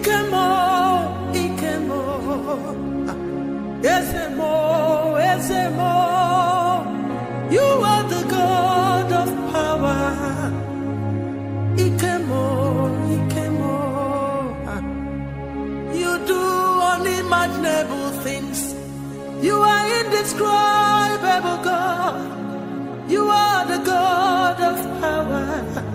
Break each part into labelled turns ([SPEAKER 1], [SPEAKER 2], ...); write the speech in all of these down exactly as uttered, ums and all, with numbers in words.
[SPEAKER 1] Ikemo, Ikemo, Ezemo, Ezemo. You are the God of power. Ikemo, Ikemo. You do unimaginable things. You are indescribable God. You are the God of power.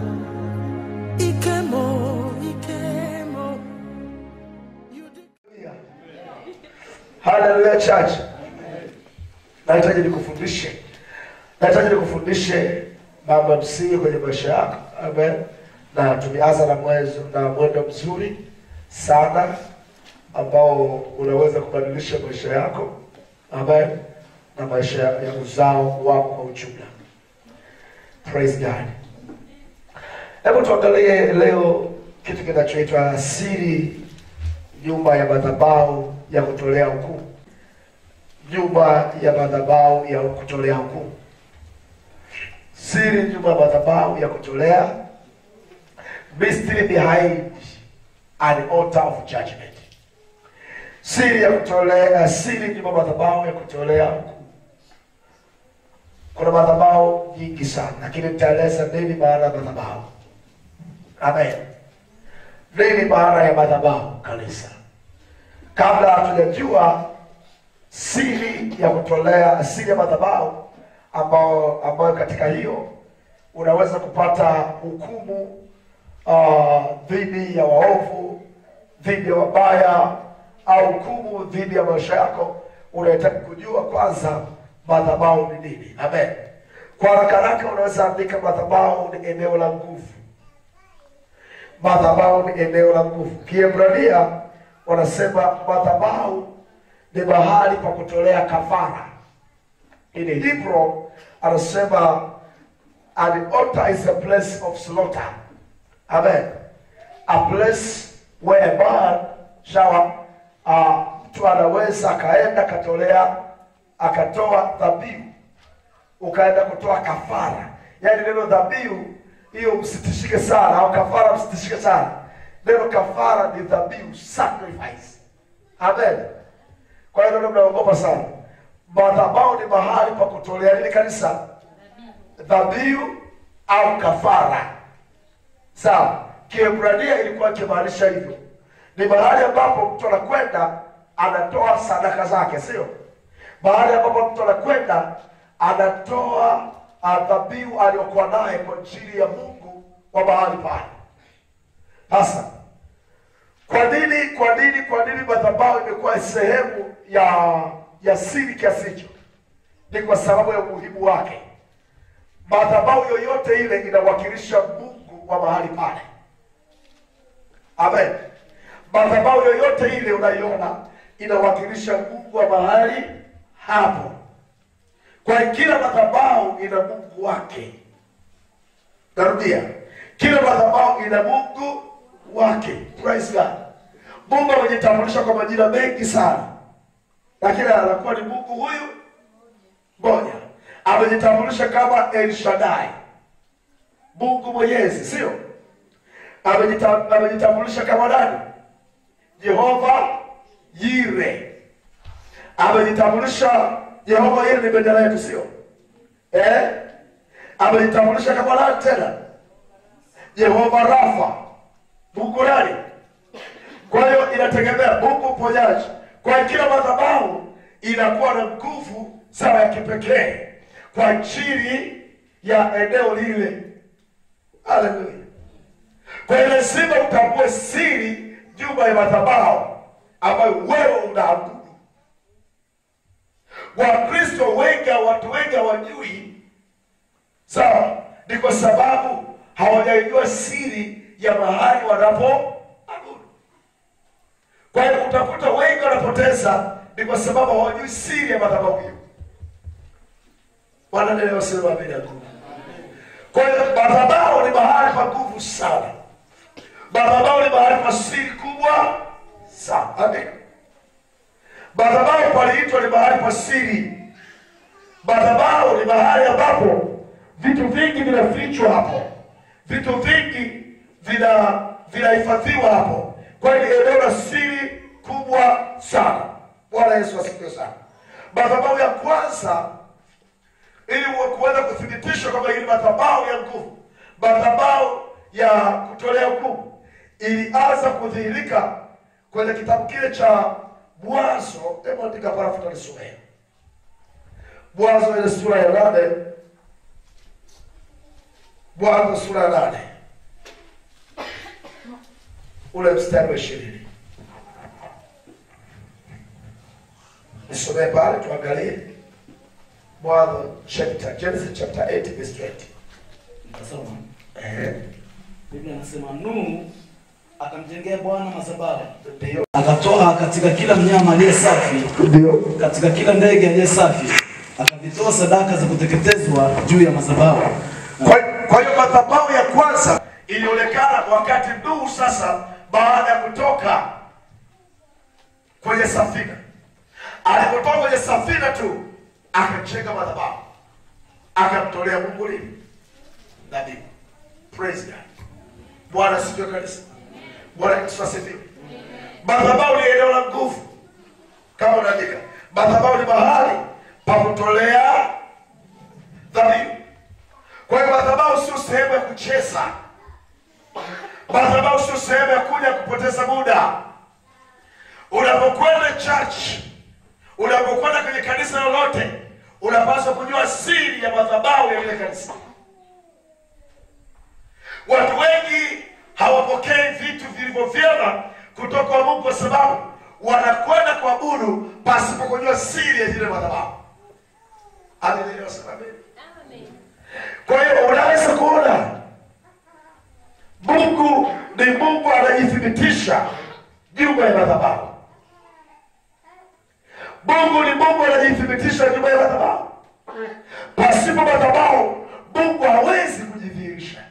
[SPEAKER 1] Ikemo, Ikemo. You did.
[SPEAKER 2] Hallelujah, church. Nahitaji nikufundishe. Nahitaji nikufundishe mambo msingi kwenye maisha yako. Amen. Na tumeanza na mwezo na mwendo mzuri sana ambao unaweza kubadilisha maisha yako. Amen. Na maisha ya uzao wako kwa ujumla. Praise God. Hebu tuangalie leo kitu kinachoitwa siri nyuma ya madhabahu ya kutolea hukumu. Nyuma ya madhabahu ya kutolea hukumu. Siri nyuma ya madhabahu ya kutolea. Mystery behind an altar of judgment. Siri ya kutolea, siri nyuma ya madhabahu ya kutolea hukumu. Kuna madhabahu nyingi sana, lakini nitaeleza nini maana ya madhabahu. Amen. Nini maana ya madhabahu kanisa? Kabla hatujajua siri ya kutolea, siri ya madhabahu ambao ambayo katika hiyo unaweza kupata hukumu uh, dhidi ya waovu, dhidi ya wabaya, au hukumu dhidi ya maisha yako, unahitaji kujua kwanza madhabahu ni nini. Amen. Kwa haraka haraka unaweza andika madhabahu ni eneo la nguvu. Madhabahu ni eneo la nguvu. Kiebrania wanasema madhabahu ni mahali pa kutolea kafara. In Hebrew anasema an altar is a place of slaughter. Amen. A place where a man shall uh, mtu anaweza akaenda katolea akatoa dhabihu, ukaenda kutoa kafara. Yaani neno dhabihu hiyo msitishike sana, au kafara msitishike sana. Neno kafara ni dhabihu, sacrifice. Amen. Kwa hiyo ndio mnaogopa sana. Madhabahu ni mahali pa kutolea nini kanisa? Dhabihu au kafara. Sawa. Kiebrania ilikuwa ikimaanisha hivyo. Ni mahali ambapo mtu anakwenda anatoa sadaka zake, sio? Mahali ambapo mtu anakwenda anatoa dhabihu aliyokuwa naye kwa ajili ya Mungu wa mahali pale. Sasa kwa nini kwa nini kwa nini madhabahu imekuwa sehemu ya ya siri kiasi hicho? Ni kwa sababu ya umuhimu wake. Madhabahu yoyote ile inawakilisha Mungu wa mahali pale. Amen. Madhabahu yoyote ile unaiona inawakilisha Mungu wa mahali hapo. Kwa kila madhabahu ina Mungu wake. Narudia. Kila madhabahu ina Mungu wake. Praise God. Mungu amejitambulisha kwa majina mengi sana. Lakini anakuwa ni Mungu huyu mmoja. Amejitambulisha kama El Shaddai. Mungu Mwenyezi, sio? Amejitambulisha kama nani? Jehova Yire. Amejitambulisha Jehova Yire ni bendera yetu, sio? Eh? Amejitambulisha kama nani tena? Jehova Rafa. Mungu nani? Kwa hiyo inategemea Mungu mponyaji. Kwa kila madhabahu inakuwa na nguvu sawa ya kipekee kwa ajili ya eneo lile. Haleluya. Kwa hiyo lazima utambue siri nyuma ya madhabahu ambayo wewe unaabudu. Wakristo wengi, watu wengi hawajui. Sawa, ni kwa sababu hawajajua siri ya mahali wanapoabudu. Kwa hiyo utakuta wengi wanapoteza ni kwa sababu hawajui siri ya madhabahu hiyo. Wanaelewa sema bila nguvu. Kwa hiyo madhabahu ni mahali pa nguvu sana. Madhabahu ni mahali pa siri kubwa sana. Amen. Madhabahu paliitwa ni mahali pa siri. Madhabahu ni mahali ambapo vitu vingi vinafichwa hapo. Vitu vingi vina vinahifadhiwa hapo. Kwa hiyo ni eneo la siri kubwa sana. Bwana Yesu asifiwe sana. Madhabahu ya kwanza, ili kuweza kuthibitisha kwamba hii madhabahu ya nguvu, madhabahu ya kutolea hukumu, ilianza kudhihirika kwenye kitabu kile cha Mwanzo. Hebu andika parafu tulisomea. Mwanzo ile sura ya nane. Mwanzo sura ya nane. Ule mstari wa ishirini. Nisomee pale tuangalie. Mwanzo chapter Genesis chapter eight verse twenty.
[SPEAKER 3] Nitasoma.
[SPEAKER 2] Eh.
[SPEAKER 3] Biblia inasema Nuhu akamjengea Bwana madhabahu.
[SPEAKER 2] Ndio.
[SPEAKER 3] Akatoa katika kila mnyama aliye safi,
[SPEAKER 2] Ndio.
[SPEAKER 3] katika kila ndege aliye safi, akavitoa sadaka za kuteketezwa juu ya madhabahu.
[SPEAKER 2] Kwa kwa hiyo madhabahu ya kwanza ilionekana wakati Nuhu sasa baada ya kutoka kwenye safina. Alipotoka kwenye safina tu akajenga madhabahu. Akamtolea Mungu nini? Dhabihu. Praise God. Bwana sifiwe kanisa. Bwana Yesu asifiwe. Madhabahu ni eneo la nguvu. Kama unaandika, madhabahu ni mahali pa kutolea dhabihu. Kwa hiyo madhabahu sio sehemu ya kucheza. Madhabahu sio sehemu ya kuja kupoteza muda. Unapokwenda church, unapokwenda kwenye kanisa lolote, unapaswa kujua siri ya madhabahu ya ile kanisa. Watu wengi hawapokei vitu vilivyo vyema kutoka kwa Mungu kwa sababu wanakwenda kuabudu pasipo kujua siri ya ile madhabahu. Amen. Amen. Kwa hiyo unaweza kuona Mungu ni Mungu anajithibitisha juu ya madhabahu. Mungu ni Mungu anajithibitisha juu ya madhabahu. Pasipo madhabahu Mungu hawezi kujidhihirisha.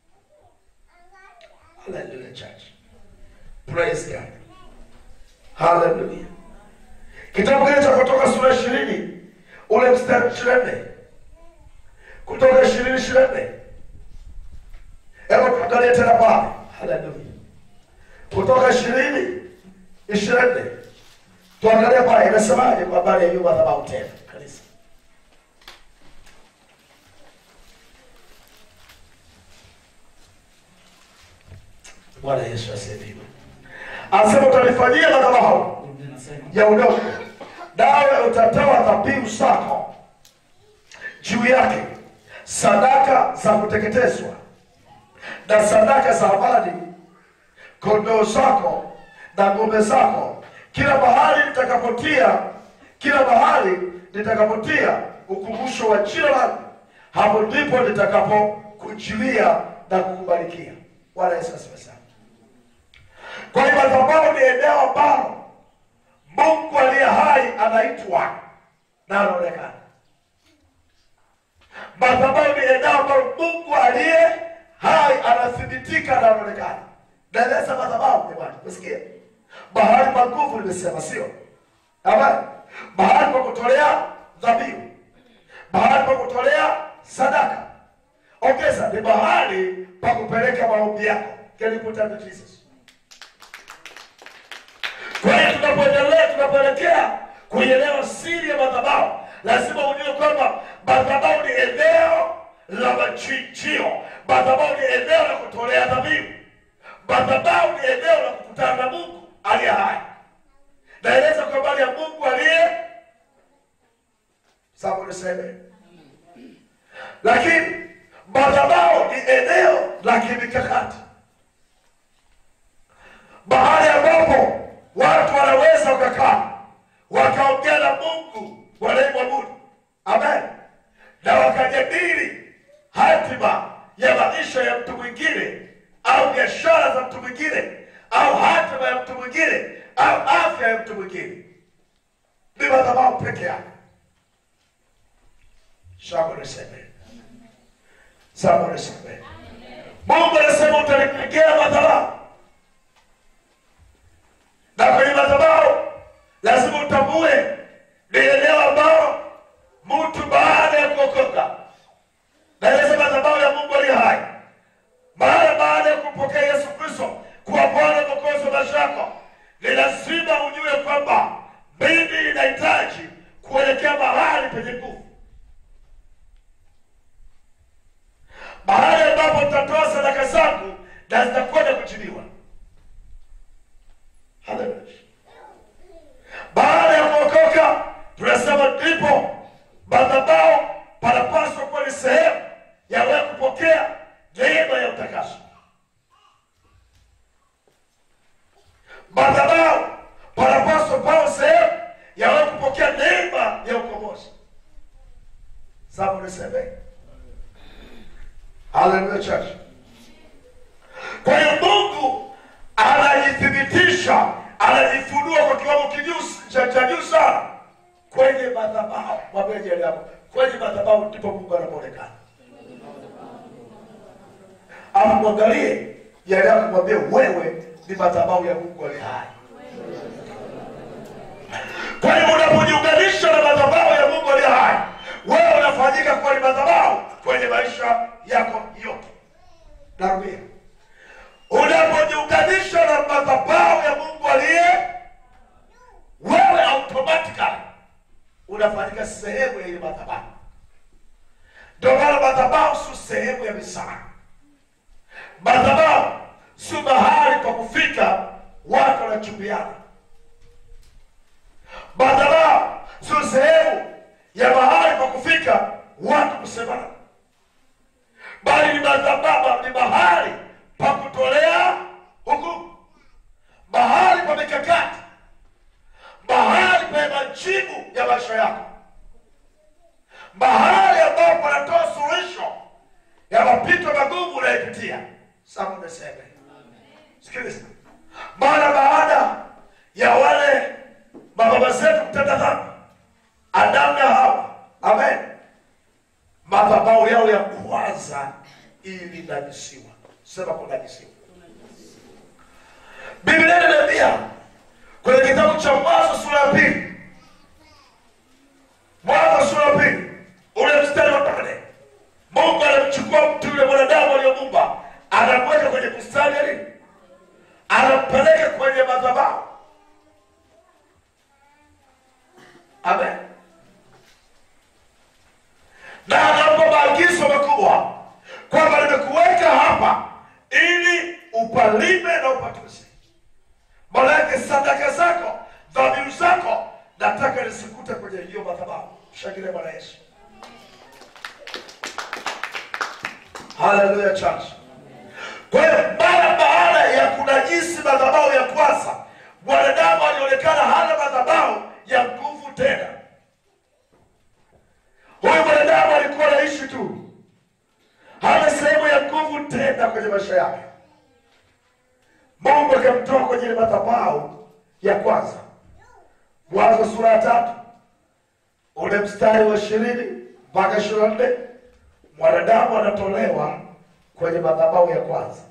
[SPEAKER 2] Hallelujah church. Praise God. Hallelujah. Kitabu kile cha Kutoka sura ishirini ule mstari ishirini. Kutoka ishirini ishirini. Hebu tuangalie tena pale. Hallelujah. Kutoka ishirini ishirini. Tuangalie pale inasemaje kwa habari ya hiyo madhabahu tena kanisa. Bwana Yesu asifiwe. Anasema utanifanyia madhabahu ya udongo, nawe utatoa dhabihu zako juu yake, sadaka za kuteketezwa na sadaka za amani, kondoo zako na ng'ombe zako, kila mahali nitakapotia kila mahali nitakapotia ukumbusho wa jina langu, hapo ndipo nitakapokujilia na kukubarikia. Bwana Yesu asifiwe. Kwa hiyo madhabahu ni eneo ambalo Mungu aliye hai anaitwa na anaonekana. Madhabahu ni eneo ambalo Mungu aliye hai anathibitika na anaonekana. Naeleza madhabahu ni bwana. Usikie? Mahali pa nguvu nimesema sio? Amen. Mahali pa kutolea dhabihu. Mahali pa kutolea sadaka. Ongeza ni mahali pa kupeleka maombi yako. Can you put that to Jesus? Kwa hiyo tunapoendelea tunapoelekea kuielewa siri ya madhabahu, lazima ujue kwamba madhabahu ni eneo la machinjio. Madhabahu ni eneo la kutolea dhabihu. Madhabahu ni eneo la kukutana na Mungu aliye hai. Naeleza kwa habari ya Mungu aliye sababu niseme. Lakini madhabahu ni eneo la kimikakati. Mahali ambapo watu wanaweza wakakaa wakaongea na Mungu wanayemwabudu. Amen. Na wakajadili hatima ya maisha ya mtu mwingine au biashara za mtu mwingine au hatima ya mtu mwingine au afya ya mtu mwingine. Ni madhabahu peke yake. Shamba niseme. Shamba niseme. Mungu anasema utanipigea madhabahu. Na kwenye madhabahu lazima utambue ni eneo ambao mtu baada ya kuokoka, naeleza madhabahu ya Mungu aliye hai, mara baada ya kumpokea Yesu Kristo kuwa Bwana Mwokozi wa maisha yako, ni lazima ujue kwamba mimi ninahitaji kuelekea mahali penye nguvu, mahali ambapo nitatoa sadaka zangu na zitakwenda kujibiwa. Haleluya. Baada ya kuokoka, tunasema ndipo madhabahu panapaswa kuwa ni sehemu ya wewe kupokea neema ya utakaso. Madhabahu panapaswa pawe sehemu ya wewe kupokea neema ya ukombozi. Sababu niseme haleluya church. Kwa hiyo Mungu anajithibitisha, anajifunua kwa kiwango cha juu sana kwenye madhabahu. Mwabeje hapo, kwenye madhabahu ndipo Mungu anaonekana. Ama mwangalie yale yako, mwambie wewe ni madhabahu ya Mungu aliye hai. Kwa hiyo unapojiunganisha na madhabahu ya Mungu aliye hai, wewe unafanyika kuwa ni madhabahu kwenye maisha yako yote. Narudia, unapojiunganisha na madhabahu ya Mungu aliye, wewe automatically unafanyika sehemu ya ile madhabahu. Ndio maana madhabahu si sehemu ya misara. Madhabahu si mahali pa kufika watu wanachumbiana. Madhabahu si sehemu ya mahali pa kufika watu kusemana, bali ni madhabahu, ni mahali pa kutolea hukumu, mahali pa mikakati, mahali pa majibu ya maisha yako, mahali ambapo panatoa suluhisho ya mapito magumu unayopitia. Sasa nimesema, sikiliza, mara baada ya wale mababa zetu kutenda dhambi, Adamu na Hawa, amen, madhabahu yao ya kwanza ilinajisiwa. Sema kunajisiwa. Biblia inaniambia kwenye kitabu cha Mwanzo sura ya pili, Mwanzo sura ya pili ule mstari wa nane, Mungu anamchukua mtu yule mwanadamu aliyomuumba, anamweka kwenye bustani ya nini? Anampeleka kwenye madhabahu. Amen. Na anampa maagizo makubwa kwamba nimekuweka hapa ili upalime na upatuze. Maana yake sadaka zako, dhabihu zako, nataka nisikute kwenye hiyo madhabahu. Shangilia Bwana Yesu. Haleluya church. Kwa hiyo mara baada ya kunajisi madhabahu ya kwanza, mwanadamu alionekana hana madhabahu ya nguvu tena. Huyu mwanadamu alikuwa anaishi tu, hana sehemu ya nguvu tena kwenye maisha yake. Mungu akamtoa kwenye madhabahu ya kwanza. Mwanzo sura ya tatu ule mstari wa ishirini mpaka ishirini na nne, mwanadamu anatolewa kwenye madhabahu ya kwanza.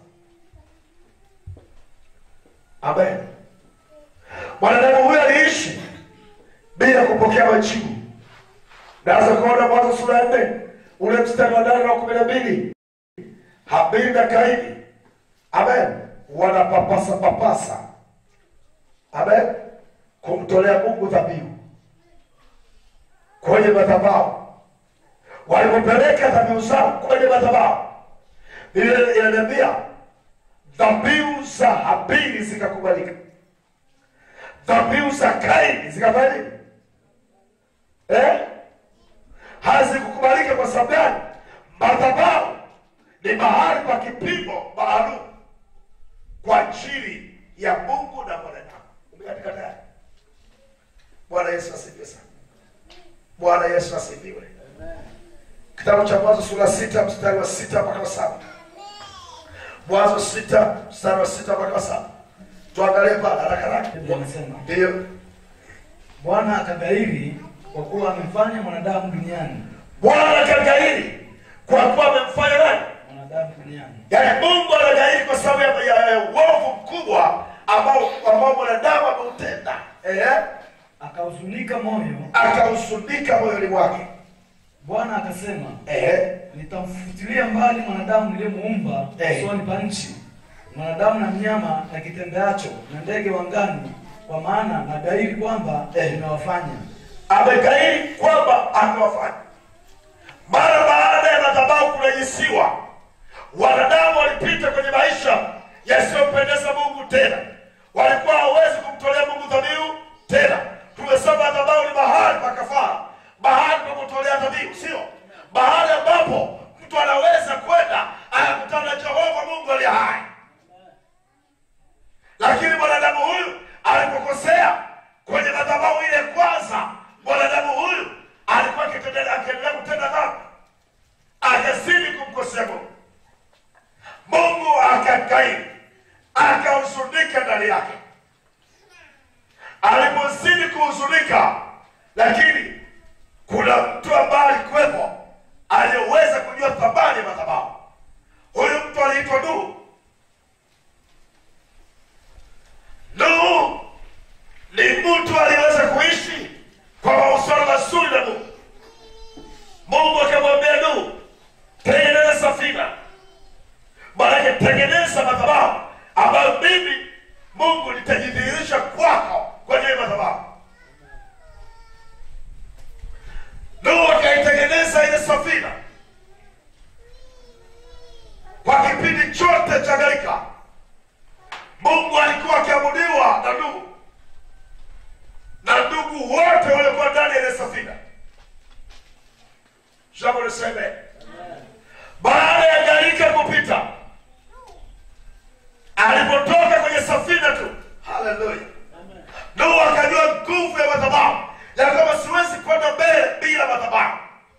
[SPEAKER 2] Amen. Mwanadamu huyu aliishi bila kupokea majibu. Naweza kuona Mwanzo sura ya nne ule mstari wa nane na kumi na mbili, Habili na Kaini, amen, wanapapasa papasa, amen, kumtolea Mungu dhabihu kwenye madhabahu. Walipopeleka dhabihu zao kwenye madhabahu, Biblia inaniambia dhabihu za Habili zikakubalika, dhabihu za Kaini zikakubalika. Eh? Hazikukubalika kwa sababu gani? Madhabahu ni mahali pa kipimo maalum kwa ajili ya Mungu na mwanadamu. Umekatika tayari? Bwana Yesu asifiwe sana. Bwana Yesu asifiwe. Amen. Kitabu cha Mwanzo sura sita mstari wa sita mpaka saba. Mwanzo sita mstari wa sita mpaka saba. Tuangalie pale haraka haraka. Ndio.
[SPEAKER 3] Bwana akagairi kwa kuwa amemfanya mwanadamu duniani.
[SPEAKER 2] Bwana akagairi kwa kuwa amemfanya nani?
[SPEAKER 3] Mwanadamu duniani.
[SPEAKER 2] Yaani Mungu anagairi kwa sababu ya, ya, ya uovu mkubwa ambao ambao mwanadamu ameutenda. Eh?
[SPEAKER 3] Akahuzunika moyo.
[SPEAKER 2] Akahuzunika moyoni mwake.
[SPEAKER 3] Bwana akasema,
[SPEAKER 2] eh,
[SPEAKER 3] nitamfutilia mbali mwanadamu niliyemuumba usoni pa nchi, mwanadamu na mnyama na kitembeacho na ndege wa angani, kwa maana nagairi kwamba
[SPEAKER 2] Eh.
[SPEAKER 3] nimewafanya.
[SPEAKER 2] Amekairi kwamba amewafanya. Mara baada ya madhabahu kurejesiwa, wanadamu walipita kwenye maisha yasiyompendeza Mungu tena. Walikuwa hawezi kumtolea Mungu dhabihu tena. Tumesema madhabahu ni mahali pa kafara, mahali pa kutolea dhabihu, sio mahali ambapo mtu anaweza kwenda anakutana na Jehova Mungu aliye hai. Lakini mwanadamu huyu alipokosea kwenye madhabahu ile kwanza, mwanadamu huyu alikuwa akitendelea akiendelea kutenda dhambi, akazidi kumkosea Mungu. Mungu akakairi, akahuzunika ndani yake. Alipozidi kuhuzunika, lakini kuna mtu ambaye alikuwepo aliyeweza kujua thamani ya madhabahu. Huyu mtu aliitwa Nuhu. Nuhu ni mtu aliyeweza kuishi kwa mahusiano mazuri na Mungu. Mungu akamwambia Nuhu, tengeneza safina. Maana tengeneza madhabahu ambayo mimi Mungu nitajidhihirisha kwako kwa njia ya madhabahu. Nuhu akaitengeneza ile safina. Kwa kipindi chote cha gharika, Mungu alikuwa akiabudiwa na Nuhu na ndugu wote walikuwa ndani ya ile safina. Jambo liseme, baada ya gharika kupita, alipotoka kwenye safina tu, haleluya, Nuhu akajua nguvu ya madhabahu, ya kama siwezi kwenda mbele bila madhabahu.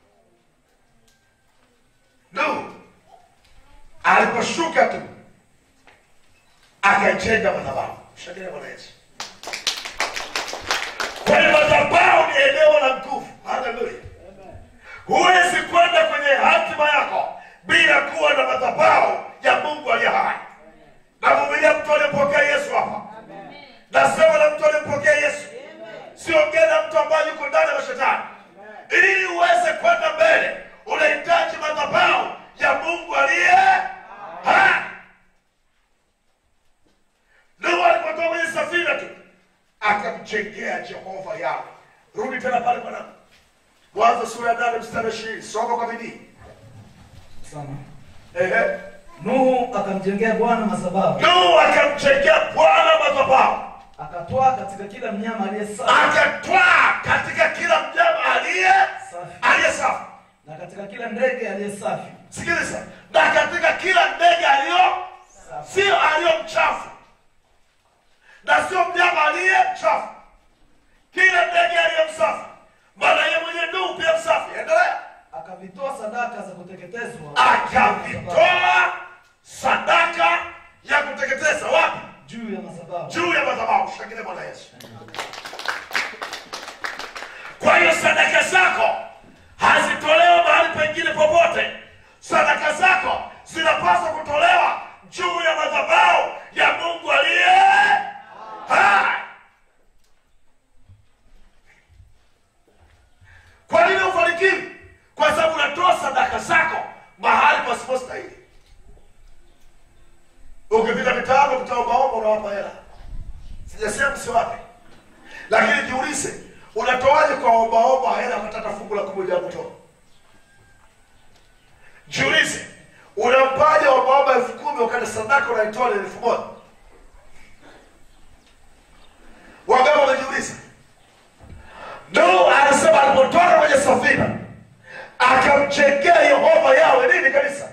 [SPEAKER 2] Nuhu aliposhuka tu akajenga madhabahu. Shangilia Bwana Yesu. Kwa hiyo madhabahu ni eneo la nguvu. Haleluya. Huwezi kwenda kwenye hatima yako bila kuwa na madhabahu ya Mungu aliye hai. Na mumilia mtu aliyepokea Yesu hapa. Nasema na mtu aliyepokea Yesu. Siongea na mtu ambaye yuko ndani ya mashetani. Ili uweze kwenda mbele, unahitaji madhabahu ya Mungu aliye hai. Nuhu alipotoka kwenye safina tu, akamjengea Jehova Yawe. Rudi tena pale bwana. Mwanzo sura ya nane mstari wa ishirini. Soma kwa bidii.
[SPEAKER 3] Sana.
[SPEAKER 2] Ehe.
[SPEAKER 3] Nuhu akamjengea Bwana madhabahu.
[SPEAKER 2] Nuhu akamjengea Bwana madhabahu.
[SPEAKER 3] Akatwaa katika kila mnyama aliye safi.
[SPEAKER 2] Akatwaa katika kila mnyama aliye
[SPEAKER 3] Safi.
[SPEAKER 2] aliye safi.
[SPEAKER 3] Na katika kila ndege aliye safi.
[SPEAKER 2] Sikiliza. Na katika kila ndege aliyo
[SPEAKER 3] Safi.
[SPEAKER 2] sio aliyo mchafu. Na sio mnyama aliye mchafu. Kila ndege aliye msafi. Maana yeye mwenye Nuhu pia msafi. Endelea.
[SPEAKER 3] Akavitoa sadaka za kuteketezwa.
[SPEAKER 2] Akavitoa sadaka ya kuteketeza wapi?
[SPEAKER 3] Juu ya madhabahu.
[SPEAKER 2] Juu ya madhabahu. Shangilia Bwana Yesu. Kwa hiyo sadaka zako hazitolewa mahali pengine popote. Sadaka zako zinapaswa kutolewa juu ya madhabahu ya Mungu aliye hai. Kwa nini ufanikiwi? Kwa sababu unatoa sadaka zako mahali pasipostahili. Ukipita mitaani utaombaomba unawapa hela. Sijasema msiwape. Lakini jiulize, unatoaje kwa ombaomba hela ukataka fungu la kumi ya kutoa? Jiulize, unampaje ombaomba elfu kumi ukata sadaka unaitoa ni elfu moja? Wangapi wamejiuliza? Nuhu anasema alipotoka kwenye safina akamjengea Yehova Yawe nini kabisa?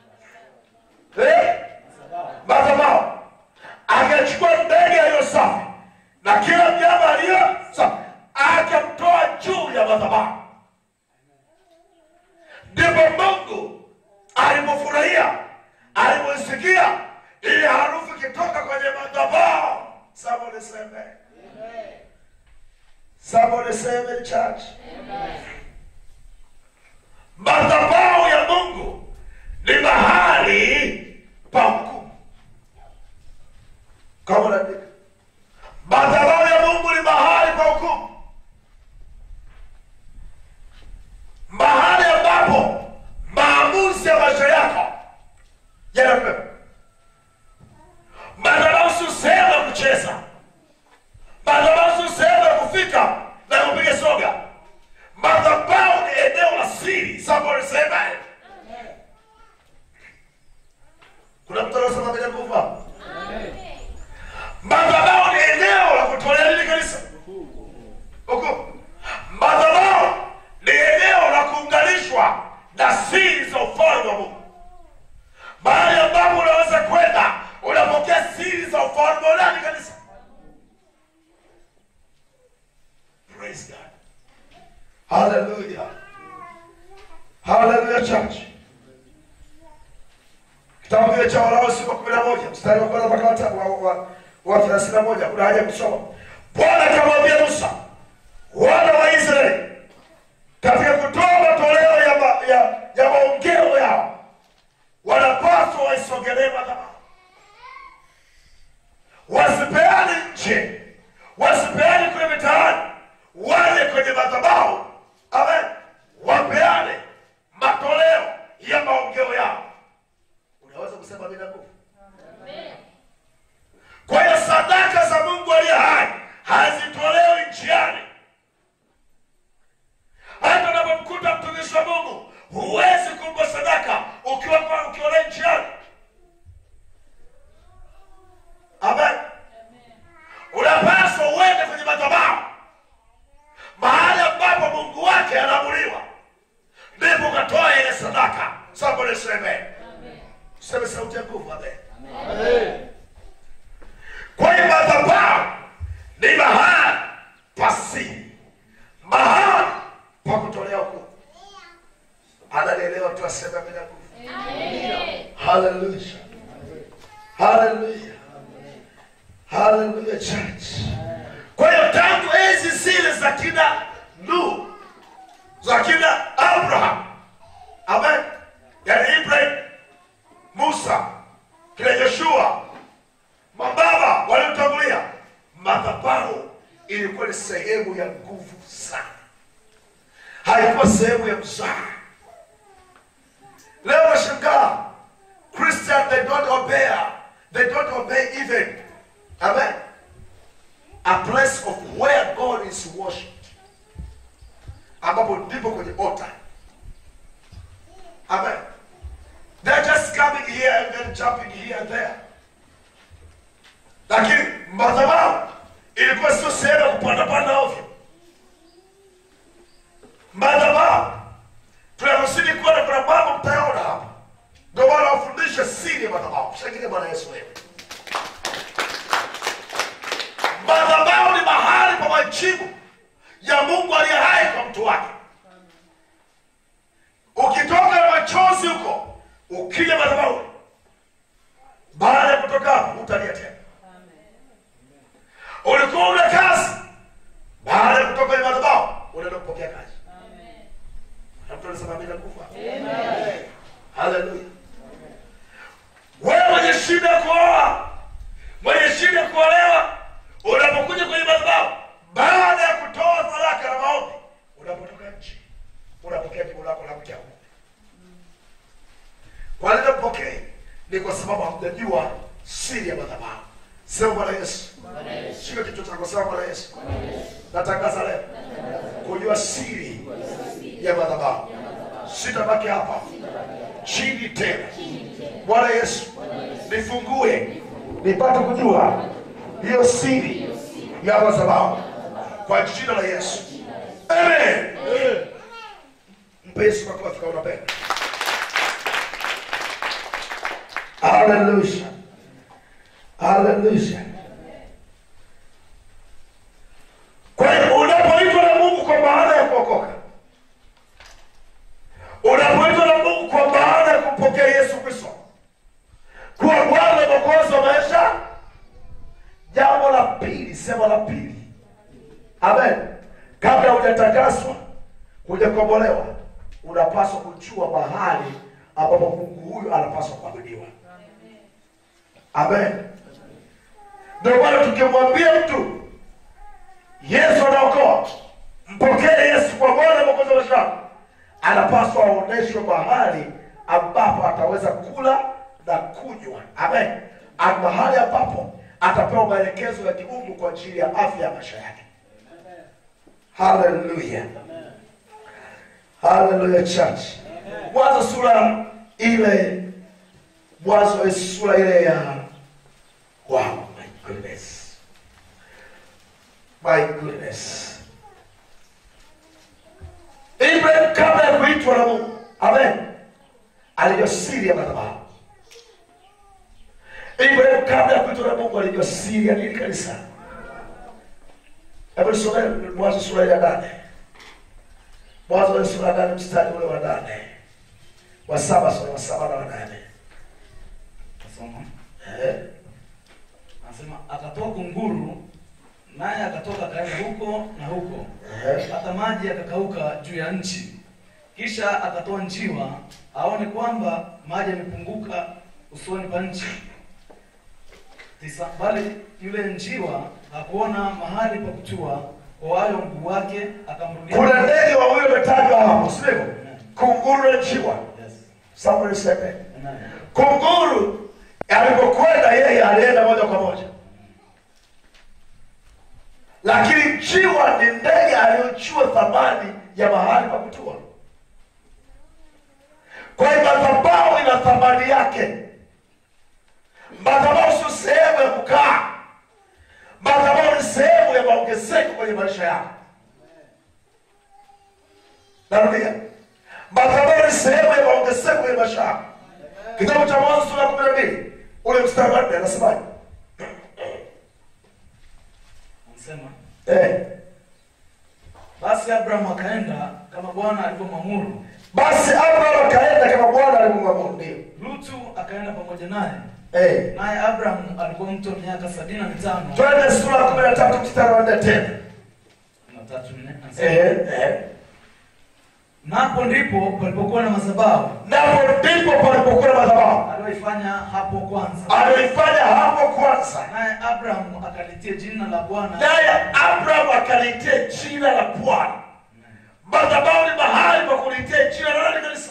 [SPEAKER 2] Eh? Madhabahu. Akachukua ndege aliyo safi na kila mnyama aliyo safi, akamtoa juu ya madhabahu. Ndipo Mungu alipofurahia, aliposikia ile harufu ikitoka kwenye madhabahu. Somebody say amen. Somebody say amen, church. Amen. Madhabahu ya Mungu ni mahali pa hukumu. Kama naandika, madhabahu ya Mungu ni mahali pa hukumu, mahali ambapo maamuzi ya maisha yako yanapewa. Unamtolea sema bila kufa. Amen. Madhabahu ni eneo la kutolea nini kanisa? Huko. Madhabahu ni eneo la kuunganishwa na siri za ufalme wa Mungu. Mahali ambapo unaweza kwenda unapokea siri za ufalme wa nani kanisa? Praise God. Hallelujah. Hallelujah church. Kitabu kile cha Walawi sura kumi na moja mstari wa kwanza mpaka wa wa, wa thelathini na moja kuna haja kusoma. Bwana akamwambia Musa, wana wa Israeli katika kutoa matoleo ya ma, ya, ya maongeo yao wanapaswa waisogelee madhabahu. Wasipeane nje, wasipeane kwenye mitaani, wale kwenye madhabahu. Amen. Wapeane matoleo ya maongeo yao. Unaweza kusema bila nguvu? Amen. Kwa hiyo sadaka za Mungu aliye hai hazitolewi njiani. Hata unapomkuta mtumishi wa Mungu, huwezi kumpa sadaka ukiwa kwa ukiwa na njiani. Amen. Unapaswa uende kwenye madhabahu, mahali ambapo Mungu wake anaabudiwa, ndipo ukatoa ile sadaka. Somebody say amen. Sema sauti ya nguvu. Amen. Amen. Kwa hiyo madhabahu ni mahali pasi, mahali pa kutolea hukumu. Ananielewa tu asema bila nguvu. Amen. Hallelujah. Hallelujah. Hallelujah church. Kwa hiyo tangu enzi zile za kina Nuhu, za kina Abraham, amen, yani Ibrahim, Musa, kina Yoshua, mababa waliotangulia, madhabahu ilikuwa ni sehemu ya nguvu sana. Haikuwa sehemu ya mzaha. Leo nashangaa Christian, they don't obey, they don't obey even, amen, a place of where God is worshipped, ambapo ndipo kwenye altar. Amen. They're just coming here and then jumping here and there. Lakini madhabahu ilikuwa sio sehemu ya kupanda panda ovyo. Madhabahu tunarusidi kuona kuna mambo mtayaona hapa. Ndio maana wafundisha siri ya madhabahu. Shangilia Bwana Yesu wewe. Madhabahu ni mahali pa majibu ya Mungu aliye hai kwa mtu wake. Ukitoka na machozi huko, ukija madhabahu, baada ya kutoka hapo utalia tena. Ulikuwa una kazi, baada ya kutoka na madhabahu unaenda kupokea kazi. Amen. Hapo tunasema bila kufa. Amen. Hallelujah. Wewe mwenye shida kuoa, mwenye shida kuolewa, unapokuja kwenye madhabahu, baada ya kutoa sadaka na maombi, unapotoka nje, unapokea jibu lako la mke wako. Kwa nini unapokea? Ni kwa sababu hamjajua siri ya madhabahu. Sema Bwana Yesu. Bwana Yesu. Shika kichwa chako, sema Bwana Yesu. Bwana Yesu. Natangaza leo kujua siri ya madhabahu. Sitabaki hapa chini tena. Bwana Yesu, nifungue nipate kujua hiyo siri ya madhabahu kwa jina la Yesu. Amen. Amen. Mpe Yesu makofi kama unapenda. Hallelujah. Hallelujah. Kwa hiyo unapoitwa na Mungu kwa maana ya kuokoka, unapoitwa na Mungu kwa maana ya kumpokea Yesu Kristo kuwa Bwana na Mwokozi wa maisha, jambo la pili, sema la pili, amen, kabla hujatakaswa, hujakombolewa, unapaswa kujua mahali ambapo Mungu huyu anapaswa kuabudiwa. Amen. Ndio maana tukimwambia mtu Yesu anaokoa, mpokee Yesu kwa Bwana na Mwokozi wa maisha, anapaswa aoneshwe mahali ambapo ataweza kula na kunywa. Amen. Ana mahali ambapo atapewa maelekezo ya kimungu kwa ajili ya afya ya maisha yake. Amen. Hallelujah. Amen. Hallelujah church. Mwanzo sura ile Mwanzo sura ile ya wow, my goodness. My goodness. Ibrahim kabla ya kuitwa na Mungu, amen, alijua siri ya madhabahu. Ibrahim kabla ya kuitwa na Mungu alijua siri ya nini kanisa? Hebu nisome Mwanzo sura ya nane. Mwanzo sura ya nane mstari ule wa nane. Wa saba sura wa saba na wa nane.
[SPEAKER 3] Tasoma.
[SPEAKER 2] Eh.
[SPEAKER 3] Anasema akatoa kunguru naye akatoka kaenda huko na huko.
[SPEAKER 2] Eh.
[SPEAKER 3] Hata maji yakakauka juu ya nchi. Kisha akatoa njiwa aone kwamba maji yamepunguka usoni pa nchi. Tisa, bali yule njiwa hakuona mahali pa kutua kwa hayo mguu wake, akamrudia.
[SPEAKER 2] Kuna ndege wawili wametajwa hapo, sivyo? Kunguru na njiwa.
[SPEAKER 3] Yes.
[SPEAKER 2] Somebody say amen.
[SPEAKER 3] Amen.
[SPEAKER 2] Kunguru alipokwenda yeye alienda moja kwa moja. Lakini njiwa ni ndege aliyojua thamani ya mahali pa kutua. Kwa hiyo madhabahu ina thamani yake. Madhabahu sio sehemu ya kukaa. Madhabahu ni sehemu ya maongezeko kwenye maisha yako. Narudia. Madhabahu ni sehemu ya maongezeko kwenye maisha yako. Kitabu cha Mwanzo sura ya kumi na mbili ule mstari wa nne anasemaje?
[SPEAKER 3] Anasema,
[SPEAKER 2] Eh.
[SPEAKER 3] basi Abraham akaenda kama Bwana alivyomwamuru.
[SPEAKER 2] Basi Abraham akaenda kama Bwana alivyomwamuru. Ndio.
[SPEAKER 3] Lutu akaenda pamoja naye.
[SPEAKER 2] Eh.
[SPEAKER 3] Naye Abraham alikuwa mtu wa miaka sabini na mitano.
[SPEAKER 2] Twende sura ya kumi na tatu mstari wa nne tena.
[SPEAKER 3] Na tatu nne. Anasema,
[SPEAKER 2] Eh, eh.
[SPEAKER 3] napo ndipo palipokuwa na madhabahu.
[SPEAKER 2] Napo ndipo palipokuwa na madhabahu.
[SPEAKER 3] Aliyoifanya hapo kwanza.
[SPEAKER 2] Aliifanya hapo kwanza.
[SPEAKER 3] Naye Abraham akalitia jina la Bwana.
[SPEAKER 2] Naye Abraham akalitia jina la Bwana. Madhabahu ni mahali pa kulitia jina la nani kanisa?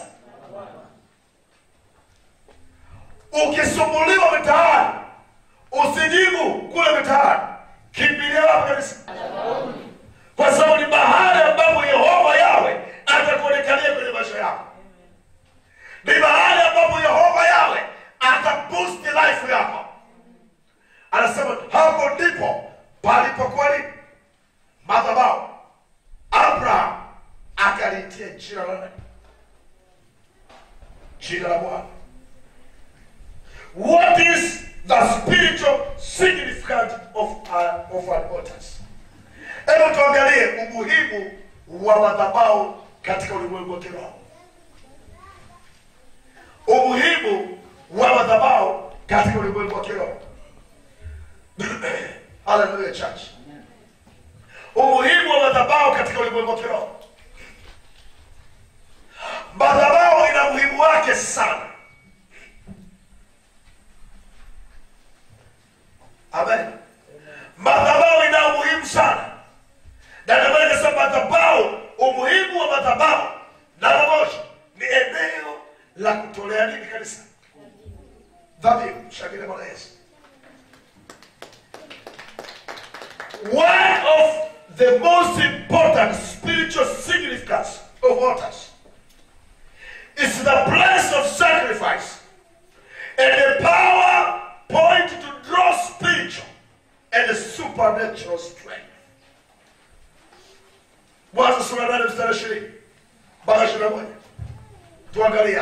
[SPEAKER 2] Ukisumbuliwa mitaani, usijibu kule mitaani. Kimbilia wapi kanisa? Kwa sababu ni mahali ambapo Yehova Yawe atakuonekania kwenye maisha yako. Ni mahali ambapo Yehova Yawe ataboost life yako. Anasema hapo ndipo palipokuwa ni madhabahu. Abraham akalitia jina la nani? Jina la Bwana. What is the spiritual significance of, uh, of an altar? Hebu tuangalie umuhimu wa madhabahu katika ulimwengu wa kiroho. Umuhimu wa madhabahu katika ulimwengu wa kiroho. Hallelujah church. Umuhimu wa madhabahu katika ulimwengu wa kiroho. Madhabahu ina umuhimu wake sana. Amen. Madhabahu ina umuhimu sana. Na ndio maana nasema madhabahu, umuhimu wa madhabahu na moja ni eneo la kutolea nini kanisa? Dhabihu. Shangile Bwana Yesu. One of the most important spiritual significance of altars is the place of sacrifice and the power point to draw spiritual and supernatural strength. Mwanzo sura nane mstari ishirini mpaka ishirini na moja. Tuangalia.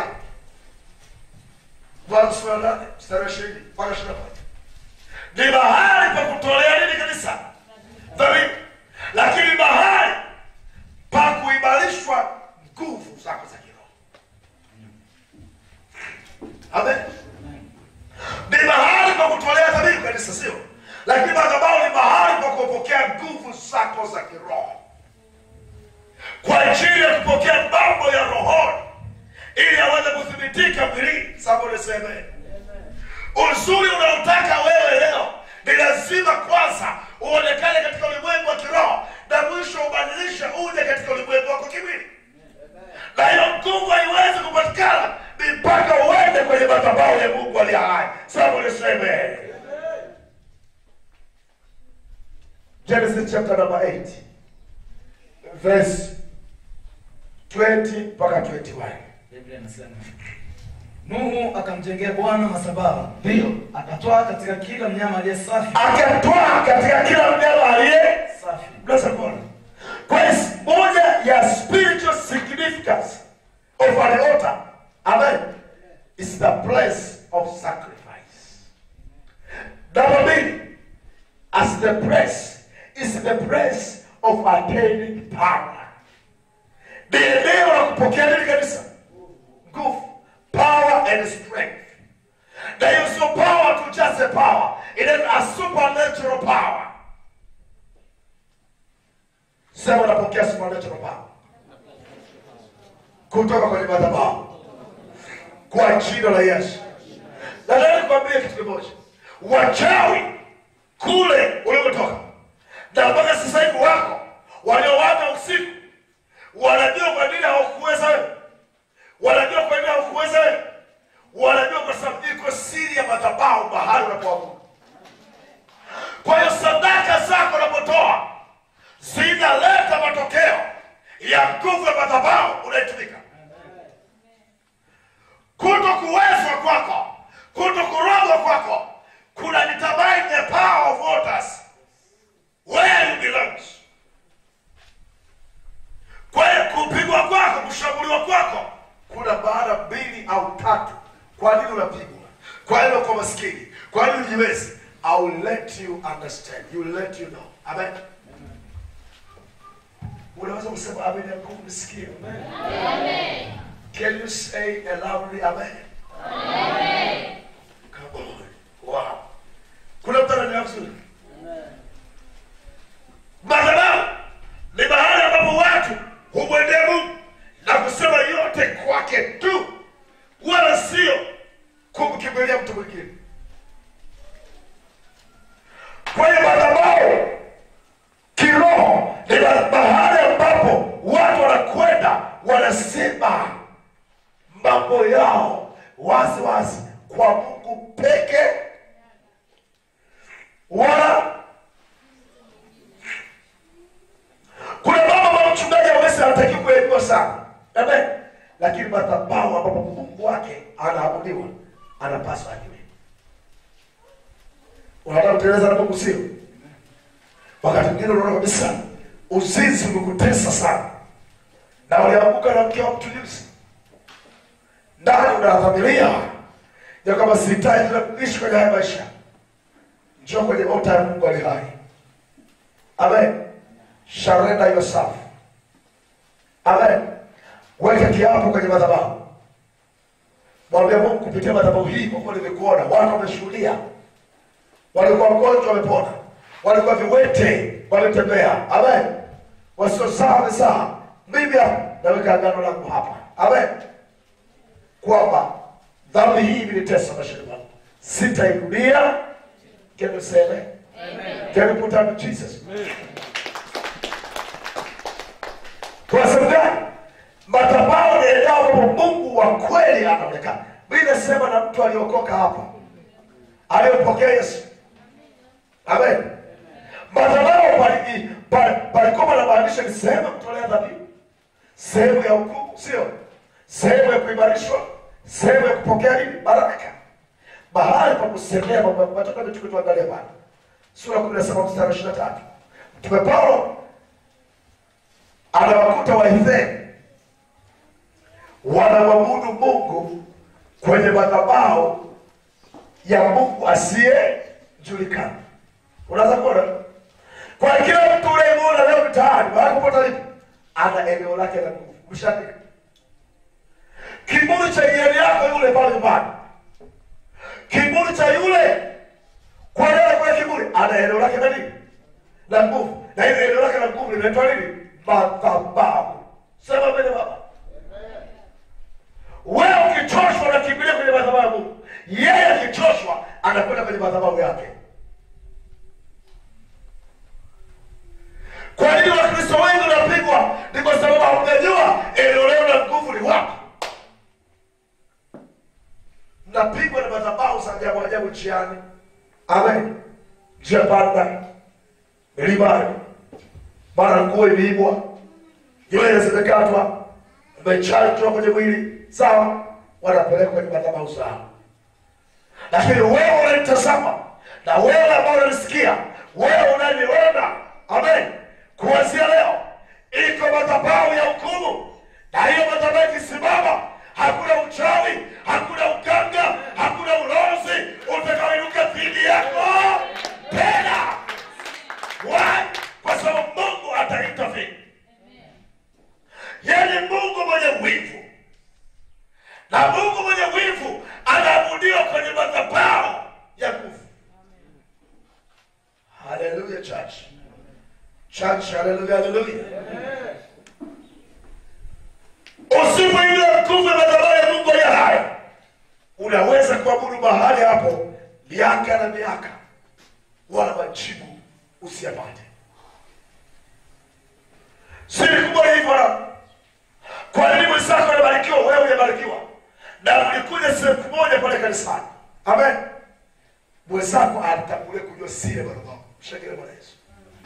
[SPEAKER 2] Mwanzo sura nane mstari ishirini mpaka ishirini na moja. Ni mahali pa kutolea nini kanisa? Dhabihu. Lakini mahali pa kuimarishwa nguvu zako za kiroho. Amen. Ni mahali pa kutolea dhabihu kanisa, sio? Lakini madhabahu ni mahali pa kupokea nguvu zako za kiroho. Kwa ajili ya kupokea mambo ya rohoni ili aweze kuthibitika mwilini. Somebody say amen. Uzuri unaotaka wewe leo ni lazima kwanza uonekane katika ulimwengu wa kiroho na mwisho ubadilishe uje katika ulimwengu wako kimwili. Na hiyo nguvu haiwezi kupatikana mpaka uende kwenye madhabahu ya Mungu aliye hai. Somebody say amen. Genesis chapter number eight verse twenty mpaka twenty-one.
[SPEAKER 3] Biblia inasema, Nuhu akamjengea Bwana madhabahu.
[SPEAKER 2] Ndio.
[SPEAKER 3] Akatwaa katika kila mnyama aliye safi.
[SPEAKER 2] Akatwaa katika kila mnyama aliye
[SPEAKER 3] Safi.
[SPEAKER 2] Bless God. Kwa hiyo moja ya spiritual significance of an altar, amen, is the place of sacrifice. Number B, as the place is the place of attaining power. Ni eneo la kupokea nini kanisa? Nguvu, power and strength. There is no power to just a power. It is a supernatural power. Sema unapokea supernatural power kutoka kwenye madhabahu kwa jina la Yesu. Nataka nikwambie kitu kimoja. Wachawi kule ulikotoka na mpaka sasa hivi wako waliowaga usiku, wanajua kwa nini hawakuweza wewe, wanajua kwa nini hawakuweza wewe, wanajua kwa sababu iko siri ya madhabahu mahali unapoabudu. Kwa hiyo sadaka zako unapotoa zinaleta matokeo ya nguvu ya madhabahu unaitumika. Kuto kuwezwa kwako, kuto kurogwa kwako, kuna determine the power of waters where you belong. Kwa hiyo kupigwa kwako, kushambuliwa kwako, kuna baada mbili au tatu. Kwa nini unapigwa? Kwa nini uko maskini? Kwa nini ujiwezi? I will let you understand. You will let you know. Amen. Unaweza kusema amen ya kumsikia. Amen. Amen. Can you say loudly amen? Amen. Come on. Wow. Kuna mtu ananielewa vizuri? Amen. Madhabahu ni mahali ambapo watu humwendea Mungu na kusema yote kwake tu, wala sio kumkimbilia mtu mwingine. Kwa hiyo madhabahu kiroho ni mahali ambapo watu wanakwenda wanasema mambo yao wazi wazi kwa Mungu peke, wala kuna mambo ambayo mchungaji hawezi anatakiwa kuelewa sana. Amen. Lakini madhabahu ambapo Mungu wake anaabudiwa anapaswa ajue. Unataka kuteleza na Mungu sio? Wakati mwingine unaona kabisa uzinzi umekutesa sana, na ulianguka na mke wa mtu juzi, ndani unadhamiria ya kama sihitaji tena kuishi kwenye haya maisha, njoo kwenye altar ya Mungu ali hai. Amen. Surrender yourself. Amen. Weka kiapo kwenye madhabahu. Mwambie Mungu, kupitia madhabahu hii kwa kuwa nimekuona, watu wameshuhudia, walikuwa mgonjwa wamepona, walikuwa viwete wametembea. Amen. Wasiozaa wamezaa. Mimi naweka agano langu hapa. Amen. Kwamba dhambi hii ilinitesa maishani mwangu, sitairudia. Can you say amen? Amen. Can you put on Jesus? Amen. Kwa sababu gani? Madhabahu ni eneo ambapo Mungu wa kweli anaonekana. Biblia inasema na mtu aliokoka hapa, aliyepokea Yesu. Amen. Madhabahu pali palikuwa na maanisha ni sehemu ya kutolea dhabihu, sehemu ya hukumu, sio sehemu ya kuimarishwa, sehemu ya kupokea nini? Baraka, mahali pa kusemea mambo. Nataka nichukue tuangalie bana sura kumi na saba mstari ishirini na tatu. Mtume Paulo anawakuta Waefeso wanamwabudu Mungu kwenye madhabahu ya Mungu asiyejulikana. Unaweza kuona kwa kila mtu unayemwona leo mtaani, baada kupata lipi, ana eneo lake la nguvu. Mshaka kiburi cha jirani yako yule pale nyumbani, kiburi cha yule kwa nini kwa kiburi, ana eneo lake la nini? La nguvu. Na ile eneo lake la nguvu linaitwa nini? Madhabahu. Sema mbele baba. Wewe ukichoshwa na kimbilia kwenye madhabahu, yeye akichoshwa anakwenda kwenye madhabahu yake. Kwa nini Wakristo wengi wanapigwa? Ni kwa sababu hawajajua eneo leo la nguvu ni wapi. Mnapigwa na madhabahu za ajabu ajabu njiani. Amen. Njia panda, milimani, mara nguo imeibwa, nywele zimekatwa, umechanjwa kwenye mwili. Sawa? wanapeleka kwenye madhabahu zao. Lakini wewe unanitazama na wewe ambao unanisikia, wewe unaniona, amen, kuanzia leo iko madhabahu ya hukumu, na hiyo madhabahu ikisimama, hakuna uchawi, hakuna uganga, hakuna ulozi utakaoinuka dhidi yako tena. Why? Kwa sababu Mungu ataintervene. Yeye ni Mungu mwenye wivu, na Mungu mwenye wivu anaabudiwa kwenye madhabahu ya nguvu. Hallelujah church. Church, hallelujah, hallelujah. Usipoingia nguvu ya madhabahu ya Mungu ya hai, unaweza kuabudu mahali hapo miaka na miaka, wala majibu usiyapate. Siri kubwa hivyo na kwa nini mwenzako anabarikiwa, wewe unabarikiwa? Na ulikuja siku moja pale kanisani, amen, mwenzako atakuja kujua siri ya madhabahu. Mshangilie Bwana Yesu.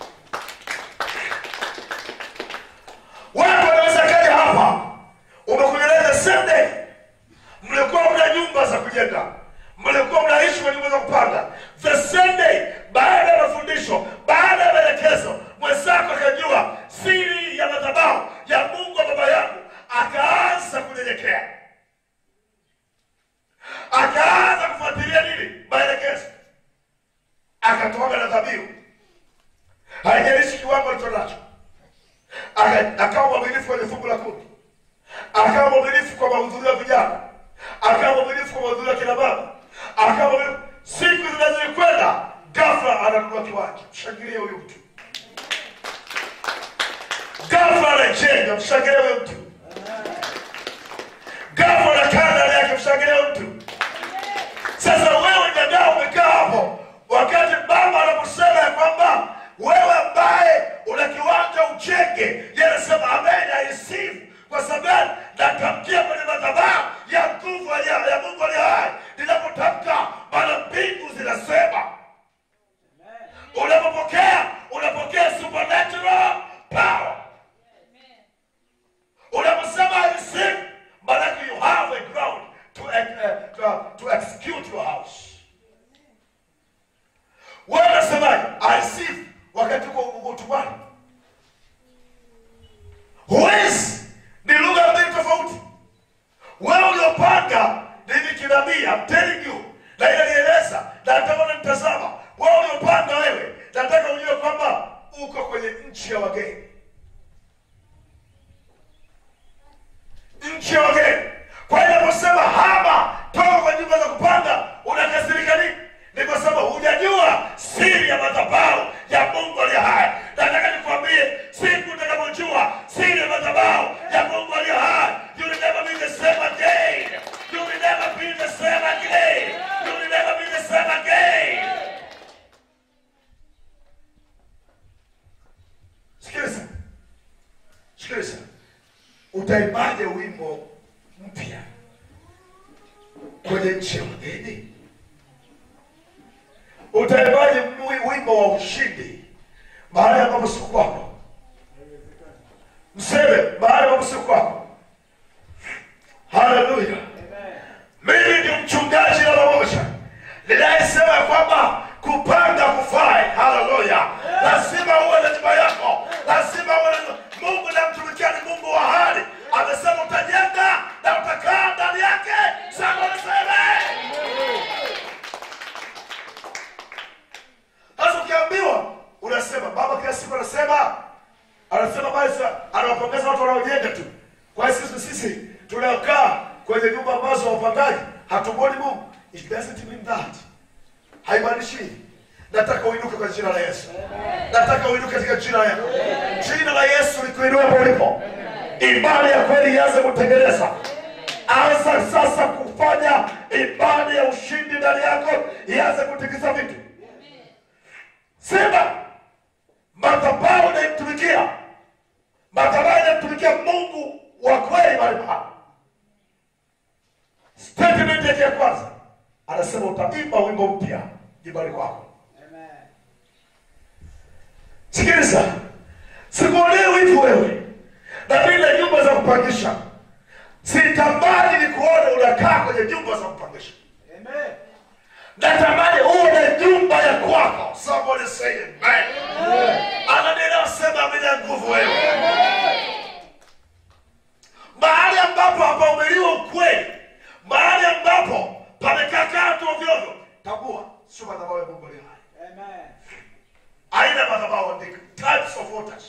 [SPEAKER 2] Wewe unaweza kaja hapa, umekujeleza same day, mlikuwa mna nyumba za kujenga, mlikuwa mnaishi kwa nyumba za kupanga, the same day, baada ya mafundisho, baada ya maelekezo, mwenzako akajua siri ya madhabahu ya Mungu wa baba yangu, akaanza kunyenyekea, akaanza kufuatilia nini? Maelekezo, akatoa na dhabihu, haijalishi kiwango alichonacho, akawa mwaminifu kwenye fungu la kumi, akawa mwaminifu kwa mahudhurio ya vijana, akawa mwaminifu kwa mahudhurio ya kina baba, akawa mwaminifu. Siku zinazokwenda, ghafla ananunua kiwanja. Mshangilie huyu mtu. Ghafla anajenga. Mshangilie huyu mtu. Ghafla anakaa ndani yake. Mshangilie huyu mtu. Sasa wewe dada umekaa hapo, wakati baba anaposema ya kwamba wewe ambaye una kiwanja ujenge, yeye anasema amen, I receive. Kwa sababu natamkia kwenye madhabahu ya nguvu ya Mungu aliye hai. Ninapotamka, maana mbingu zinasema. Unapopokea, unapokea supernatural power. Unaposema I receive, maana you have a ground to, uh, to, to execute your house. Wewe unasemaje? I receive wakati uko utumwani. Huwezi, ni lugha mbili tofauti. Wewe uliopanga nini kinabii, I'm telling you, na ile nieleza, na nataka unanitazama, wewe uliopanga wewe, nataka ujue kwamba uko kwenye nchi ya wageni. Nchi ya wageni. Kwa hiyo unaposema hama, toka kwa nyumba za kupanga, unakasirika nini? Ni kwa sababu hujajua siri ya madhabahu ya Mungu aliye hai. Nataka nikwambie, siku utakapojua siri ya madhabahu ya Mungu aliye hai, you will never be the same again. You will never be the same again. You will never be the same again. Sikiliza. Sikiliza. Utaimbaje wimbo mpya kwenye nchi ya wageni? Utaimbaje wimbo wa ushindi mahali ambapo si kwako? Mseme mahali ambapo si kwako. Haleluya. Mimi ni mchungaji na pamoja ninayesema kwamba kupanga kufai. Haleluya. Lazima uwe na nyumba yako, lazima uwe na Mungu. Na mtumikia ni Mungu wa hali, amesema utajenga na utakaa ndani yake. Sasa nasema sasa, ukiambiwa unasema baba kila siku anasema anasema basi anawapongeza watu wanaojenga tu. Kwa hiyo sisi sisi tunakaa kwenye nyumba ambazo wapangaji hatumwoni Mungu. It doesn't mean that. Haimaanishi. Nataka uinuke kwa jina la Yesu. Nataka uinuke katika jina lako. Jina la Yesu likuinue hapo ulipo. Ibada ya kweli ianze kutengeneza. Anza sasa kufanya ibada ya ushindi ndani yako, ianze kutikisa vitu. Sema madhabahu na imtumikia. Madhabahu na imtumikia Mungu wa kweli mahali hapa. Statement yake ya kwanza, anasema utaimba wimbo mpya jibali kwako. Amen. Sikiliza. Sikuonee wivu wewe na bila nyumba za kupangisha, Sitamani ni kuona unakaa kwenye nyumba za kupangisha.
[SPEAKER 1] Amen.
[SPEAKER 2] Natamani uwe na nyumba ya kwako. Somebody say amen. Ananena sema bila nguvu wewe. Mahali ambapo hapahubiriwi ukweli, mahali ambapo pamekaa tu ovyo, tambua sio madhabahu ya Mungu aliye hai.
[SPEAKER 1] Amen.
[SPEAKER 2] Aina madhabahu ndiko types of waters.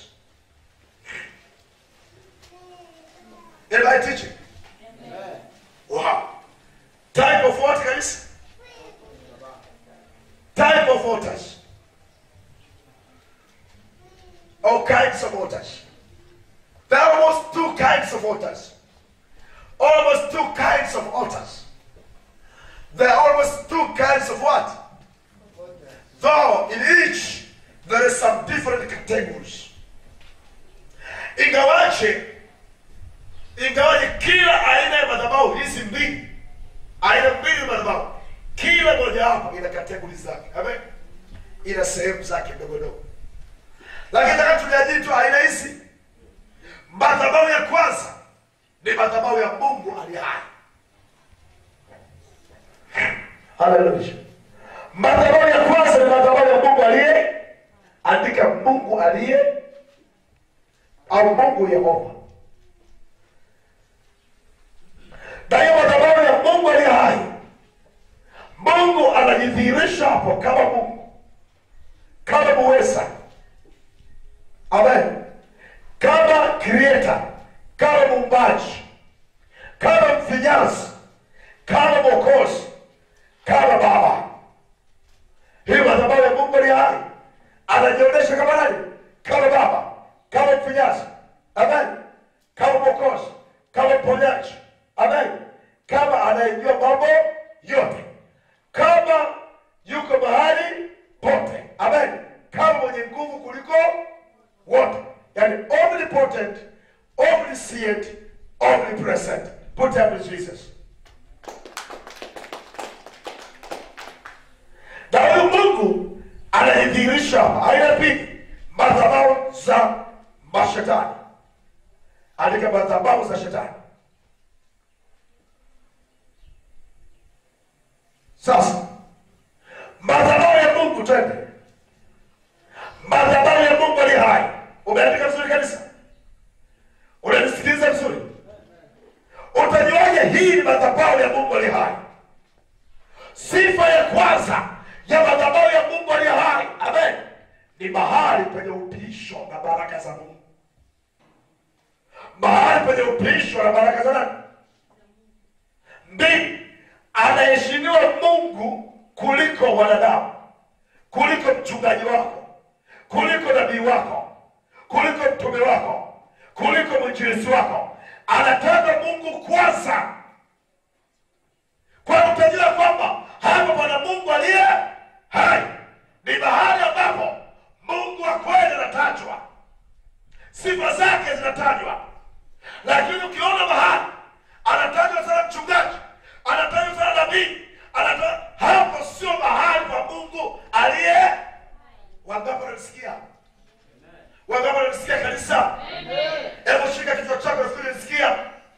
[SPEAKER 2] Am I teaching?
[SPEAKER 1] Amen.
[SPEAKER 2] Wow. Type of what, guys? Type of waters. All kinds of waters. There are almost two kinds of waters. Almost two kinds of waters. There are almost two kinds of what? Though in each there is some different categories. Ingawaje, ingawaje kila aina ya madhabahu hizi mbili, aina mbili ya madhabahu, kila moja hapo ina kategori zake. Amen. Ina sehemu zake ndogo ndogo. Lakini nataka tuliajiri tu aina hizi. Madhabahu ya kwanza ni madhabahu ya Mungu aliye hai. Hallelujah. Madhabahu ya kwanza ni madhabahu ya Mungu aliye, andika Mungu aliye au Mungu Yehova. Daima madhabahu ya Mungu aliye hai. Mungu anajidhihirisha hapo kama Mungu, kama muweza. Amen. Kama creator, kama muumbaji, kama mfinyanzi, kama mwokozi, kama baba. Hiyo madhabahu ya Mungu aliye hai anajionyesha kama nani? Kama baba, kama mfinyanzi. Amen. Kama mwokozi, kama mponyaji. Amen. Kama anayejua mambo yote, kama yuko mahali pote. Amen. Kama mwenye nguvu kuliko wote. Yani omnipotent, omniscient, omnipresent. Put up with Jesus. Na huyu Mungu anajidhihirisha aina pili, madhabahu za mashetani. Andika madhabahu za shetani. Sasa madhabahu ya Mungu twende. Madhabahu ya Mungu aliye hai. Umeandika vizuri kanisa? Unanisikiliza vizuri? Utajuaje hii ni madhabahu ya Mungu aliye hai? Sifa ya kwanza ya madhabahu ya Mungu aliye hai, amen, ni mahali penye upisho na baraka za Mungu. Mahali penye upisho na baraka za nani? Mbili, anaheshimiwa Mungu kuliko wanadamu, kuliko mchungaji wako, kuliko nabii wako, kuliko mtume wako, kuliko mwinjilisti wako. Anataja Mungu kwanza. Kwa utajua kwamba hapo pana Mungu aliye hai. Ni mahali ambapo Mungu wa kweli anatajwa, sifa zake zinatajwa. Lakini ukiona mahali anatajwa sana mchungaji, anatajwa sana nabii, anatajwa, hapo sio mahali pa Mungu aliye. Wangapi wanasikia? Wangapi wanasikia kanisa? Hebu shika kichwa chako na usikie.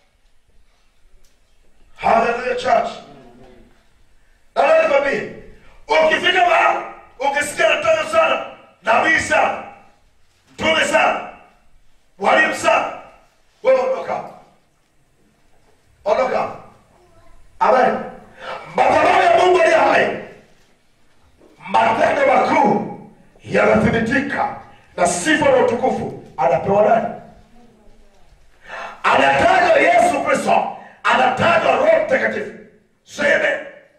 [SPEAKER 2] Hallelujah church. Na wewe kwambie, ukifika mahali ukisikia anatajwa sana nabii sana, mtume sana, walimu sana, wewe ondoka. Ondoka. Amen. Madhabahu ya Mungu aliye hai, matendo makuu yanathibitika na sifa na utukufu anapewa nani? Anatajwa Yesu Kristo, anatajwa Roho Mtakatifu. Sema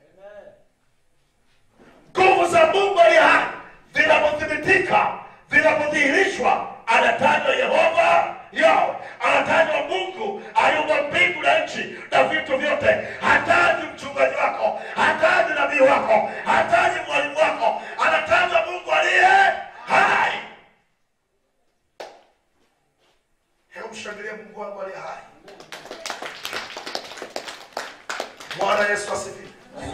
[SPEAKER 2] nguvu za Mungu aliye hai zinapothibitika, zinapodhihirishwa, anatajwa Yehova yao, anatajwa Mungu aliumba mbingu na nchi na vitu vyote. Hataji mchungaji wako, hataji nabii wako, hataji mwalimu wako, anatajwa Mungu aliye hai. Hebu shangilia Mungu wangu aliye hai. Bwana Yesu asifiwe.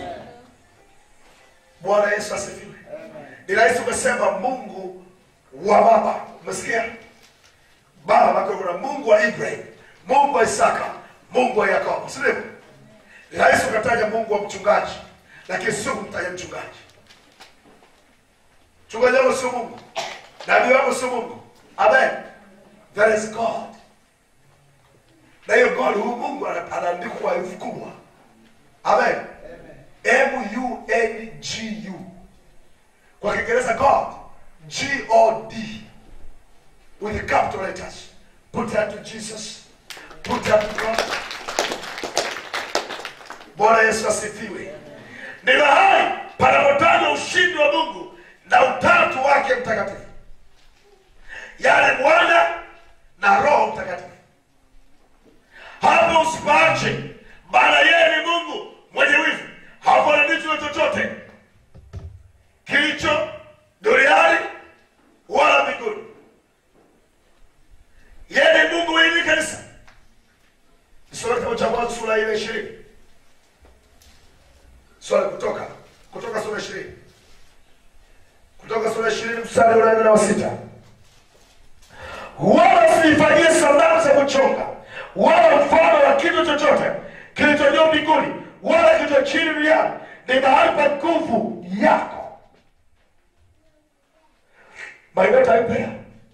[SPEAKER 2] Bwana Yesu asifiwe. Ni rahisi kusema Mungu wa baba. Umesikia? Baba wako kuna Mungu wa Ibrahim, Mungu wa Isaka, Mungu wa Yakobo, si ndio? Ni rahisi ukataja Mungu wa mchungaji, lakini sio kumtaja mchungaji. Mchungaji wako sio Mungu, nabii wako sio Mungu. Amen. There is God. Na hiyo God, huyu Mungu anaandikwa kwa herufi kubwa. Amen. M U N G U. Kwa Kiingereza God, G O D, with the capital letters. Put that to Jesus. Put that to God. Bwana Yesu asifiwe. Ni mahali panapotajwa ushindi wa Mungu na utatu wake mtakatifu, yaani Bwana na Roho Mtakatifu. Hapo usipaache, maana yeye ni Mungu mwenye wivu. Hafananishi na chochote kilicho duniani wala mbinguni. Yeye ni Mungu mwenye kanisa. Sura kitabu cha Mwanzo sura ile ishirini. Sura kutoka kutoka sura ishirini. Kutoka sura ishirini mstari wa nne na sita. Wala usifanyie sanamu za kuchonga, wala mfano wa kitu chochote kilicho juu mbinguni wala kilicho chini duniani. Ni mahali pa nguvu yako. Maibeta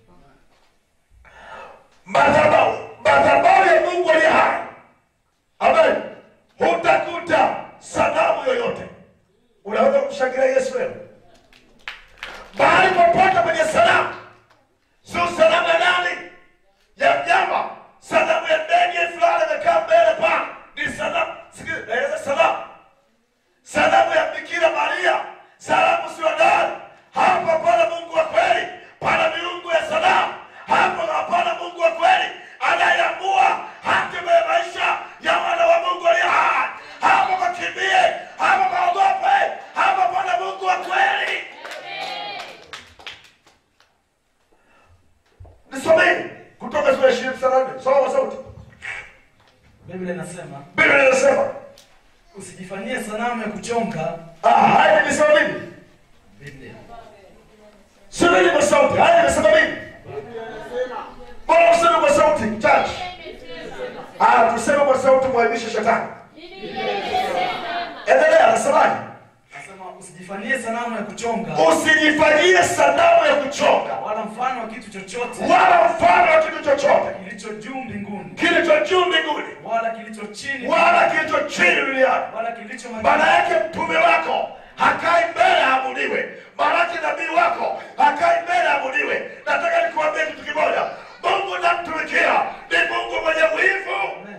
[SPEAKER 2] madhabahu madhabahu ya Mungu aliye hai. Amen. Hutakuta sanamu yoyote. Unaweza kumshangilia Yesu leo. Mahali popote kwenye sanamu, sio sanamu ya nani? Ya mnyama. Sanamu ya ndege fulani amekaa mbele pa. Ni sanamu. Sikia, naeleza sanamu. Sanamu ya Bikira Maria. Sanamu sio ndani. Hapo hapana Mungu wa kweli. Pana miungu ya sanamu. Hapo hapana Mungu wa kweli. Anayeamua hatima ya maisha ya wana wa Mungu aliye hai. Hapo kakimbie. Hapo kaogope. Hapo pana Mungu wa kweli. Nisomeni kutoka sura ishirini mstari wa nne. Soma kwa sauti.
[SPEAKER 3] Biblia inasema,
[SPEAKER 2] Biblia inasema,
[SPEAKER 3] usijifanyie sanamu ya kuchonga.
[SPEAKER 2] Ah, haya nimesema nini?
[SPEAKER 3] Biblia.
[SPEAKER 2] Someni kwa sauti. Haya nimesema nini? Bwana useme kwa sauti, church. Ah, tuseme kwa sauti muaibishe shetani. Endelea, anasemaje?
[SPEAKER 3] Anasema usijifanyie sanamu ya kuchonga.
[SPEAKER 2] Usijifanyie sanamu ya kuchonga.
[SPEAKER 3] Wala mfano wa kitu chochote.
[SPEAKER 2] Wala mfano wa kitu chochote
[SPEAKER 3] kilicho juu mbinguni.
[SPEAKER 2] Kilicho juu mbinguni.
[SPEAKER 3] Wala kilicho chini.
[SPEAKER 2] Wala kilicho chini duniani.
[SPEAKER 3] Wala kilicho majini.
[SPEAKER 2] Maana yake mtume wako hakai mbele aabudiwe. Maana yake nabii wako hakai mbele aabudiwe. Nataka nikuambie kitu kimoja. Mungu namtumikia ni Mungu mwenye wivu.
[SPEAKER 3] Amen.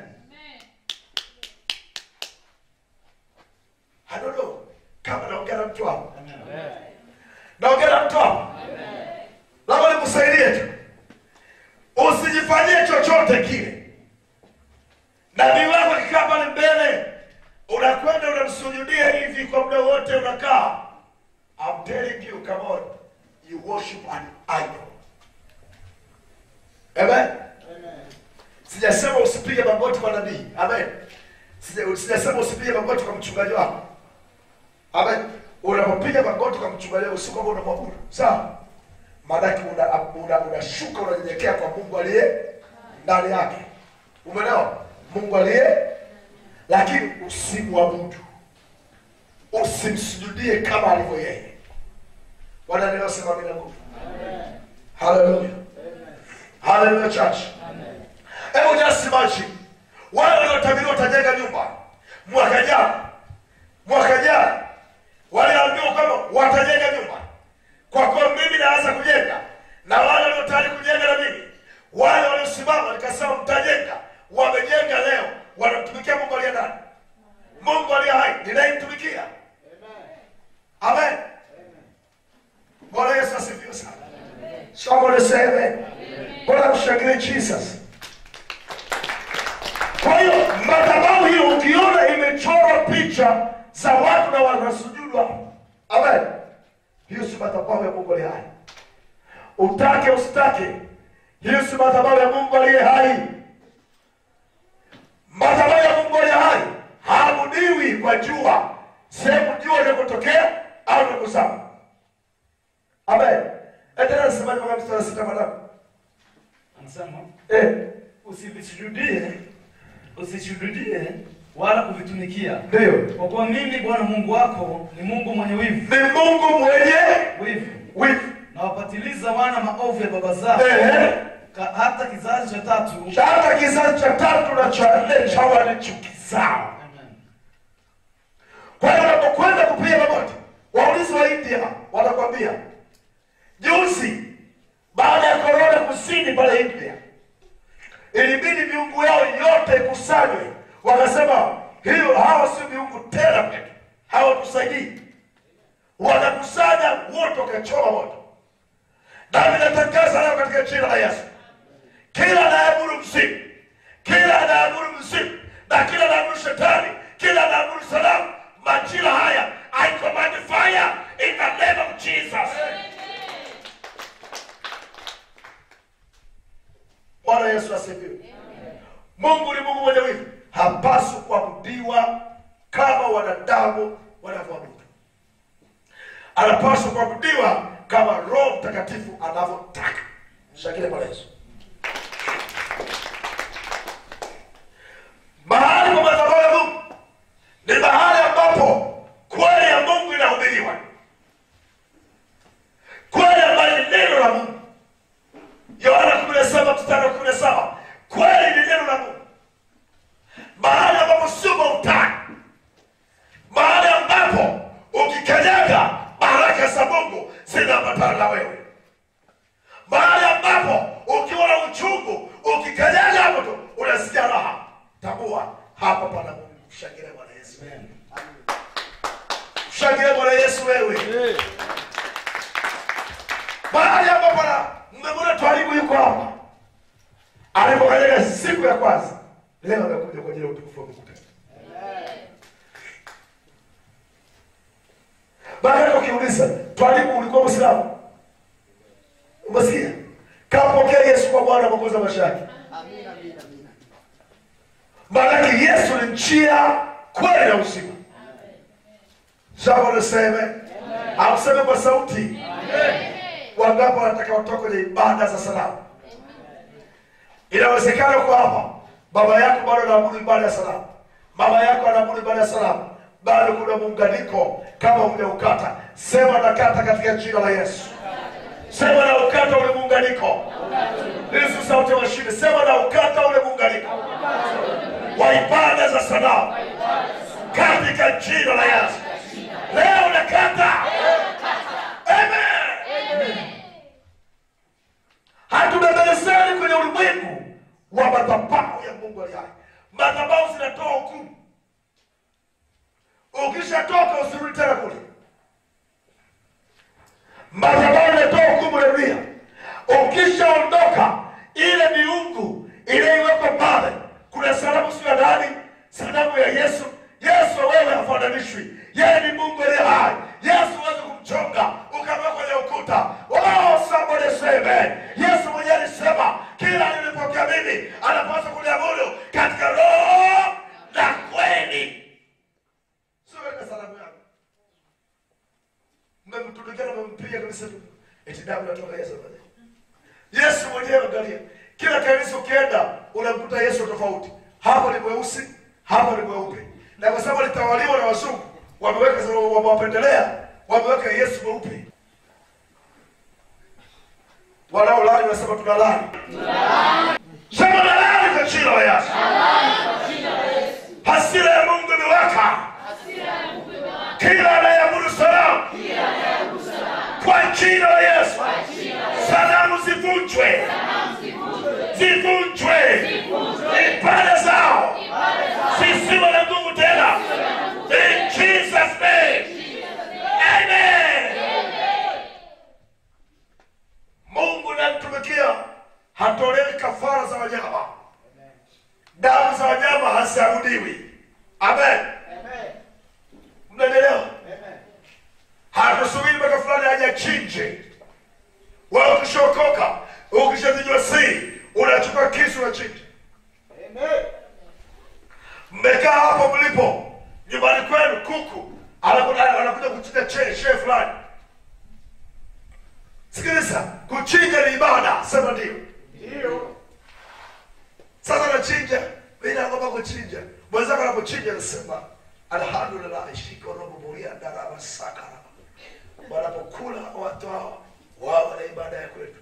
[SPEAKER 2] I don't know kama naongea na mtu hapo.
[SPEAKER 3] Amen.
[SPEAKER 2] Naongea na mtu hapo. Labda nikusaidie tu. Usijifanyie chochote kile. Nabii wako akikaa pale mbele, unakwenda unamsujudia hivi kwa muda wote unakaa. I'm telling you, come on. You worship an idol. Amen. Amen. Sijasema usipige magoti kwa nabii. Amen. Sija sijasema usipige magoti kwa mchungaji wako. Amen. Unapopiga magoti kwa mchungaji wako usiku ambao unamwabudu. Sawa? Maana una una unashuka unanyenyekea kwa Mungu aliye ndani yake. Umeelewa? Mungu aliye, lakini usimwabudu. Usimsujudie kama alivyo yeye. Bwana leo sema mimi nguvu. Amen. Hallelujah. Hallelujah church. Amen. Hebu just imagine. Wale waliotabiriwa watajenga nyumba mwaka jana. Mwaka jana waliambiwa kwamba watajenga nyumba. Kwa kwa mimi naanza kujenga. Na wale waliotaka kujenga na mimi, wale waliosimama nikasema mtajenga, wamejenga leo, wanamtumikia Mungu aliye ndani. Mungu aliye hai, ninayemtumikia. Amen. Amen. Bwana Yesu asifiwe sana. Somebody say amen. Bwana mshangilie Jesus. Kwa hiyo madhabahu hiyo ukiona imechorwa picha za watu na wanasujudu hapo. Amen. Hiyo si madhabahu ya Mungu aliye hai. Utake usitake, hiyo si madhabahu ya Mungu aliye hai. Madhabahu ya Mungu aliye hai haabudiwi kwa jua, sehemu jua linapotokea au linapozama. Amen. Endelea nasemaje kwa mstari sita madam?
[SPEAKER 3] Anasema,
[SPEAKER 2] Eh,
[SPEAKER 3] usilisujudie usishuhudie wala kuvitumikia.
[SPEAKER 2] Ndio.
[SPEAKER 3] Kwa kuwa mimi Bwana Mungu wako ni Mungu mwenye wivu.
[SPEAKER 2] Ni Mungu mwenye
[SPEAKER 3] wivu.
[SPEAKER 2] Wivu.
[SPEAKER 3] Na wapatiliza wana maovu ya baba zao.
[SPEAKER 2] Ehe.
[SPEAKER 3] Hata kizazi cha tatu.
[SPEAKER 2] Hata kizazi cha tatu na cha nne cha wanichukizao. Kwa hiyo unapokwenda kupiga magoti, waulizi wa India wanakwambia, juzi baada ya korona kusini pale India, ilibidi miungu yao yote ikusanywe. Wakasema hiyo hawa si miungu tena kwetu, hawatusaidii. Wanakusanya wote wakachoma moto. Nami natangaza leo katika jina la Yesu, kila anayeabudu mzimu, kila anayeabudu mzimu, na kila anayeabudu shetani, kila anayeabudu sanamu, majira haya I command fire in the name of Jesus. Bwana Yesu asifiwe. Mungu ni Mungu mwenye wivu. Hapaswi kuabudiwa kama wanadamu wanavyoabudu. Anapaswa kuabudiwa kama Roho Mtakatifu anavyotaka. Shangile Bwana Yesu. Mahali pa madhabahu ya Mungu ni mahali ambapo kweli ya Mungu inahubiriwa. Kweli ambayo ni neno la Mungu. Yohana kumi na saba mstari wa kumi na saba. Kweli ni neno la Mungu. Mahali ambapo sio mautani. Mahali ambapo ukikanyaga baraka za Mungu zinaambatana na wewe. Mahali ambapo ukiwa na uchungu ukikanyaga hapo tu unasikia raha. Tambua hapa pana Mungu. Shangilia Bwana Yesu. Shangilia Bwana Yesu wewe. Mahali ambapo na mmemwona Twalibu yuko hapa. Alipokanyaga siku ya kwanza, leo amekuja kwa ajili ya utukufu wa Mungu. Baada ukiuliza, Twalibu ulikuwa Muislamu? Umesikia? Kapokea Yesu kwa Bwana Mwokozi wa maisha yake. Amina, amina, amina. Maana Yesu ni njia, kweli na uzima. Sasa niseme, au sema kwa sauti. Amen. Wangapi wanataka watoke kwenye ibada za salamu? Inawezekana kwa hapa baba yako bado anaabudu ibada ya salamu, mama yako anaabudu ibada ya salamu, bado kuna muunganiko kama umeukata. Sema nakata katika jina la Yesu. Sema na ukata ule muunganiko. Yesu sauti ya mashine. Sema na ukata ule muunganiko wa ibada za salamu katika jina la Yesu. Leo nakata. Amen. Hatubembelezani kwenye ulimwengu wa madhabahu ya Mungu aliye hai. Madhabahu zinatoa hukumu. Ukishatoka usirudi tena kule. Madhabahu inatoa hukumu ya dunia. Ukishaondoka ile miungu ile iweko pale, kuna sanamu sio ndani, sanamu ya Yesu. Yesu wewe hafananishwi. Yeye ni Mungu aliye hai. Yesu huwezi kumchonga ukamweka kwenye ukuta. Oh, somebody say amen. Yesu mwenyewe alisema kila nilipokea mimi anapaswa kuniabudu katika roho na kweli. Sio katika sanamu yako. Mmemtumikia na mmempiga kanisa tu. Eti damu inatoka Yesu pale. Yesu mwenyewe angalia. Kila kanisa ukienda unamkuta Yesu tofauti. Hapo ni mweusi, hapo ni mweupe. Na kwa sababu litawaliwa na wazungu, wameweka wamewapendelea, wameweka Yesu mweupe. Wanaolani wanasema tunalani. Tunalani. Sema nalani kwa jina la Yesu. Nalani kwa jina la Yesu. Hasira ya Mungu imewaka. Hasira ya Mungu imewaka. Kila anayeabudu sanamu. Kila anayeabudu sanamu. Kwa jina la Yesu. Kwa jina la Yesu. Sanamu zivunjwe. Sanamu zivunjwe. Zivunjwe. Zivunjwe. Ibada zao. Ibada zao. Zisiwe na nguvu tena. In Jesus name. Amen. Mungu anatumikia hatolewi kafara za wanyama. Damu za wanyama haziabudiwi. Amen. Mnaelewa? Hatusubiri mpaka fulani aje chinje. Wewe ukishokoka, ukishajijua siri, unachukua kisu na chinja. Amen. Mmekaa hapo mlipo nyumbani kwenu, kuku anakuja anakuja kuchinja shehe fulani. Sikiliza, kuchinja ni ibada, sema ndio. Ndio. Sasa nachinja, bila ngoma kuchinja. wanapochinja anasema alhamdulillah shikorobo buria daraba sakara. Wanapokula watu hao wao na ibada ya kwetu.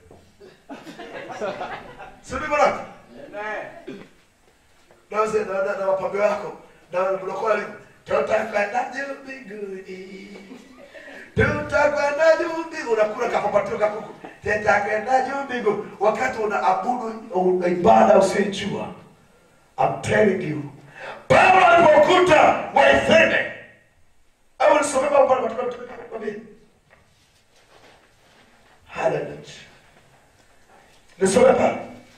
[SPEAKER 2] Sio bwana? Amen. Naanza na na mapambo yako na mlokole tutakwenda juu mbinguni. Tutakwenda juu mbinguni, unakula kapapatio kakuku. Tutakwenda juu mbinguni wakati unaabudu ibada usiyojua. I'm telling you. Paulo alipokuta Waefene au nisome Paulo pale kutoka kutoka Hallelujah. Nisome pale.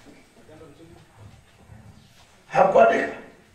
[SPEAKER 2] Hakuandika.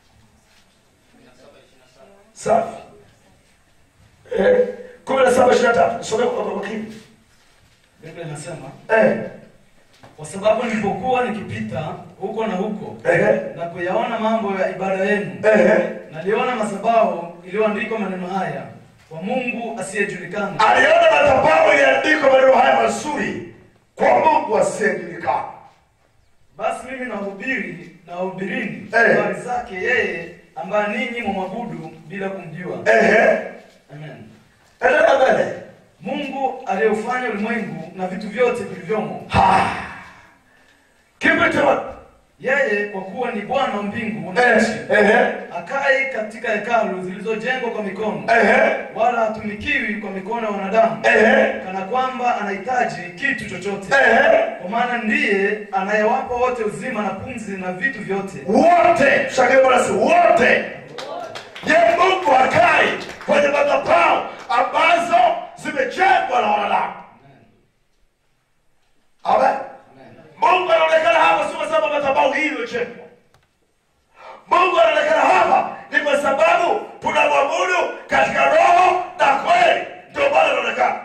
[SPEAKER 2] Safi. Eh, kumi na saba ishirini na tatu. Nisome kwa makini.
[SPEAKER 3] Biblia inasema,
[SPEAKER 2] Eh.
[SPEAKER 3] kwa sababu nilipokuwa nikipita huko na huko,
[SPEAKER 2] Eh.
[SPEAKER 3] na kuyaona mambo ya ibada yenu,
[SPEAKER 2] Eh.
[SPEAKER 3] naliona madhabahu iliyoandikwa maneno haya, kwa Mungu asiyejulikana.
[SPEAKER 2] Aliona madhabahu iliandikwa maneno haya mazuri, kwa Mungu asiyejulikana.
[SPEAKER 3] Basi mimi nahubiri na hubirini
[SPEAKER 2] Eh.
[SPEAKER 3] habari zake yeye ambaye ninyi mwamwabudu bila kumjua.
[SPEAKER 2] Eh.
[SPEAKER 3] Amen.
[SPEAKER 2] Endelea mbele.
[SPEAKER 3] Mungu aliyeufanya ulimwengu na vitu vyote vilivyomo.
[SPEAKER 2] Ha. Kimetewa.
[SPEAKER 3] Yeye kwa kuwa ni Bwana wa mbingu na
[SPEAKER 2] Eh.
[SPEAKER 3] nchi,
[SPEAKER 2] Eh.
[SPEAKER 3] akai katika hekalu zilizojengwa kwa mikono,
[SPEAKER 2] Eh.
[SPEAKER 3] wala hatumikiwi kwa mikono ya wanadamu,
[SPEAKER 2] Eh.
[SPEAKER 3] kana kwamba anahitaji kitu chochote.
[SPEAKER 2] Eh.
[SPEAKER 3] Kwa maana ndiye anayewapa wote uzima na pumzi na vitu vyote.
[SPEAKER 2] Wote, shangwe basi wote. Je, Mungu hakai kwenye madhabahu ambazo zimejengwa na wanadamu? Amen. Mungu anaonekana hapa sio kwa sababu madhabahu hii imejengwa. Mungu anaonekana hapa ni kwa sababu tunamwabudu katika roho na kweli. Ndio maana anaonekana.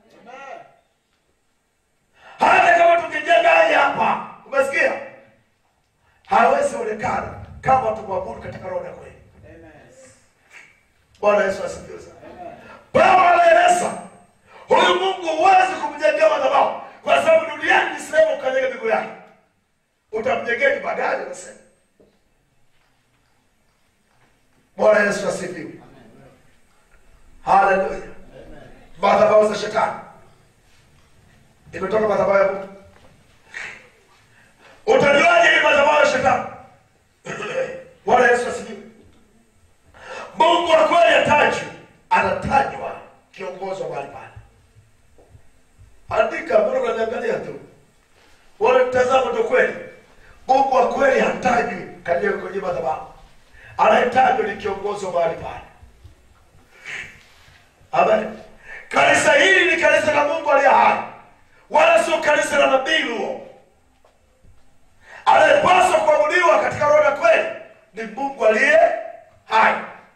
[SPEAKER 2] Hata kama tukijenga hapa, umesikia? Hawezi onekana kama tumwabudu katika roho na kweli. Bwana Yesu asifiwe sana. Paulo anaeleza huyu Mungu huwezi kumjengea madhabahu kwa sababu duniani ni sehemu ukanyega miguu yake. Utamjengea kibagani unasema. Bwana Yesu asifiwe. Hallelujah. Madhabahu za shetani imetoka madhabahu ya Mungu. Utajuaje hii madhabahu ya shetani? Bwana Yesu asifiwe. Mungu wa kweli atajwa, anatajwa kiongozi wa mahali pale. Andika, mbona unaniangalia tu? Wala mtazamo ndio kweli. Mungu wa kweli hatajwi katika kwenye madhabahu. Anayetajwa ni kiongozi wa mahali pale. Amen. Kanisa hili ni kanisa la Mungu aliye hai, wala sio kanisa la nabii huo. Anayepaswa kuabudiwa katika roho na kweli ni Mungu aliye hai,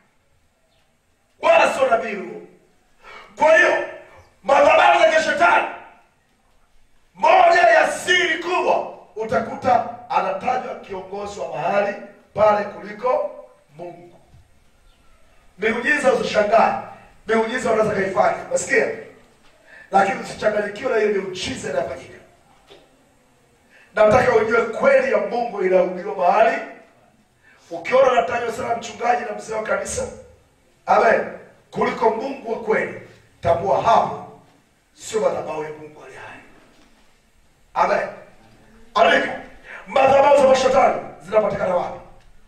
[SPEAKER 2] wala sio nabii huo. Kwa hiyo madhabahu za kishetani, moja ya siri kubwa utakuta anatajwa kiongozi wa mahali pale kuliko Mungu. Miujiza usishangae, miujiza unaweza kaifanya, unasikia? Lakini usichanganyikiwe na hiyo miujiza inafanyika. Nataka ujue kweli ya Mungu inahubiriwa mahali. Ukiona anatajwa sana mchungaji na mzee wa kanisa, amen, kuliko Mungu wa kweli, tambua hapo sio madhabahu ya Mungu aliye hai. Amen. Andika, madhabahu za mashetani zinapatikana wapi?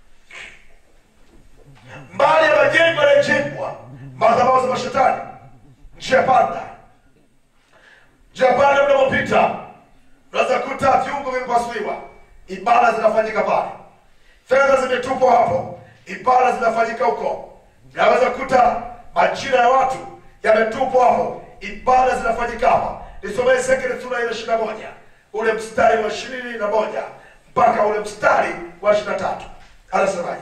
[SPEAKER 2] Mbali ya majengo yanayojengwa, madhabahu za mashetani, njia panda. Njia panda unapopita, unaweza kuta viungo vimepasuliwa, ibada zinafanyika pale. Fedha zimetupwa hapo, ibada zinafanyika huko. Unaweza kuta majina ya watu yametupwa hapo, ibada zinafanyika hapa. Nisomee Ezekieli sura ya ishirini na moja, ule mstari wa ishirini na moja mpaka ule mstari wa ishirini na tatu. Anasemaje?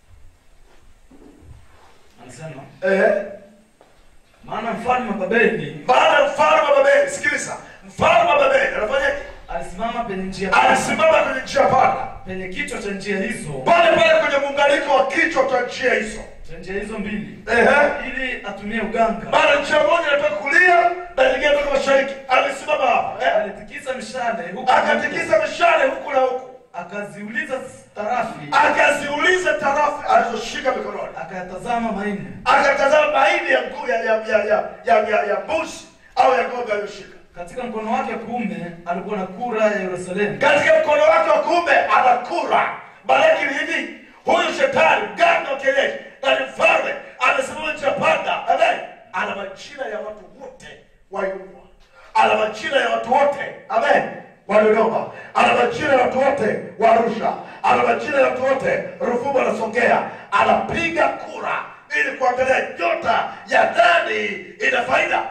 [SPEAKER 3] Anasema,
[SPEAKER 2] Eh,
[SPEAKER 3] maana mfalme wa Babeli,
[SPEAKER 2] maana mfalme wa Babeli, sikiliza, mfalme wa Babeli anafanyaje?
[SPEAKER 3] alisimama penye njia
[SPEAKER 2] Alisimama kwenye njia panda,
[SPEAKER 3] penye kichwa cha njia hizo,
[SPEAKER 2] pale pale kwenye muunganiko wa kichwa cha njia hizo.
[SPEAKER 3] cha njia hizo mbili,
[SPEAKER 2] Ehe.
[SPEAKER 3] ili atumie uganga.
[SPEAKER 2] Maana njia moja inatoka kulia na nyingine inatoka mashariki. Alisimama hapa, eh?
[SPEAKER 3] Alitikisa mishale huku
[SPEAKER 2] Akatikisa mishale huku na huku.
[SPEAKER 3] akaziuliza tarafi,
[SPEAKER 2] akaziuliza tarafi alizoshika mikononi,
[SPEAKER 3] akayatazama mahindi,
[SPEAKER 2] akatazama mahindi ya mguu ya ya ya ya ya, ya, ya mbuzi au ya ng'ombe aliyoshika.
[SPEAKER 3] Katika mkono wake wa kuume alikuwa na kura ya Yerusalemu.
[SPEAKER 2] Katika mkono wake wa kuume ana kura. Malaki ni hivi, huyu shetani mganga wa kienyeji na ni mfalme amesimama nchi ya panda. Amen. Ana majina ya watu wote wa Yuda. Ana majina ya watu wote. Amen. Wa Dodoma. Ana majina ya watu wote wa Arusha. Ana majina ya watu wote Ruvuma na Songea. Anapiga kura ili kuangalia nyota ya nani ina faida.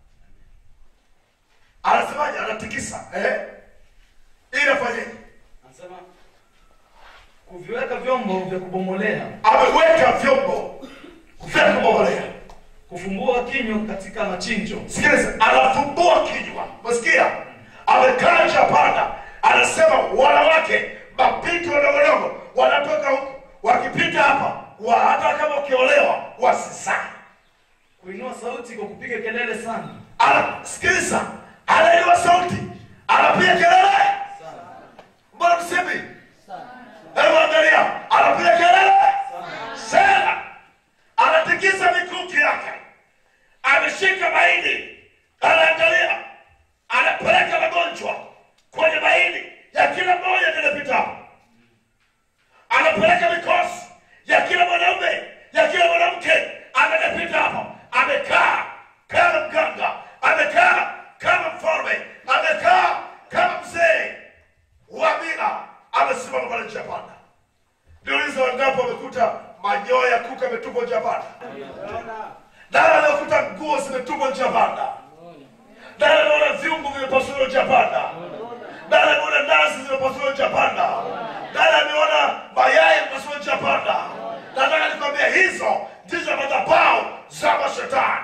[SPEAKER 2] Anasemaje? Anatikisa. Eh? Ili afanyeje?
[SPEAKER 3] Anasema kuviweka vyombo vya kubomolea.
[SPEAKER 2] Ameweka vyombo vya kubomolea.
[SPEAKER 3] Kufumbua kinywa katika machinjo.
[SPEAKER 2] Sikiliza, anafumbua kinywa. Msikia? Amekaa chapanda. Anasema wanawake, mapiti wadogodogo wanatoka huku. Wakipita hapa, wa hata kama ukiolewa, wasisai.
[SPEAKER 3] Kuinua sauti kwa kupiga kelele sana.
[SPEAKER 2] Ana, sikiliza, anainua sauti. Anapiga kelele.
[SPEAKER 3] Sana.
[SPEAKER 2] Mbona msemi? Sana. Hebu angalia, anapiga kelele. Sana. Sana. Anatikisa mikuki yake. Ameshika mahindi. Anaangalia. Anapeleka magonjwa kwenye mahindi ya kila mmoja anayepita. Anapeleka mikosi ya kila mwanaume, ya kila mwanamke anayepita hapo. Amekaa kama mganga, amekaa kama mfalme, amekaa kama mzee wa mila, amesimama pale nje ya panda. Niulize, wangapi wamekuta manyoya ya kuku yametupwa nje ya panda? Nani amekuta nguo zimetupwa nje ya panda? Nani ameona viungo vimepasuliwa nje ya panda? Nani ameona nazi zimepasuliwa nje ya panda? Nani ameona mayai yamepasuliwa nje ya panda? Nataka nikwambia hizo ndizo madhabahu za mashetani.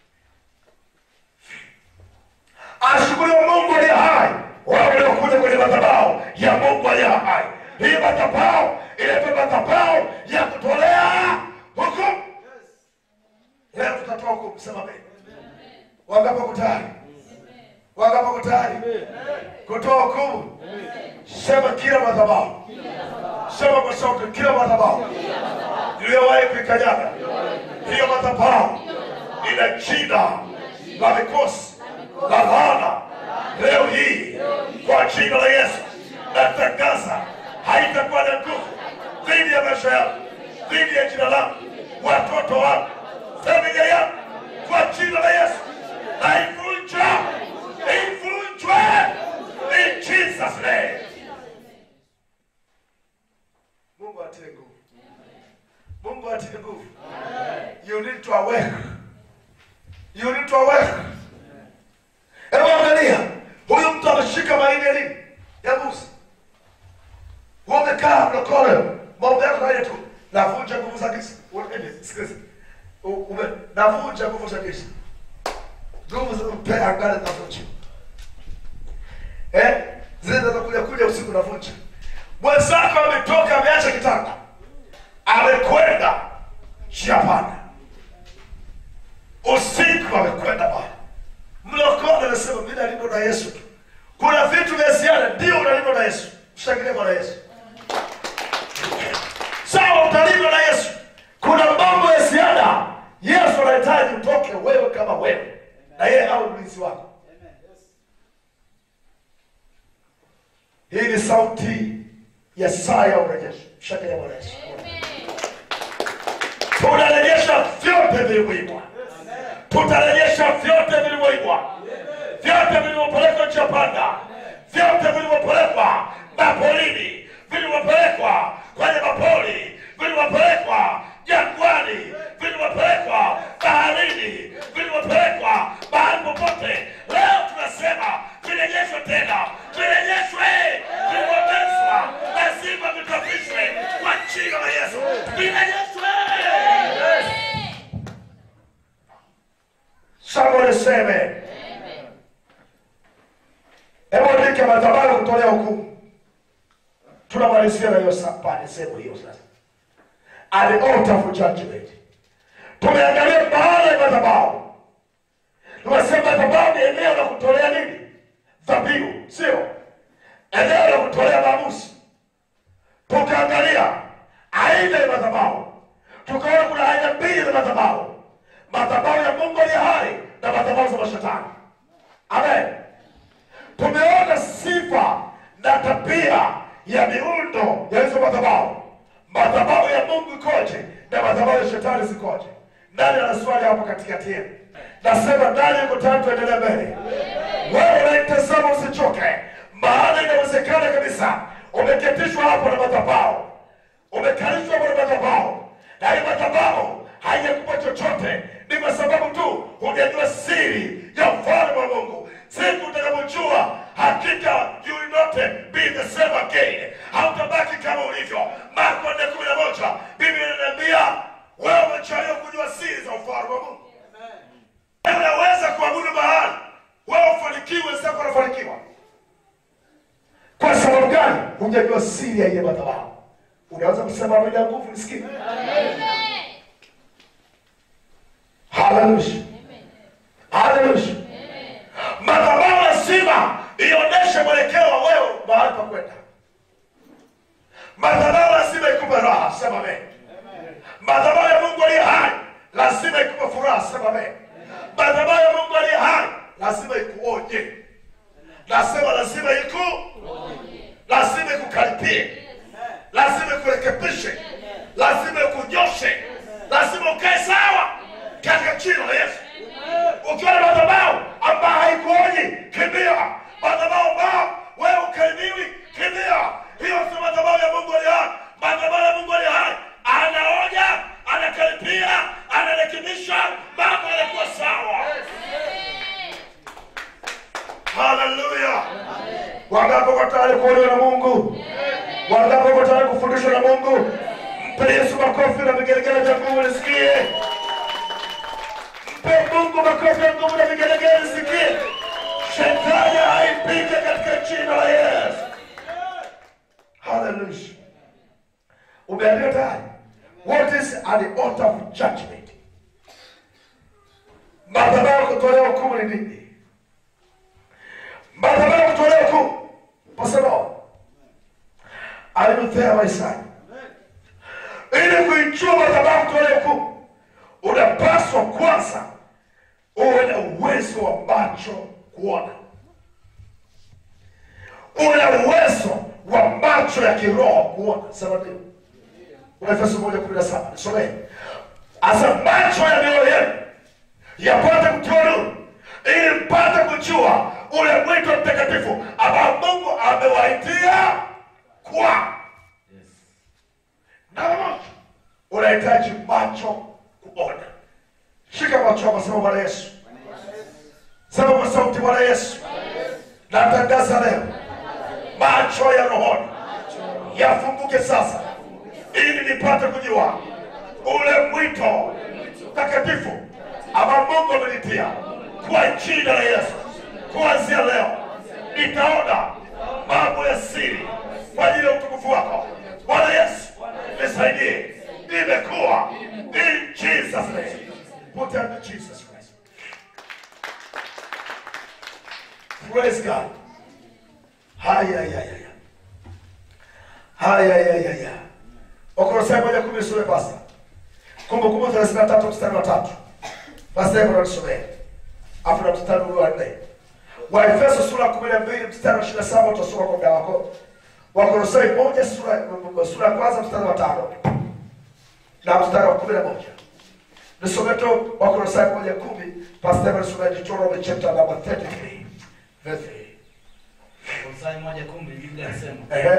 [SPEAKER 2] Ashukuriwe Mungu aliye hai. Wao waliokuja kwenye madhabahu ya Mungu aliye hai. Hii madhabahu inaitwa madhabahu ya kutolea hukumu. Leo tutatoa hukumu. Sema amen. Wangapi wako tayari? Wangapi wako tayari kutoa hukumu? Sema kila madhabahu. Sema kwa sauti, kila madhabahu iliyowahi kuikanyaga. Hiyo madhabahu ina jina la mikosi la laana. Leo hii kwa jina la Yesu natangaza haitakuwa na nguvu dhidi ya maisha yangu, dhidi ya jina langu, watoto wangu, familia yangu. Kwa jina la Yesu naivunja, ivunjwe in Jesus name. Mungu atie nguvu. Mungu atie nguvu. You need to awake. You need to awake. Hebu angalia, huyu mtu ameshika mahindi ya nini? Ya mbuzi. Umekaa mlokole, mambo yako haya tu. Navunja nguvu za giza. Sikiliza. Ume navunja nguvu za giza. Nguvu za kupea angani navunja. Eh? Zile zinakuja kuja usiku navunja. Mwenzako ametoka, ameacha kitanda. Amekwenda Japani. Usiku amekwenda bali. Mlokole anasema mimi nalindwa na Yesu tu. Kuna vitu vya ziada ndio unalindwa na Yesu. Mshangilie Bwana Yesu. Sawa, utalindwa na Yesu. Kuna mambo ya ziada Yesu anahitaji utoke wewe kama wewe. Na yeye awe mlinzi wako. Hii ni sauti ya saa ya urejesho. Mshangilie Bwana Yesu. Tunarejesha vyote vilivyoibwa. Tutarejesha vyote vilivyoibwa. Vyote vilivyopelekwa nchi ya panda. Vyote vilivyopelekwa mapolini. Vilivyopelekwa kwenye mapoli. Vilivyopelekwa jangwani. Vilivyopelekwa baharini. Vilivyopelekwa mahali popote. Leo tunasema virejeshwe tena. Virejeshwe. Vilivyomezwa. Lazima vitafishwe kwa jina la Yesu. Virejeshwe. Somebody say amen. Hebu andike madhabahu kutolea hukumu. Tunamalizia na hiyo sapani sehemu hiyo sasa. At the altar for judgment. Tumeangalia baada ya madhabahu. Tunasema madhabahu ni eneo la kutolea nini? Dhabihu, sio? Eneo la kutolea maamuzi. mbili za madhabahu, madhabahu ya Mungu aliye hai na madhabahu za mashetani. Amen. Tumeona sifa na tabia ya miundo ya hizo madhabahu. Madhabahu ya Mungu ikoje na madhabahu ya shetani zikoje? Nani ana swali hapo katikati yenu? Nasema ndani yuko tayari tuendelee mbele. Wewe unaitazama usichoke. Maana inawezekana kabisa umeketishwa hapo na madhabahu. Umekalishwa hapo na madhabahu. Na hii madhabahu haijakupa chochote. Ni kwa sababu tu hujajua siri ya ufalme wa Mungu. Siku utakapojua hakika you will not be the same again. Hautabaki kama ulivyo. Marko nne kumi na moja Biblia inaniambia wewe umechaliwa kujua siri za ufalme wa Mungu. Amen. Unaweza kuabudu mahali wewe ufanikiwe, sasa unafanikiwa. Kwa sababu gani? Hujajua siri ya ile madhabahu. Unaweza kusema bila nguvu nisikie. Amen. Hallelujah. Hallelujah. Madhabahu lazima ionyeshe mwelekeo wa wewe mahali pa kwenda. Madhabahu lazima ikupe raha, sema amen. Madhabahu ya Mungu aliye hai lazima ikupe furaha, sema amen. Madhabahu ya Mungu aliye hai lazima ikuonye. Nasema lazima ikuonye. Lazima ikukaribie. Lazima ikurekebishe. Lazima ikunyoshe. Lazima ukae sawa katika jina la Yesu. Ukiona madhabahu ambayo haikuonyi, kimbia. Madhabahu ambayo wewe ukainiwi, kimbia. Hiyo si madhabahu ya Mungu aliye hai. Madhabahu ya Mungu aliye hai anaonya, anakaribia, anarekebisha, mambo yanakuwa sawa. Hallelujah. Wangapi wako tayari kuolewa na Mungu? Wangapi wako tayari kufundishwa na Mungu? Mpe Yesu makofi na vigelegele vya nguvu nisikie. Mpe Mungu makofi na nguvu na vigelegele nisikie. Shetani haipite katika jina la Yesu. Hallelujah. Umeandika tayari? What is at the altar of judgment? Madhabahu kutolea hukumu ni nini? Madhabahu kutolea hukumu. Pastor, are you there my son? Ili kuijua madhabahu kutolea hukumu, unapaswa kwanza uwe na uwezo wa macho kuona. Uwe na uwezo wa macho ya kiroho kuona. Sema ndio. Efeso moja kumi na saba. Nisomee. Asa macho ya mioyo yenu yapate kutiwa nuru, ili mpate kujua ule mwito mtakatifu ambao Mungu amewaitia kwa. Yes. Na macho unahitaji macho kuona. Shika macho kwa sababu Bwana Yesu. Sema kwa sauti Bwana Yesu. Natangaza leo macho ya rohoni yafunguke sasa, ili nipate kujua ule mwito mtakatifu ambao Mungu amenitia kwa jina la Yesu. Kuanzia leo nitaona mambo ya siri kwa ajili ya utukufu wako. Bwana Yesu, nisaidie. Nimekuwa in Jesus name. Put on Jesus Christ. Praise God. Haya ya ya ya. Haya ya ya ya. Wakolosai moja kumi sura pasta. Kumbukumbu thelathini na tatu mstari wa tatu. Pasta yako anasomea. Afu na mstari wa nne. Waefeso sura kumi na mbili mstari wa ishirini na saba utasoma kwa muda wako. Wakolosai moja sura sura ya kwanza mstari wa tano. Na mstari wa kumi na moja. Nisome tu Wakolosai moja kumi, pasta yako anasomea Deuteronomy chapter number thirty-three. Verse three.
[SPEAKER 3] Wakolosai moja kumi Biblia inasema.
[SPEAKER 2] Ehe.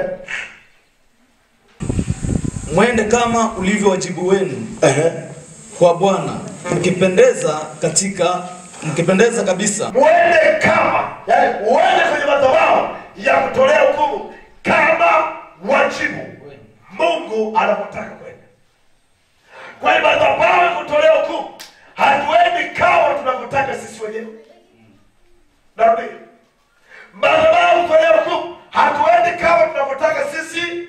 [SPEAKER 3] Mwende kama ulivyo wajibu wenu.
[SPEAKER 2] Ehe.
[SPEAKER 3] Kwa Bwana, mkipendeza katika mkipendeza kabisa.
[SPEAKER 2] Mwende kama, yani uende kwenye madhabahu ya kutolea hukumu kama wajibu Mungu anapotaka kwenda. Kwa hiyo madhabahu ya kutolea hukumu hatuendi kama tunavyotaka sisi wenyewe. Narudi. Madhabahu ya kutolea hukumu hatuendi kama tunavyotaka sisi.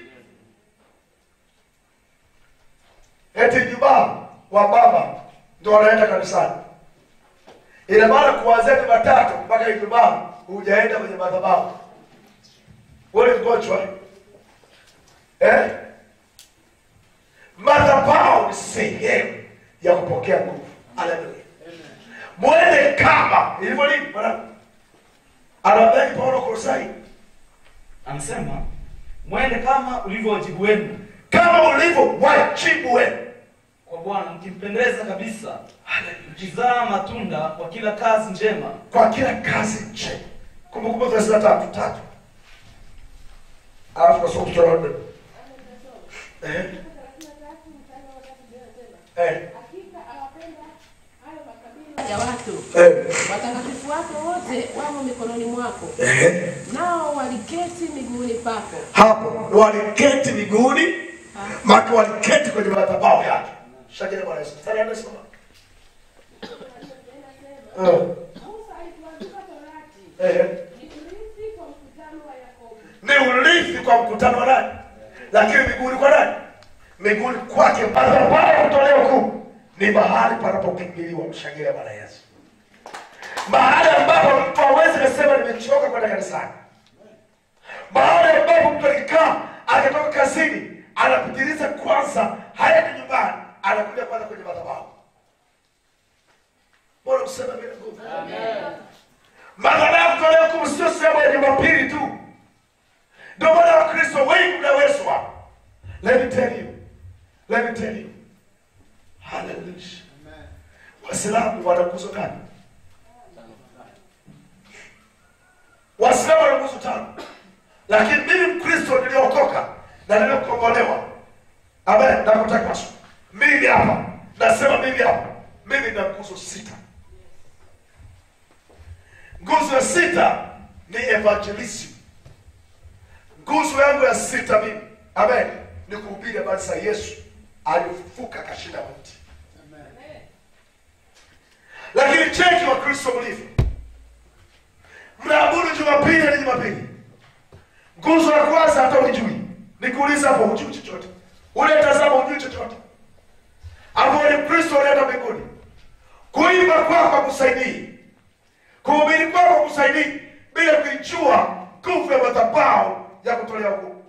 [SPEAKER 2] Eti Ijumaa wa baba ndio wanaenda kanisani. Ina maana kuanzia Jumatatu mpaka Ijumaa hujaenda kwenye madhabahu. Wewe mgonjwa. Eh? Madhabahu ni sehemu ya kupokea nguvu. Haleluya. Mwende kama ilivyo nini bwana? Anaambia Paulo Kolosai,
[SPEAKER 3] Anasema mwende kama ulivyo wajibu wenu
[SPEAKER 2] kama ulivyo wajibu wenu
[SPEAKER 3] kwa Bwana, mkimpendeza kabisa, mkizaa matunda kwa kila kazi njema.
[SPEAKER 2] Kwa kila kazi njema. Kumbukumbu thelathini na tatu tatu. Alafu kwa somo la nne. Eh. Eh.
[SPEAKER 4] Ya watu
[SPEAKER 2] Eh.
[SPEAKER 4] watakatifu wako wote wamo mikononi mwako,
[SPEAKER 2] Eh.
[SPEAKER 4] nao waliketi miguuni pako.
[SPEAKER 2] Hapo waliketi miguuni, maki waliketi kwenye madhabahu yake. Shakira Bwana Yesu. Sasa anasema. Eh.
[SPEAKER 4] Musa alituandika Torati.
[SPEAKER 2] Eh.
[SPEAKER 4] Ni urithi kwa mkutano wa Yakobo.
[SPEAKER 2] Ni urithi kwa mkutano wa nani? Lakini miguuni kwa nani? Miguuni kwake. Madhabahu ya kutolea hukumu ni mahali panapokimbiliwa. Mshangilie Bwana Yesu. Mahali ambapo mtu hawezi kusema nimechoka kwenda kanisani. Mahali ambapo mtu akikaa akitoka kazini anapitiliza kwanza haendi nyumbani, anakuja kwanza kwenye madhabahu. Bwana msema bila nguvu. Amen. Madhabahu kutolea hukumu sio sehemu ya Jumapili tu. Ndio maana Wakristo wengi mnawezwa. Let me tell you. Let me tell you. Hallelujah. Amen. Waislamu wana nguzo gani? Waislamu wana nguzo tano. Lakini mimi Mkristo niliokoka na niliokombolewa. Amen. Nakutaka maso. Mimi hapa. Nasema mimi hapa. Mimi na nguzo sita. Nguzo ya sita ni evangelism. Nguzo yangu ya sita mimi, amen, ni kuhubiri habari za Yesu alifufuka kashinda mauti. Amen. Lakini cheki wa Kristo mlivyo. Mnaabudu Jumapili na Jumapili. Nguzo ya kwanza hata unijui. Nikuuliza hapo hujui chochote. Ule tazama hujui chochote. Hapo ni Kristo anaenda mbinguni. Kuimba kwako kusaidii. Kuhubiri kwako kusaidii bila kujua nguvu ya madhabahu ya kutolea hukumu.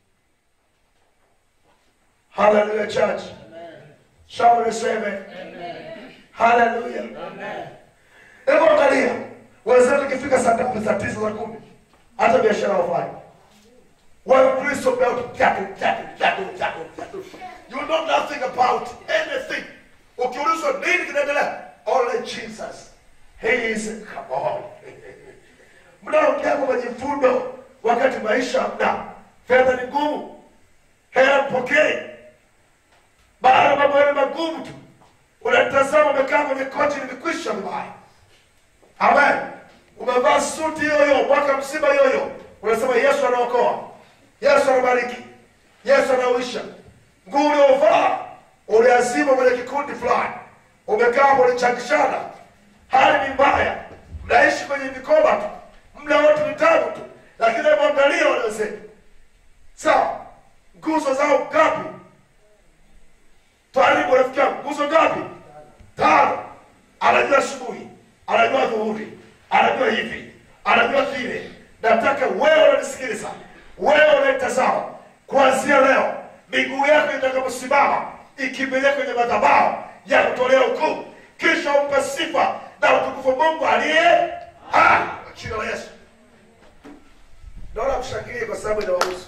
[SPEAKER 2] Hallelujah church. Amen. Somebody say amen. Amen. Hallelujah. Amen. Hebu angalia. Wenzetu kifika saa tatu saa tisa za kumi. Hata biashara wafanye. Wewe Kristo mbele tatu tatu tatu tatu tatu. You know nothing about anything. Ukiulizwa nini kinaendelea? Only Jesus. He is come on. Mnaongea kwa majivuno wakati maisha hamna. Fedha ni ngumu. Hela mpokee. Baada mambo yale magumu tu. Unatazama umekaa kwenye kochi limekwisha vibaya. Amen. Umevaa suti yoyo, mwaka mzima yoyo. Unasema Yesu anaokoa. Yesu anabariki. Yesu anauisha. Nguo uliovaa uliazima kwenye kikundi fulani. Umekaa hapo unachangishana. Hali ni mbaya. Mnaishi kwenye mikoba tu. Mna watu mitano tu. Lakini mwangalia wale wazee. Sawa. Nguzo zao ngapi? Tuaribu rafiki yangu. Nguzo ngapi? Tano. Anajua asubuhi. Anajua dhuhuri. Anajua hivi. Anajua kile. Nataka wewe unanisikiliza. Wewe unanitazama. Kuanzia leo miguu yako itakaposimama ikimbilia kwenye madhabahu ya kutolea hukumu. Kisha umpe sifa na utukufu Mungu aliye hai. Jina la Yesu. Naona kushangilia kwa sababu inawahusu.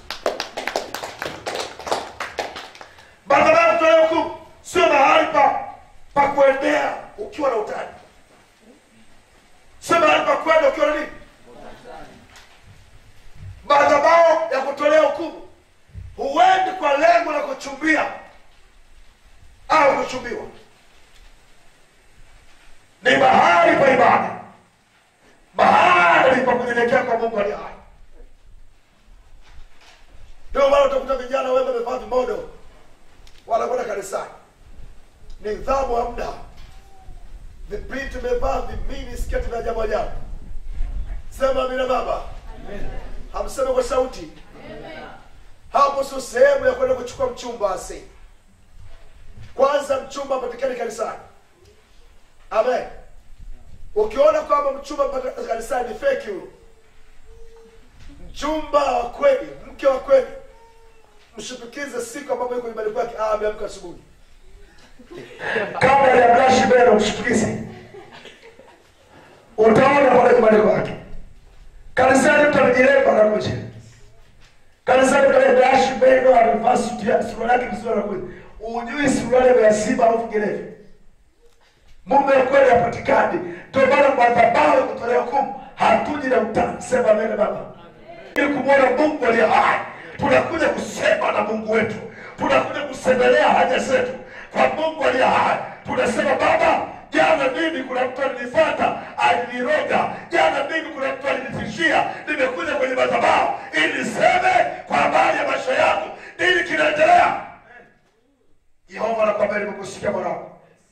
[SPEAKER 2] Madhabahu kutolea hukumu sio mahali pa pa kuendea ukiwa na utani. Sio mahali pa kwenda ukiwa na nini? Madhabahu ya kutolea hukumu huendi kwa lengo la kuchumbia au kuchumbiwa. Ni mahali pa ibada. Mahali pa kunyenyekea kwa Mungu aliye hai. Ndio maana utakuta vijana wengi wamevaa vimodo wanakwenda kanisani. Nidhamu hamna. Vipindi vimevaa vimini sketi vya ajabu ajabu. Sema amina baba. Amen. Hamseme kwa sauti. Amen. Hapo sio sehemu ya kwenda kuchukua mchumba asi. Kwanza mchumba patikane kanisani. Amen. Ukiona kwamba mchumba patikane kanisani ni fake huyo. Mchumba wa kweli, mke wa kweli, mshitukize siku ambapo yuko nyumbani kwake, ah ameamka asubuhi. Kabla ya brashi meno mshtukizi. Utaona pale nyumbani kwake. Kanisani mtu amejiremba na kuja. Kanisani mtu amejirashi meno amevaa suti ya suruali yake vizuri na kuja. Ujui suruali ya Simba au Kiingereza. Mume kweli hapatikani. Ndio maana madhabahu kutolea hukumu hatuji na utani. Sema amen baba. Ili kumwona Mungu aliye hai. Tunakuja kusema na Mungu wetu. Tunakuja kusemelea haja zetu kwa Mungu aliye hai. Tunasema Baba, jana mimi kuna mtu alinifuata, aliniroga. Jana mimi kuna mtu alinitishia. Nimekuja kwenye madhabahu ili niseme kwa habari ya maisha yangu. Nini kinaendelea? Yehova anakuambia nimekusikia mwanangu.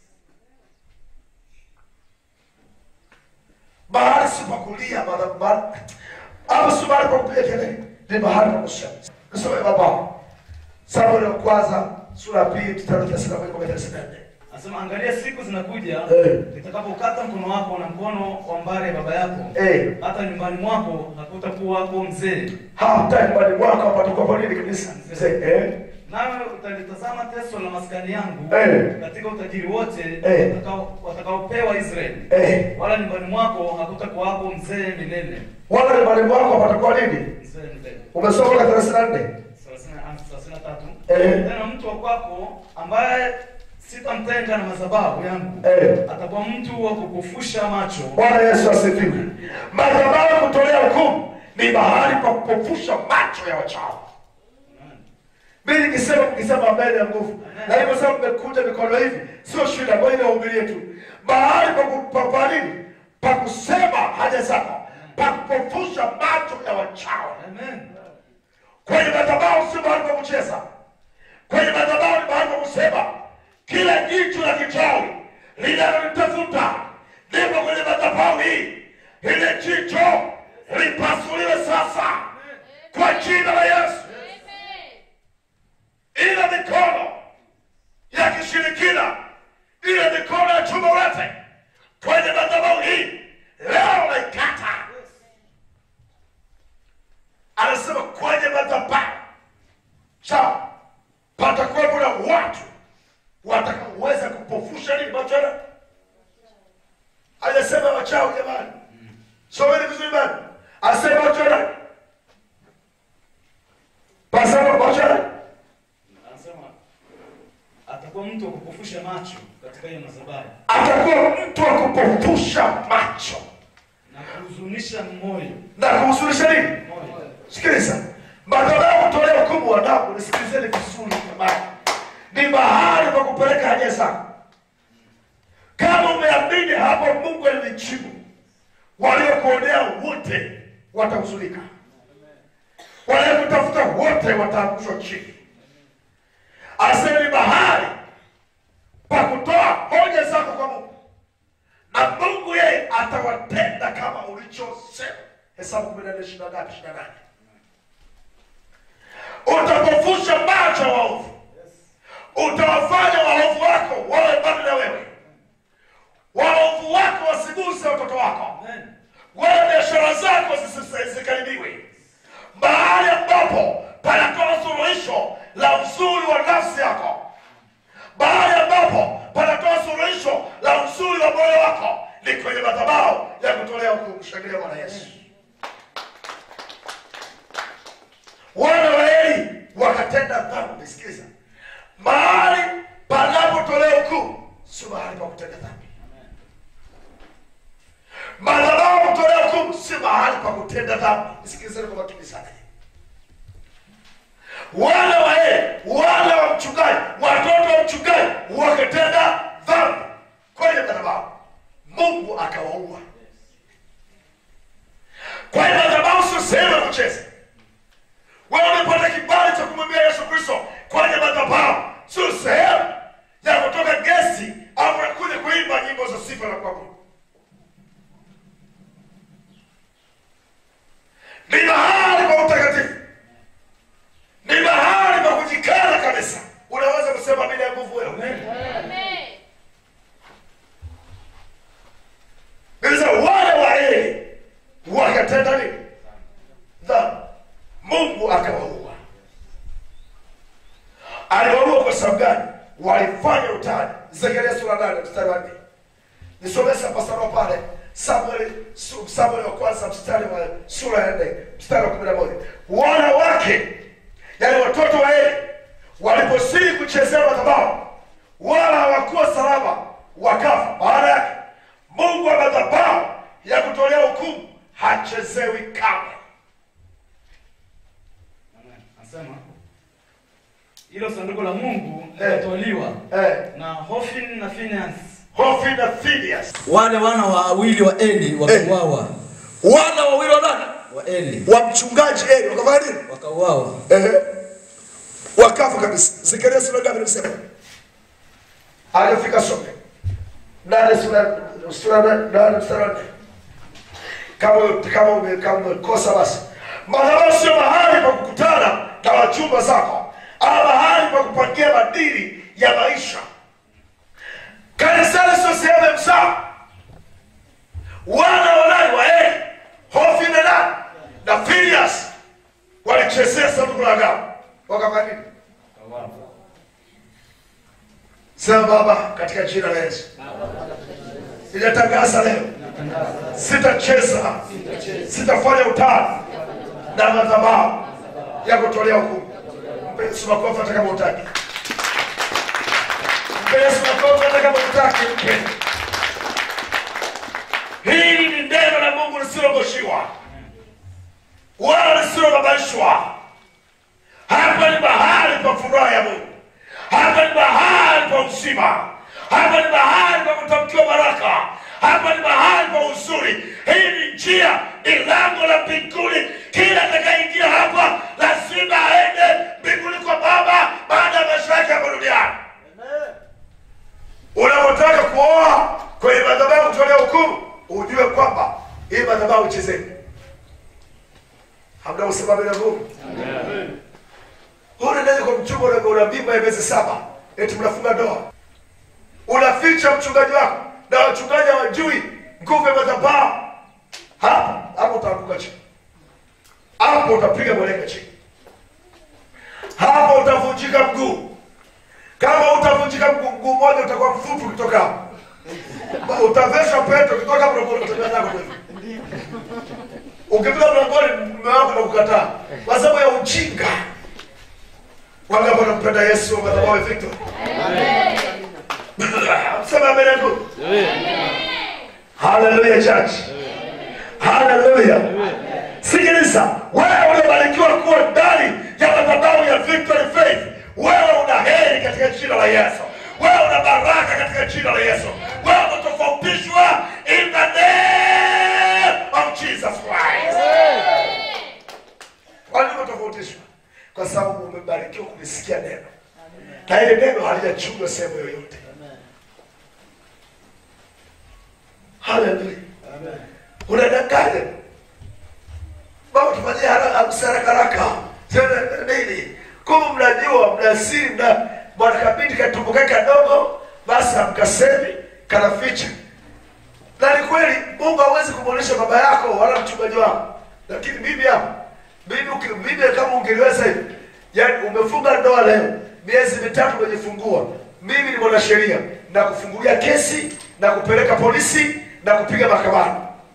[SPEAKER 2] Bahari si pa kulia madhabahu. Hapo si mahali pa kupiga kelele. Ni mahali pa kusema. Nasema baba. Samueli wa kwanza sura ya pili mstari thelathini na moja mpaka thelathini na nne.
[SPEAKER 3] Anasema angalia siku zinakuja
[SPEAKER 2] Eh.
[SPEAKER 3] nitakapokata mkono wako na mkono wa mbare baba yako.
[SPEAKER 2] Eh.
[SPEAKER 3] Hata nyumbani mwako hakutakuwa hapo mzee.
[SPEAKER 2] Hata nyumbani mwako patakuwa kwa nini kabisa? Mzee. Eh.
[SPEAKER 3] Nawe utalitazama teso la maskani yangu
[SPEAKER 2] Eh.
[SPEAKER 3] katika utajiri wote
[SPEAKER 2] Eh.
[SPEAKER 3] watakao watakaopewa Israeli.
[SPEAKER 2] Eh.
[SPEAKER 3] Wala nyumbani mwako hakutakuwa hapo mzee milele.
[SPEAKER 2] Wala nyumbani mwako patakuwa nini?
[SPEAKER 3] Mzee milele.
[SPEAKER 2] Umesoma kwa thelathini na nne.
[SPEAKER 3] thelathini na tatu.
[SPEAKER 2] Eh.
[SPEAKER 3] Tena mtu wa kwako ambaye sitamtenga na madhabahu yangu
[SPEAKER 2] Eh.
[SPEAKER 3] atakuwa mtu wa kukufusha macho.
[SPEAKER 2] Bwana Yesu asifiwe. Madhabahu kutolea hukumu ni mahali pa kupofusha macho ya wachao. Mimi nikisema mkisema mbele ya nguvu. Na hivyo sasa mmekuja mikono hivi, sio shida, kwa ile uhubirie tu. Mahali pa kupapa nini? Pa kusema haja zako. Pa kupofusha macho ya wachao.
[SPEAKER 3] Amen.
[SPEAKER 2] Kwenye madhabahu si mahali pa kucheza. Kwenye madhabahu ni mahali pa kusema. Kila jicho la kichawi linalonitafuta ndipo kwenye madhabahu hii. Ile jicho lipasuliwe sasa kwa jina la Yesu. Ile mikono ya kishirikina, ile mikono ya chuma wote kwenye madhabahu hii leo naikata. Anasema kwenye madhabahu sawa, patakuwa kuna watu watakaoweza kupofusha nini macho yao. Hajasema wachao jamani. Someni vizuri bana. Asema macho yao. Pasema macho yao.
[SPEAKER 3] Anasema atakuwa mtu wa kupofusha macho katika hiyo madhabahu.
[SPEAKER 2] Atakuwa mtu wa kupofusha macho
[SPEAKER 3] Na kuhuzunisha moyo.
[SPEAKER 2] na kuhuzunisha nini?
[SPEAKER 3] Moyo.
[SPEAKER 2] Sikiliza. Madhabahu kutolea hukumu wanadamu, nisikilizeni vizuri jamani. Ni mahali pa kupeleka haja zako. Kama umeamini hapo Mungu alinijibu, waliokuonea wote watahuzunika. Waliokutafuta wote wataangushwa chini. Asema ni mahali pa kutoa hoja zako kwa Mungu. Na Mungu yeye atawatenda kama ulichosema. Hesabu kumi na nne ishirini na ngapi? ishirini na nane. Utapofusha macho ya waovu. Utawafanya waovu wako wawe mbali na wewe. Waovu wako wasiguse watoto wako. Wewe biashara zako zisikaribiwe. Mahali ambapo panatoa suluhisho la uzuri wa nafsi yako. Mahali ambapo panatoa suluhisho la uzuri wa moyo wako ni kwenye madhabahu ya kutolea hukumu. Shangilia Bwana Yesu. Wana wa Eli wakatenda dhambi. Sikiliza. Mahali panapotolea hukumu si mahali pa kutenda dhambi. Madhabahu kutolea hukumu si mahali pa kutenda dhambi. Sikilizeni kwa makini sana. Wana wa Eli, wana wa mchungaji, watoto wa mchungaji wakatenda dhambi kwenye madhabahu. Mungu akawaua. Kwa hiyo madhabahu sio sehemu ya kucheza. Wewe unapata kibali cha kumwambia Yesu Kristo kwenye madhabahu, sio sehemu ya kutoka gesi au kuja kuimba nyimbo za sifa na kuabudu. Ni mahali pa utakatifu. Ni mahali pa kujikana kabisa. Unaweza kusema bila nguvu wewe. Amen. Bila wale wa Eli wakatenda nini? Dhambi. Mungu akawaua. Aliwaua kwa sababu gani? Walifanya utani. kwanza mstari wa sura ya nne mstari wa kumi na moja. Wanawake, yaani watoto wa Eli, waliposii kuchezea madhabahu, wala hawakuwa salama, wakafa. Baada yake Mungu wa madhabahu ya kutolea hukumu hachezewi kamwe.
[SPEAKER 3] Anasema hilo sanduku la Mungu
[SPEAKER 2] Eh.
[SPEAKER 3] litoliwa
[SPEAKER 2] Eh,
[SPEAKER 3] na Hofni na Finehasi,
[SPEAKER 2] Hofni na Finehasi,
[SPEAKER 5] wale wana wawili wa Eli wakauawa.
[SPEAKER 2] wana wawili wa nani?
[SPEAKER 5] Wa Eli
[SPEAKER 2] Wa mchungaji Eli, wakafanya nini?
[SPEAKER 5] wakauawa.
[SPEAKER 2] Ehe. Wakafa kabisa. Zekaria sura ngapi nimesema? Alifika some. Nane sura sura nane mstari wa nne. Kama kama ume kama umekosa basi. Madhabahu sio mahali pa kukutana na wachumba zako, ama mahali pa kupangia madili ya maisha. Kanisa sio sehemu ya msaa. Wana walai wa Eli, Hofni na nani? Na Finehasi walichezea sanduku la agano. Wakafanya nini? Sema Baba, katika jina la Yesu, ninatangaza leo, sitacheza, sitafanya utani na madhabahu ya kutolea hukumu. Mpe Yesu makofi hata kama hutaki. Mpe Yesu makofi hata kama hutaki. Mpe. Hili ni neno la Mungu lisilogoshiwa wala lisilobabaishwa. Hapa ni mahali pa furaha ya Mungu. Hapa ni mahali pa uzima. Hapa ni mahali pa kutamkiwa baraka. Hapa ni mahali pa uzuri. Hii ni njia, ni lango la mbinguni. Kila atakayeingia hapa lazima aende mbinguni kwa Baba baada ya maisha yake hapa duniani. Unapotaka kuoa kwenye madhabahu kutolea hukumu, ujue kwamba hii madhabahu chezeni. Hamna usimame na Mungu. Amen. Huna ndani kwa mchumba una mimba ya miezi saba, eti mnafunga ndoa. Unaficha mchungaji wako na wachungaji hawajui nguvu ya madhabahu. Hapo hapo utaanguka chini. Hapo utapiga mweleka chini. Hapo utavunjika mguu. Kama utavunjika mguu, mguu mmoja utakuwa mfupi kutoka hapo. Utaveshwa pete kutoka hapo na kutembea nako hivi. Ukifika mlangoni mume wako na kukataa kwa sababu ya ujinga. Wangapi wanampenda Yesu wa madhabahu ya Victory? Amen. Sema amen. Amen. Hallelujah church. Hallelujah. Sikiliza, wewe unabarikiwa kuwa ndani ya madhabahu ya Victory Faith. Wewe una heri katika jina la Yesu. Wewe una baraka katika jina la Yesu. Wewe umetofautishwa in the name of Jesus Christ. Kwa nini umetofautishwa? Kwa sababu umebarikiwa kulisikia neno. Na ile neno halijachungwa sehemu yoyote. Hallelujah. Amen. Unadanganya. Baba tufanyie haraka haraka. Sasa nini? Kama mnajua mnasiri na bwana kabidi katumbuka kadogo, basi amkasemi kanaficha. Na ni kweli Mungu hawezi kumuonesha baba yako wala mchungaji wako. Lakini bibi hapa, bibi bibi kama ungeliweza hivi. Yaani umefunga ndoa leo, miezi mitatu umejifungua. Mimi ni mwana sheria na kufungulia kesi na kupeleka polisi na kupiga mahakamani.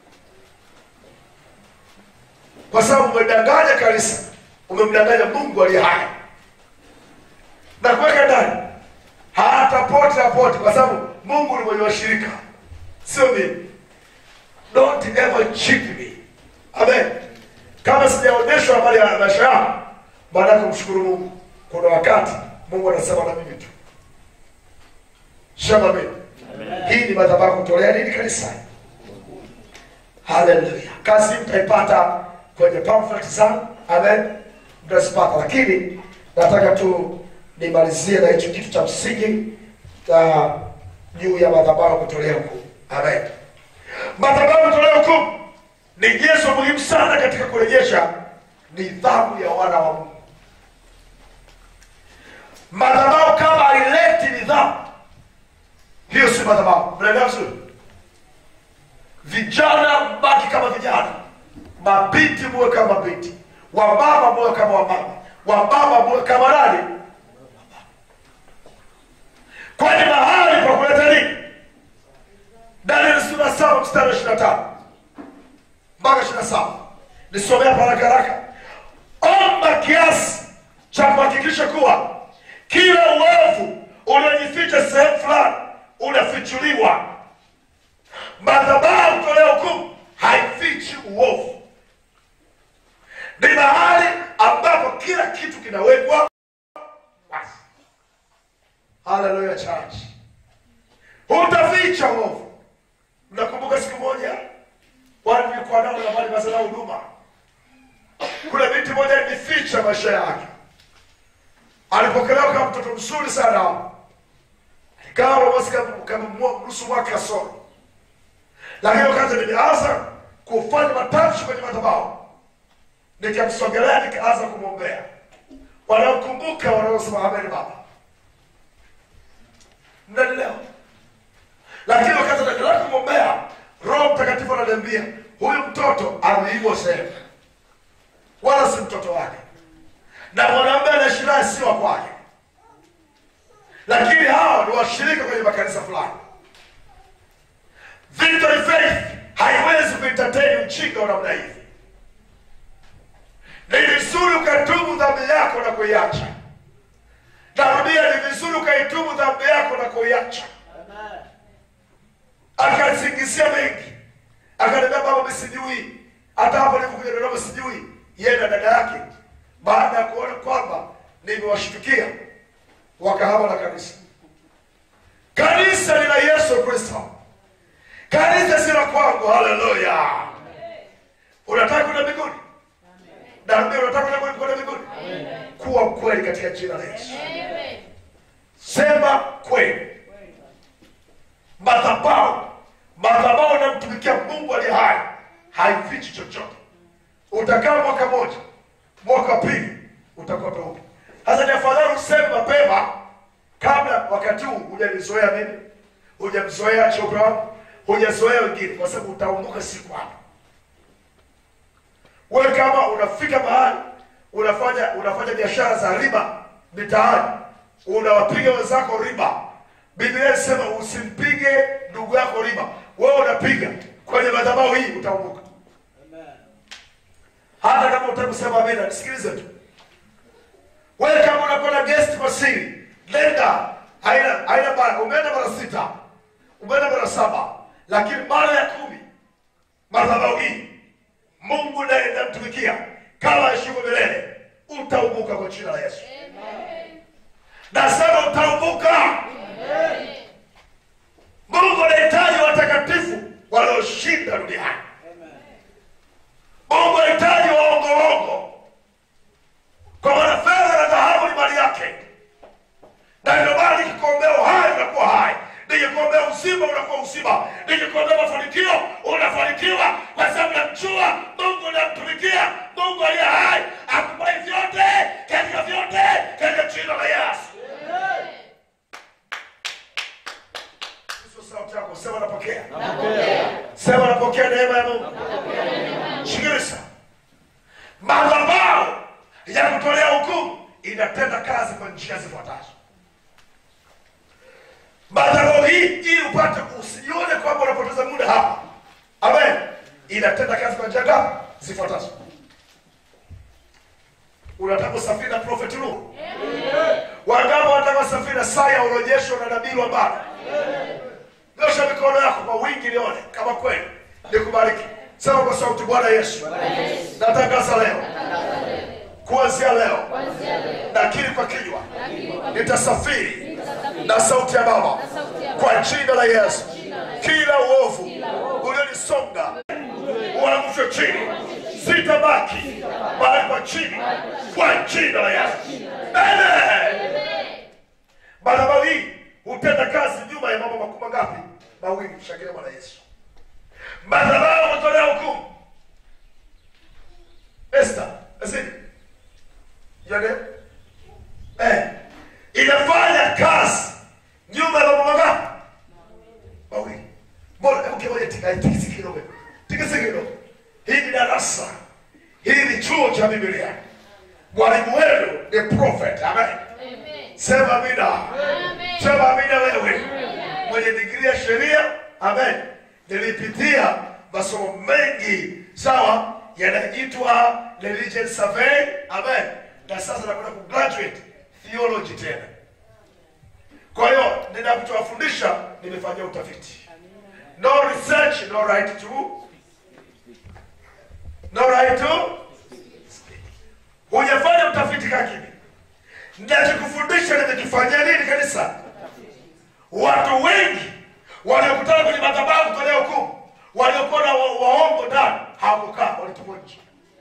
[SPEAKER 2] Kwa sababu umedanganya kanisa, umemdanganya Mungu aliye hai. Na kuweka ndani hata pote na pote, kwa sababu Mungu ni mwenye washirika, sio mimi. Don't ever cheat me. Amen. Kama sijaonyeshwa habari ya maisha yako, baada ya kumshukuru Mungu, kuna wakati Mungu anasema na mimi tu. Shamba mimi. Hii ni madhabahu kutolea nini kanisa? Hallelujah. Kazi mtaipata kwenye pamphlet zangu. Amen. Mtazipata, lakini nataka tu nimalizie na hicho kitu cha msingi uh, juu ya madhabahu kutolea hukumu. Amen. Madhabahu kutolea hukumu ni nyenzo muhimu sana katika kurejesha nidhamu ya wana wa Mungu. Madhabahu kama haileti nidhamu, hiyo si madhabahu. Mnaelewa vizuri? Vijana mbaki kama vijana, mabinti muwe kama mabinti, wamama muwe kama wamama, wababa muwe kama nani? Kwani mahali pa kuleta nini? Danieli sura saba mstari wa ishirini na tano. mpaka ishirini na saba. Nisomea haraka haraka. Omba kiasi cha kuhakikisha kuwa kila uovu uliojificha sehemu fulani unafichuliwa. Madhabahu kutolea hukumu haifichi uovu. Ni mahali ambapo kila kitu kinawekwa wazi. Hallelujah church. Hutaficha uovu. Mnakumbuka siku moja wale nilikuwa nao na wale wazao huduma. Kuna binti moja alificha maisha yake. Alipokelewa kama mtoto mzuri sana. Kama wasika kama nusu mwaka kasoro. Lakini wakati nilianza kufanya matamshi kwenye madhabahu, nikamsogelea nikaanza kumwombea. Wanaokumbuka wanaosema amen baba. Mnanielewa? Lakini wakati nilianza kumwombea, Roho Mtakatifu ananiambia, huyu mtoto ameibwa sehemu. Wala si mtoto wake. Na mwanamume anashiriki si wa kwake. Lakini hao ni washirika kwenye makanisa fulani. Victory Faith haiwezi kuentertain mchinga wa namna hivi. Ni vizuri ukatubu dhambi yako na kuiacha. Narudia, ni vizuri ukaitubu dhambi yako na kuiacha. Akasingizia mengi. Akaniambia baba mimi sijui. Hata hapo nilipokuja Dodoma sijui. Yeye na dada yake baada ya kuona kwamba nimewashtukia wakahama na kanisa. Kanisa ni la Yesu Kristo. Kanisa si la kwangu. Haleluya. Unataka kwenda mbinguni? Amen. Na unataka kwenda mbinguni? Amen. Kuwa kweli katika jina la Yesu. Amen. Sema kweli. Madhabahu, madhabahu na mtumikia Mungu aliye hai haifichi chochote. Utakaa mwaka moja, mwaka pili utakota huko. Sasa ni afadhali useme mapema kabla wakati huu hujalizoea mimi, hujamzoea chokra wangu, hujazoea wengine, kwa sababu utaumbuka siku hapo. Wewe kama unafika mahali unafanya unafanya biashara za riba mitaani, unawapiga wenzako riba. Biblia inasema usimpige ndugu yako riba. Wewe unapiga kwenye madhabahu hii, utaumbuka. Amen. Hata kama utakusema amina, nisikilize tu. Wewe kama unakwenda guest kwa siri, nenda. Haina haina bana, umeenda mara sita, umeenda mara saba, lakini mara ya kumi madhabahu hii Mungu ndiye anamtumikia kama heshima milele, utaumbuka kwa jina la Yesu. Amen. Nasema utaumbuka. Amen. Mungu anahitaji watakatifu walioshinda duniani. Amen. Mungu anahitaji waongo-ongo. Kwa maana fedha na dhahabu ni mali yake. Na ndio maana nikikuombea uhai unakuwa hai. Nikikuombea uzima unakuwa uzima. Nikikuombea mafanikio unafanikiwa, kwa sababu namjua Mungu anamtumikia. Mungu aliye hai akupai vyote katika vyote katika jina la Yesu. Amen. Sauti yako sema napokea. Napokea. Sema napokea neema ya Mungu. Napokea neema. Sikiliza. Madhabahu ya kutolea hukumu inatenda kazi kwa njia zifuatazo. Madhabahu hii ili upate usijione kwamba unapoteza muda hapa. Amen. Inatenda kazi kwa njia zifuatazo. Unataka kusafiri na Prophet Nuh? Amen. Wangapi wanataka kusafiri na saa ya urejesho na nabii wa Bwana? Amen. Nyosha mikono yako kwa wingi nione kama kweli. Nikubariki. Sema kwa sauti, Bwana Yesu. Yes. Natangaza leo. Kuanzia leo. Kuanzia leo. Nakiri kwa kinywa. Nitasafiri. Nitasafiri na sauti ya Baba. Kwa jina la Yesu. Kila uovu ulionisonga uangushwe chini. Sitabaki bali kwa chini. Kwa jina la Yesu. Amen. Madhabahu hii utenda kazi nyuma ya mambo makubwa ngapi? Mawili. Mshangilie Bwana Yesu. Madhabahu hutolea hukumu. Esther, asili. Yode? Eh. Inafanya kazi nyuma ya mambo mangapi? Mawili. Mbona hebu kimoja tika tikisi kidogo. Tikisi kidogo. Hii ni darasa. Hii ni chuo cha Biblia. Mwalimu wenu ni prophet. Amen. Amen. Sema amina. Amen. Sema amina wewe. Amen. Mwenye degree ya sheria. Amen. Nilipitia masomo mengi sawa, yanaitwa religion survey. Amen. Na sasa nakwenda ku graduate theology tena. Kwa hiyo ninapowafundisha nimefanya utafiti. No research, no right to no right to hujafanya utafiti kakini. Ninachokufundisha nimekifanyia nini kanisa? Watu wengi waliokutana kwenye madhabahu kutolea hukumu, waliokuwa na waongo ndani, hawakukaa, walitupwa nje.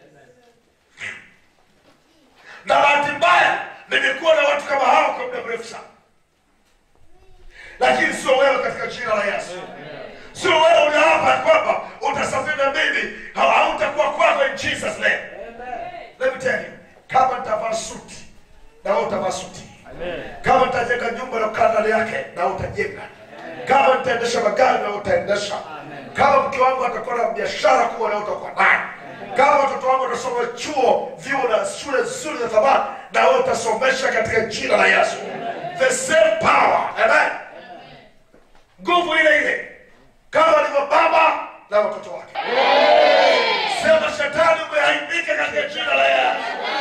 [SPEAKER 2] Na bahati mbaya nimekuwa na watu kama hao kwa muda mrefu sana. Lakini sio wewe katika jina la Yesu. Sio wewe unaapa kwamba utasafiri na mimi, hautakuwa kwako in Jesus name. Let me tell you, kama nitavaa suti na wewe utavaa suti. Kama nitajenga nyumba na kukaa ndani yake na wewe utajenga. Kama nitaendesha magari na wewe utaendesha. Kama mke wangu atakuwa na biashara kubwa na wewe utakuwa naye. Kama watoto wangu watasoma chuo, vyuo na shule nzuri za thamani na wewe utasomesha katika jina la Yesu. The same power. Amen. Nguvu ile ile kama alivyo baba na watoto wake. Sema shetani umeaibika katika jina la Yesu.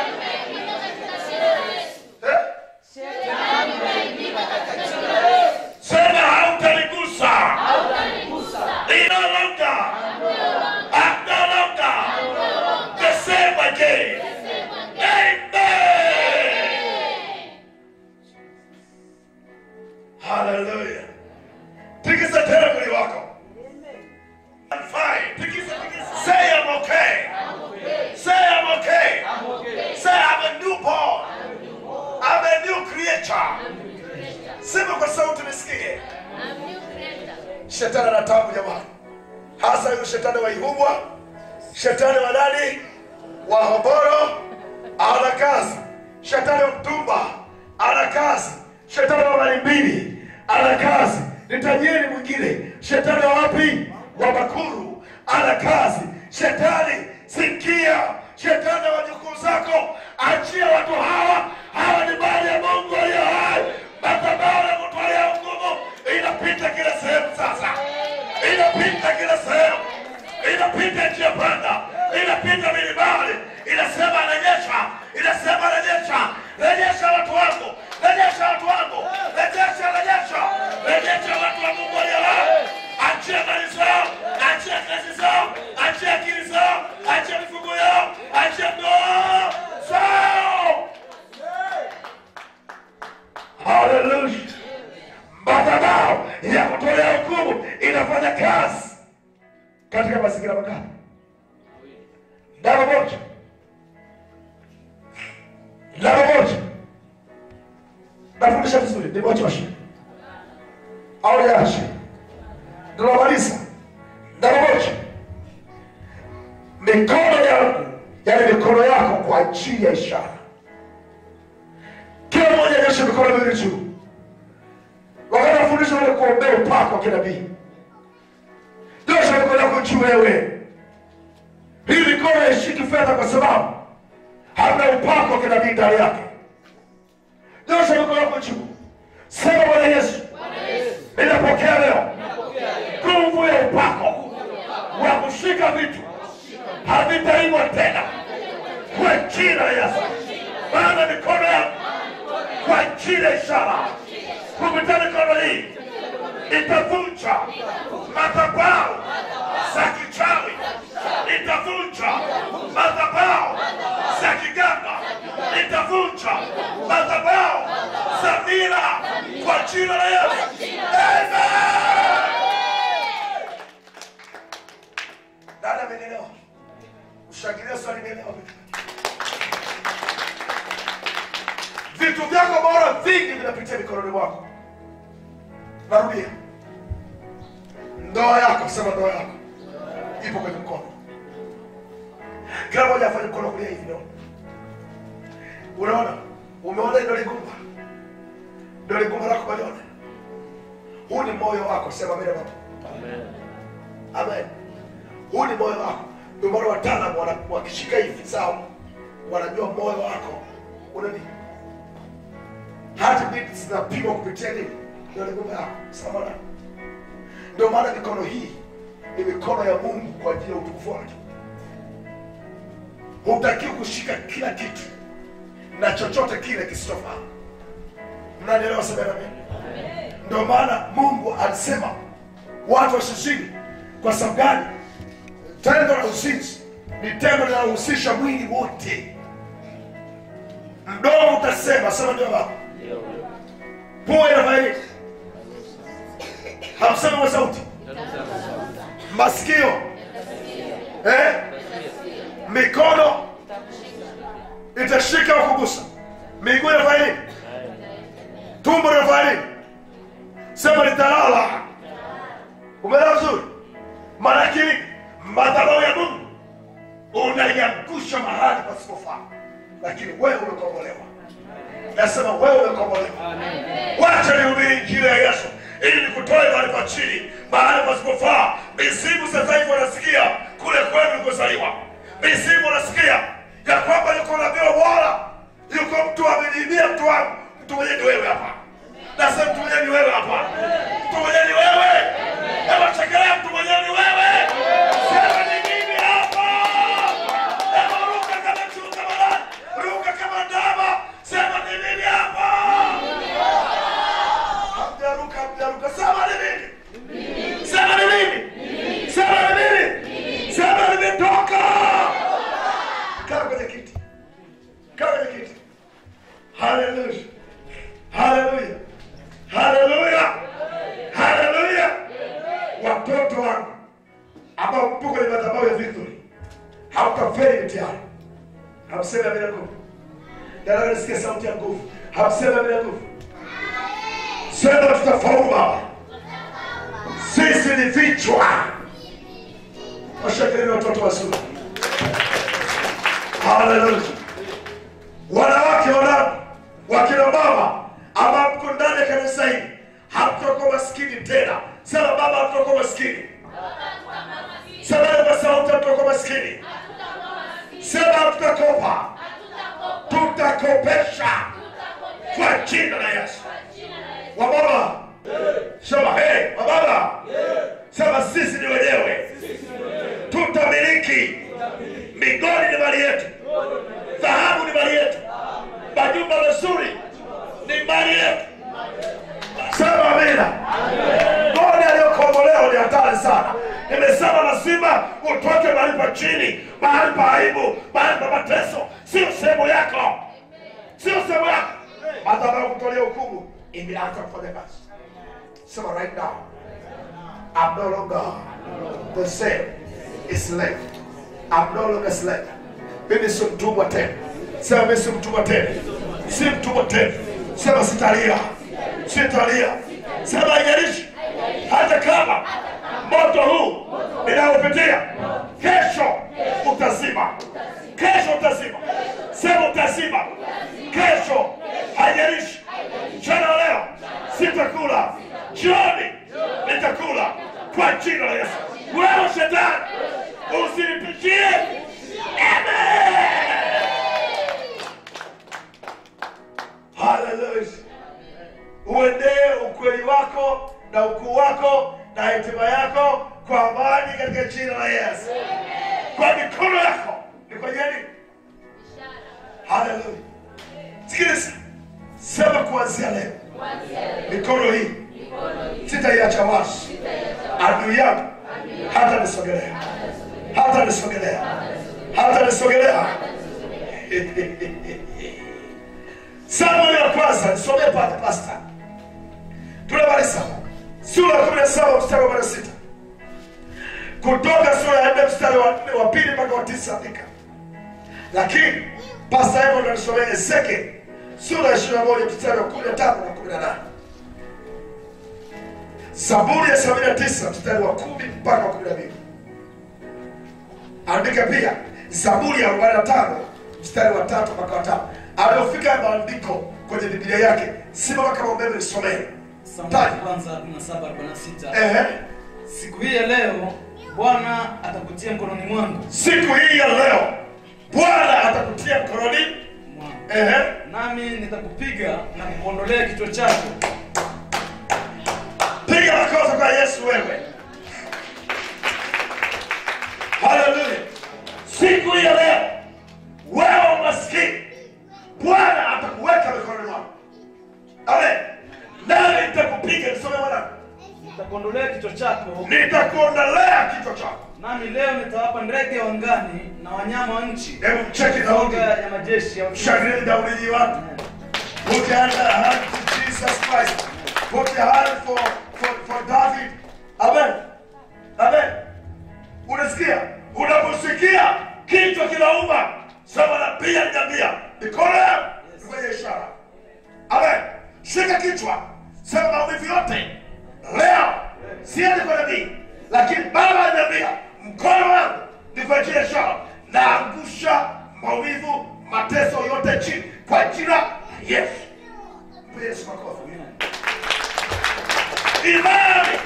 [SPEAKER 4] Shetani umeaibika katika jina la Yesu.
[SPEAKER 2] Sema hautanigusa.
[SPEAKER 4] Hautanigusa.
[SPEAKER 2] No longer. I'm no longer the same again. Amen. Hallelujah. Tikisa tena mwili wako. I'm fine. Tikisa, tikisa. Say I'm okay.
[SPEAKER 4] I'm okay.
[SPEAKER 2] Say I'm okay.
[SPEAKER 4] I'm okay.
[SPEAKER 2] Say I'm a newborn.
[SPEAKER 4] I'm a newborn.
[SPEAKER 2] I'm a new creature.
[SPEAKER 4] I'm a new creator.
[SPEAKER 2] Sema kwa sauti nisikie.
[SPEAKER 4] I'm a new creator.
[SPEAKER 2] Shetani anatabu jamani. Hasa yule shetani wa Ihubwa, shetani wa nani? Wa Hoboro, ana kazi. Shetani wa Mtumba, ana kazi. Shetani wa Marimbili, ana kazi. Nitajeni mwingine. Shetani wa wapi? Wa Makuru, ana kazi. Shetani, sikia. Shetani wa jukuu zako, achia watu hawa. Hawa ni mali ya Mungu aliye hai. Madhabahu ya kutolea hukumu inapita kila sehemu sasa. Inapita kila sehemu. Inapita njia panda. Inapita milimani. Inasema rejesha. Inasema rejesha. Rejesha watu wangu. Rejesha watu wangu. Rejesha, rejesha. Rejesha watu wa Mungu aliye hai. Achia mali zao. Achia kazi zao. Achia akili zao. Achia mifugo yao. Achia ndoa zao. Hallelujah. Madhabahu ya kutolea hukumu inafanya kazi katika mazingira makali. Namba moja. Namba moja. Nafundisha vizuri, ni mochoshe. Au yashe. Tunamaliza. Namba moja. Mikono yangu, yani mikono yako kwa ajili ya ishara. Kila mmoja nyosha mikono miwili juu. Wakati nafundisha wale kuombea upako wa kinabii. Nyosha mikono yako juu wewe. Hii mikono haishiki fedha kwa sababu hamna upako wa kinabii ndani yake. Nyosha mikono yako juu. Sema Bwana Yesu. Ninapokea leo nguvu ya upako wa kushika vitu havitaibwa tena kwa jina la Yesu. Maana mikono yako kwa jina ya ishara kupitia mikono hii itavunja madhabahu za kichawi, itavunja madhabahu za kiganga, itavunja madhabahu za mila kwa jina la Yesu. Amen. Dada amenielewa? Ushangilie swali nielewa. Vitu vyako bora vingi vinapitia mikononi mwako. Narudia. Ndoa yako, sema ndoa yako ipo kwenye mkono. Kila mmoja afanye mkono kulia hivi ndio. Unaona? Umeona ndio ligumba. Ndio ligumba lako baliona. Huu ni moyo wako, sema bila baba. Amen. Amen. Huu ni moyo wako. Ndio maana wataalamu wakishika hivi sawa, wanajua moyo wako una nini. Hata vitu zinapimwa kupitia nini? Ndio ligumba yako. Sawa. Ndio maana mikono hii ni mikono ya Mungu kwa ajili ya utukufu wake. hutakiwi kushika kila kitu na chochote kile kisichofaa. Mnanielewa? Sema amen. Ndio maana Mungu alisema watu wasizini. Kwa sababu gani? Tendo la uzinzi ni tendo linalohusisha mwili wote. Mdomo utasema, sema ndio baba. Pua inafanya hamsema kwa sauti. Masikio eh, mikono itashika kugusa. Miguu inafanya nini? Tumbo inafanya nini? Sema litalala. Umeelewa vizuri? Maana yake madhabahu ya Mungu unaiangusha mahali pasipofaa, lakini wewe umekombolewa. Nasema wewe umekombolewa. Amen. Wacha nihubiri injili ya Yesu ili nikutoe mahali pa chini, mahali pasipofaa. Mizimu sasa hivi wanasikia kule kwenu ulikozaliwa. Mizimu wanasikia ya kwamba yuko nabii bora, yuko mtu ameniibia mtu wangu. Mtu mwenyewe ni wewe hapa. Nasema mtu mwenyewe ni wewe hapa. Mtu mwenyewe ni wewe. Hebu chekelea, mtu mwenyewe ni wewe. Sema ni mimi hapa. Hebu ruka kama chuka malani. Ruka kama ndama. Sema ni mimi hapa. Hamjaruka, hamjaruka. Sema ni mimi. Sema ni mimi. Sema ni mimi. Sema nimetoka. Kaa kwenye kiti. Kaa kwenye kiti. Hallelujah. Hallelujah. Hallelujah. Hallelujah. Watoto wangu ambao mpo kwenye madhabahu ya Victory, hautafeli mtihani. Hamsema bila nguvu. Nataka nisikie sauti ya nguvu. Hamsema bila nguvu. Sema tutafaulu baba. Sisi ni vichwa. Washakeni watoto wazuri. Hallelujah. Wanawake wanangu, wakina baba ambao mko ndani ya kanisa hili, hamtakuwa maskini tena. Sema baba, hamtakuwa maskini. Sema kwa sauti, hamtakuwa maskini. Sema hatutakopa. Tutakopesha kwa jina la Yesu. Wababa, sema hey, wababa. Sema sisi ni wenyewe. Tutamiliki. Migodi ni mali yetu. Dhahabu ni mali yetu. Majumba mazuri ni mali yetu. Sema amina. Bwana aliyokombolewa ni hatari sana. Nimesema lazima utoke mahali pa chini, mahali pa aibu, mahali pa mateso. Sio sehemu yako. Sio sehemu yako. Madhabahu kutolea hukumu imeanza kufanya kazi. Sema right now, I'm no longer the same. It's left. I'm no longer slave. Mimi si mtumwa tena. Sema mimi si mtumwa tena. Si mtumwa tena. Sema sitalia. Sitalia. Sema haijalishi hata kama moto huu ninaopitia kesho utazima. Kesho utazima. Sema utazima. Kesho haijalishi. Jana leo sitakula. Jioni nitakula kwa jina la Yesu. Wewe shetani usinipigie. Amen. Hallelujah. Uendee ukweli wako na ukuu wako na hekima yako kwa amani katika jina la Yesu. Kwa mikono yako ni kwa nini? Hallelujah. Sikiliza. Sema kuanzia leo, mikono hii sitaiacha wazi. Adui yangu hata nisogelea. Hata nisogelea. Hata nisogelea. Samueli ya kwanza, nisomee pata pasta. Tunamaliza. Sura kumi na saba mstari wa sita. Kutoka sura ya nne mstari wa nne wa pili mpaka wa tisa andika. Lakini pasta yako ananisomea Ezekiel sura ya ishirini na moja mstari wa kumi na tano na kumi na nane. Zaburi ya sabini na tisa mstari wa kumi mpaka wa kumi na mbili. Andika pia Zaburi ya arobaini na tano mstari wa tatu mpaka wa tano. Aliyofika maandiko kwenye Biblia yake, simama kama umeme nisomee.
[SPEAKER 3] Samueli kwanza kumi na saba arobaini na sita.
[SPEAKER 2] Ehe.
[SPEAKER 3] Siku hii ya leo Bwana atakutia mkononi mwangu.
[SPEAKER 2] Siku hii ya leo Bwana atakutia mkononi
[SPEAKER 3] mwangu.
[SPEAKER 2] Ehe.
[SPEAKER 3] Nami nitakupiga na kukuondolea kichwa chako.
[SPEAKER 2] Piga makofi kwa Yesu wewe. Hallelujah. Siku hii ya leo
[SPEAKER 3] chako,
[SPEAKER 2] nitakuondolea kichwa chako.
[SPEAKER 3] nami leo nitawapa ndege wa angani na wanyama wa nchi.
[SPEAKER 2] Hebu mcheki Daudi.
[SPEAKER 3] Soga ya majeshi ya
[SPEAKER 2] Mshangilie Daudi watu. Put your hand to Jesus Christ. Put your hand for, for, for David. Amen. Amen. Unasikia? Unaposikia kichwa kinauma, sema na pia niambia. Mikono yako ifanye ishara. Amen. Shika kichwa. Sema maumivu yote. Leo siendi kwa nabii, lakini Baba ananiambia mkono wangu nifanyie ishara. Naangusha maumivu, mateso yote chini kwa jina la Yesu. Mpe Yesu makofi. Imani.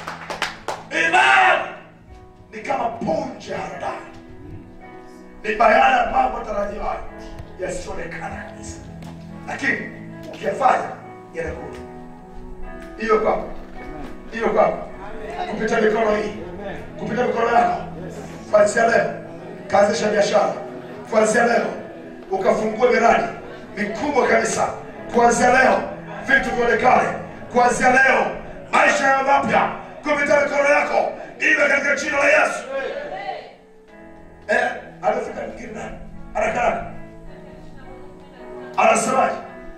[SPEAKER 2] Imani ni kama punje ya haradali. Ni bayana mambo tarajiwayo yasionekana kabisa, lakini ukiyafanya yanakuja. Hiyo kwako, hiyo kwako, kupita mikono hii, kupita mikono yako. Kuanzia leo kaanzisha biashara. Kuanzia leo ukafungue miradi mikubwa kabisa. Kuanzia leo vitu vionekane. Kuanzia leo maisha ya mapya kupita mikono yako, iwe katika jina la Yesu. Eh, alifika mwingine nani? Haraka. Anasemaje?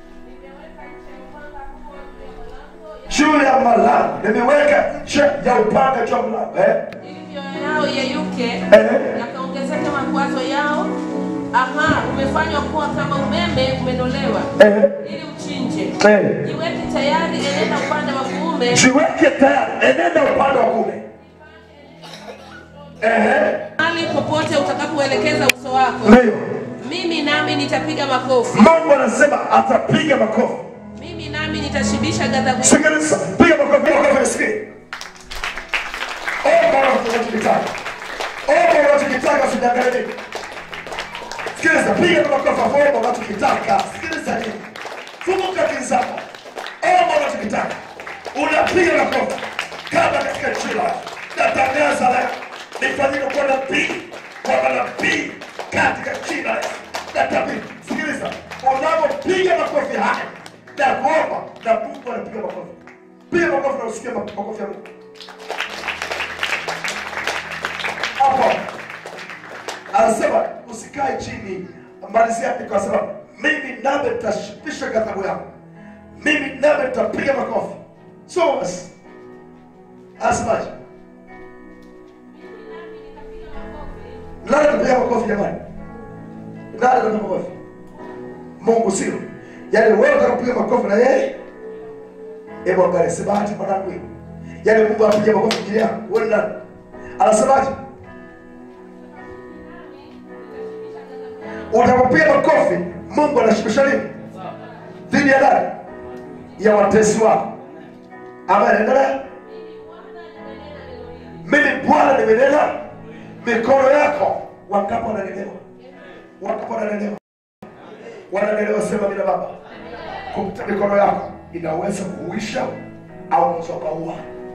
[SPEAKER 2] Juu ya malango nimeweka ncha ya upanga juu ya mlango. Eh?
[SPEAKER 6] Ili mioyo yao yeyuke,
[SPEAKER 2] Eh?
[SPEAKER 6] yakaongezeke makwazo yao. Aha, umefanywa kuwa kama umeme umenolewa,
[SPEAKER 2] Eh?
[SPEAKER 6] ili uchinje.
[SPEAKER 2] Eh?
[SPEAKER 6] Jiweke tayari, enenda upande wa kuume.
[SPEAKER 2] Jiweke tayari, enenda upande wa kuume. Eh?
[SPEAKER 6] Mahali popote utakapoelekeza uso wako,
[SPEAKER 2] Ndio.
[SPEAKER 6] mimi nami nitapiga makofi.
[SPEAKER 2] Mungu anasema atapiga makofi.
[SPEAKER 6] Mimi nami nitashibisha ghadhabu.
[SPEAKER 2] Sikiliza, piga makofi, piga makofi nisikie. Omba unachokitaka. Omba unachokitaka, usidangalie. Sikiliza, piga makofi, omba unachokitaka. Sikiliza nini? Funguka akili zako. Omba unachokitaka. Unapiga makofi. Kama katika jina natangaza leo nifanyike kuwa nabii, kwa nabii katika jina la Yesu. Nabii. Sikiliza, unapopiga makofi haya na kuomba na Mungu anapiga makofi. Piga makofi na usikie makofi ya Mungu. Hapo anasema usikae chini. Malizia kwa sababu mimi nami nitashipisha ghadhabu yako. Mimi nami nitapiga makofi. So basi. Asemaje? Nani anapiga makofi jamani? Nani anapiga makofi? Mungu sio. Yaani wewe utakupiga makofi na yeye. Hebu angalia sebati mwanangu. Yaani Mungu anapiga makofi kwa yako. Wewe nani? Anasemaje? Unapopiga makofi, Mungu anashibisha nini? Dhidi ya nani? Ya watesi wako. Amen. Endelea. Mimi Bwana nimenena, mikono yako wangapo wanalelewa. Wangapo wanalelewa. Wanalelewa, sema bila Baba. Kupita mikono yako inaweza kuuisha au unaweza kuua.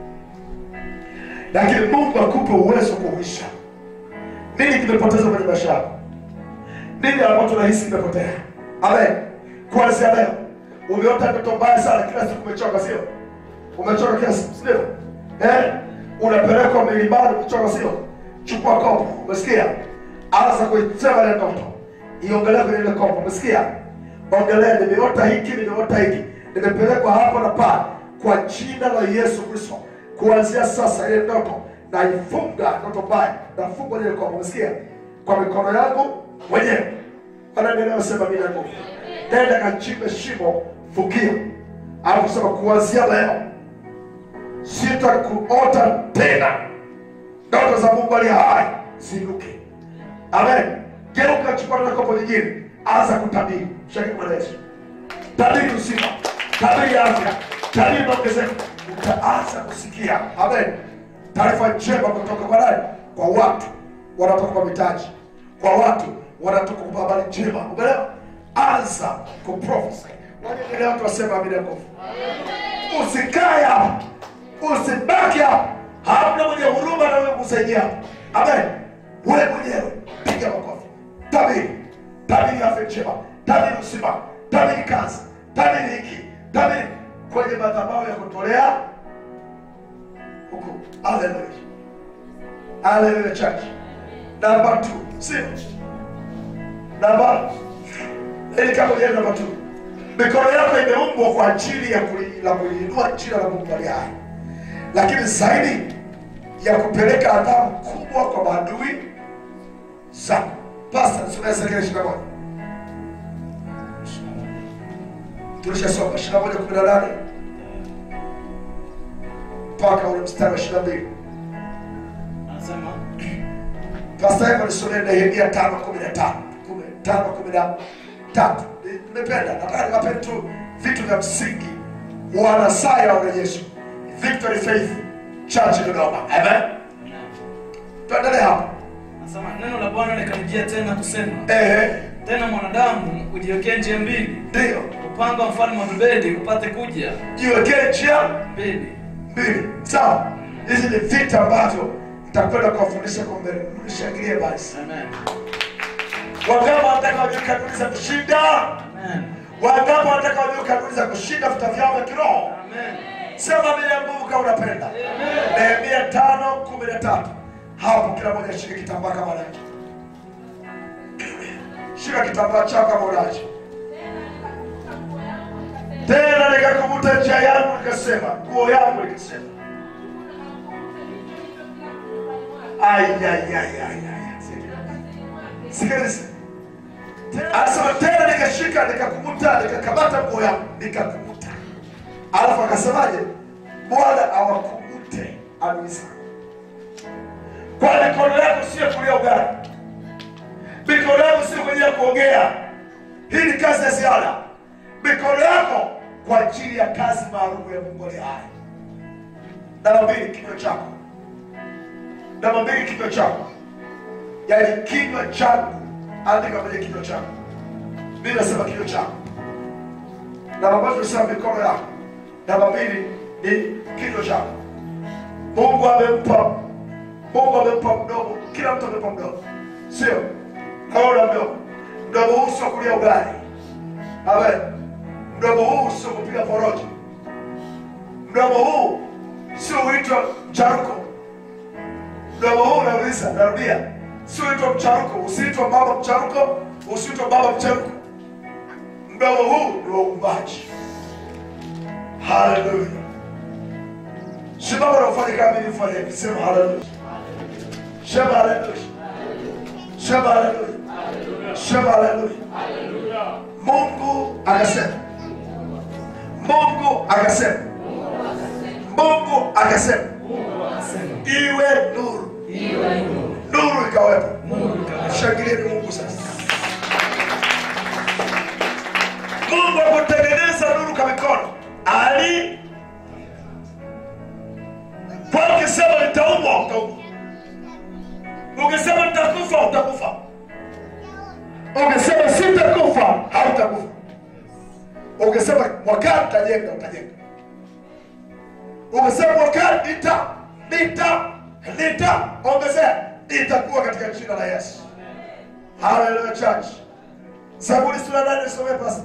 [SPEAKER 2] Lakini Mungu akupe uwezo kuuisha. Nini kimepoteza kwenye maisha yako? Nini ambacho unahisi kimepotea? Amen. Kuanzia leo umeota ndoto mbaya sana, kila siku umechoka, sio? Umechoka kiasi, sio? Eh? Unapelekwa milimani umechoka, sio? Chukua kopo, umesikia? Anza kuisema ile ndoto. Iongelee kwenye ile kopo, umesikia? Ongelea, nimeota hiki, nimeota hiki. Nimepelekwa hapa na pale kwa jina la Yesu Kristo. Kuanzia sasa ile ndoto na ifunga ndoto mbaya, na funga ile kopo, umesikia? Kwa mikono yangu mwenyewe. Anaendelea sema bila nguvu. Tenda kachimbe shimo, fukia. Alafu sema kuanzia leo sitakuota tena. Ndoto za Mungu aliye hai ziruke. Amen. Geuka, chukua na kopo nyingine. Anza kutabiri. Shaki kwa Yesu. Tabiri uzima. Tabiri afya. Tabiri maongezeko. Utaanza kusikia. Amen. Taarifa njema kutoka kwa nani? Kwa watu wanatoka kwa mitaji. Kwa watu wanatoka kwa habari njema. Umeelewa? Anza kuprofesi. Wale watu wasema amina kwa. Usikae hapo. Usibaki hapo. Hamna mwenye huruma na wewe kusaidia. Amen. Wewe mwenyewe piga makofi. Tabiri. Tabiri afya njema. Tabiri uzima. Tabiri kazi. Tabiri hiki. Tabiri kwenye madhabahu ya kutolea huko. Haleluya. Haleluya church. Number two. Sio. Number ili kama yeye number two. Mikono yako imeumbwa kwa ajili ya kuinua jina la Mungu aliye hai. Lakini zaidi ya kupeleka adhabu kubwa kwa maadui zako. Pastor, nisomee Ezekiel ishirini na moja. Tulishasoma ishirini na moja kumi na nane mpaka ule mstari wa ishirini na mbili.
[SPEAKER 3] Anasema
[SPEAKER 2] Pastor yako nisomee Nehemia tano kumi na tano. tano kumi na tatu. Nimependa, nataka niwape tu vitu vya msingi. Wanasaya wa Yesu. Victory Faith Church Dodoma. Amen. Tuendelee hapo.
[SPEAKER 3] Anasema neno la Bwana likanijia tena kusema,
[SPEAKER 2] Eh,
[SPEAKER 3] tena mwanadamu ujiwekee njia mbili.
[SPEAKER 2] ndio.
[SPEAKER 3] Upanga wa mfalme wa Babeli upate kuja.
[SPEAKER 2] Jiwekee njia
[SPEAKER 3] Mbili.
[SPEAKER 2] mbili. Sawa. Hizi ni vita ambavyo nitakwenda kuwafundisha kwa mbele. Mshangilie basi.
[SPEAKER 3] Amen.
[SPEAKER 2] Wangapi wanataka wajue kanuni za kushinda?
[SPEAKER 3] Amen.
[SPEAKER 2] Wangapi wanataka wajue kanuni za kushinda vita vyao vya kiroho?
[SPEAKER 3] Amen.
[SPEAKER 2] Sema bila nguvu kama unapenda. Nehemia tano kumi na tatu. Hapo kila mmoja shika kitambaa kama unacho. Shika kitambaa chako kama unacho. Tena nikakuvuta njia yangu nikasema, nguo yangu nikasema. Ai ai ai ai ai. Sikiliza. Anasema tena nikashika nikakuvuta nikakamata nguo yangu nikakuvuta. Alafu akasemaje? Bwana awakuvute adui zako. Kwa mikono yako sio kulia ugali. Mikono yako sio kwenye kuongea. Hii ni kazi ya ziada. Mikono yako kwa ajili ya kazi maalum ya Mungu aliye hai. Namba mbili, kinywa chako. Namba mbili, kinywa chako. Yaani kinywa chako. Andika kwenye kinywa chako. Mimi nasema kinywa chako. Namba moja tunasema mikono yako. Namba mbili ni kinywa chako. Mungu amempa Mungu amempa mdomo. Kila mtu amempa mdomo. Sio? Haona mdomo. Mdomo huu sio kulia ugali. Amen. Mdomo huu sio kupiga porojo. Mdomo huu sio uitwa mcharuko. Mdomo huu nauliza, narudia. Sio uitwa mcharuko. Usiitwa baba mcharuko, usiitwa baba mcharuko. Mdomo huu ni wa uumbaji. Hallelujah. Simama na ufanye kama mimi nifanye hivi. Sema hallelujah. Sema hallelujah. Sema hallelujah. Sema hallelujah. Mungu akasema. Mungu akasema. Mungu akasema. Iwe nuru.
[SPEAKER 3] Iwe nuru.
[SPEAKER 2] Nuru ikawepo.
[SPEAKER 3] Nuru ikawepo.
[SPEAKER 2] Shangilieni Mungu sasa. Mungu akutengeneza nuru kwa mikono. Ali kwa ukisema nitaumwa, utaumwa. Ukisema nitakufa, utakufa. Ukisema sitakufa, hautakufa. Ukisema mwakani nitajenga, utajenga. Ukisema mwakani nita nita nita ongezea, itakuwa katika jina la Yesu. Hallelujah church. Zaburi sura nane nisome pasa.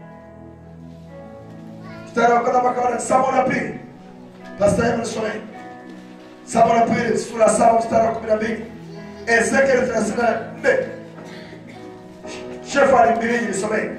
[SPEAKER 2] Mstari wa kwanza mpaka wa saba na pili. Pastor Evan nisome. Saba na pili sura saba mstari wa kumi na mbili. Ezekiel thelathini na nne. Shefari mbili nisome.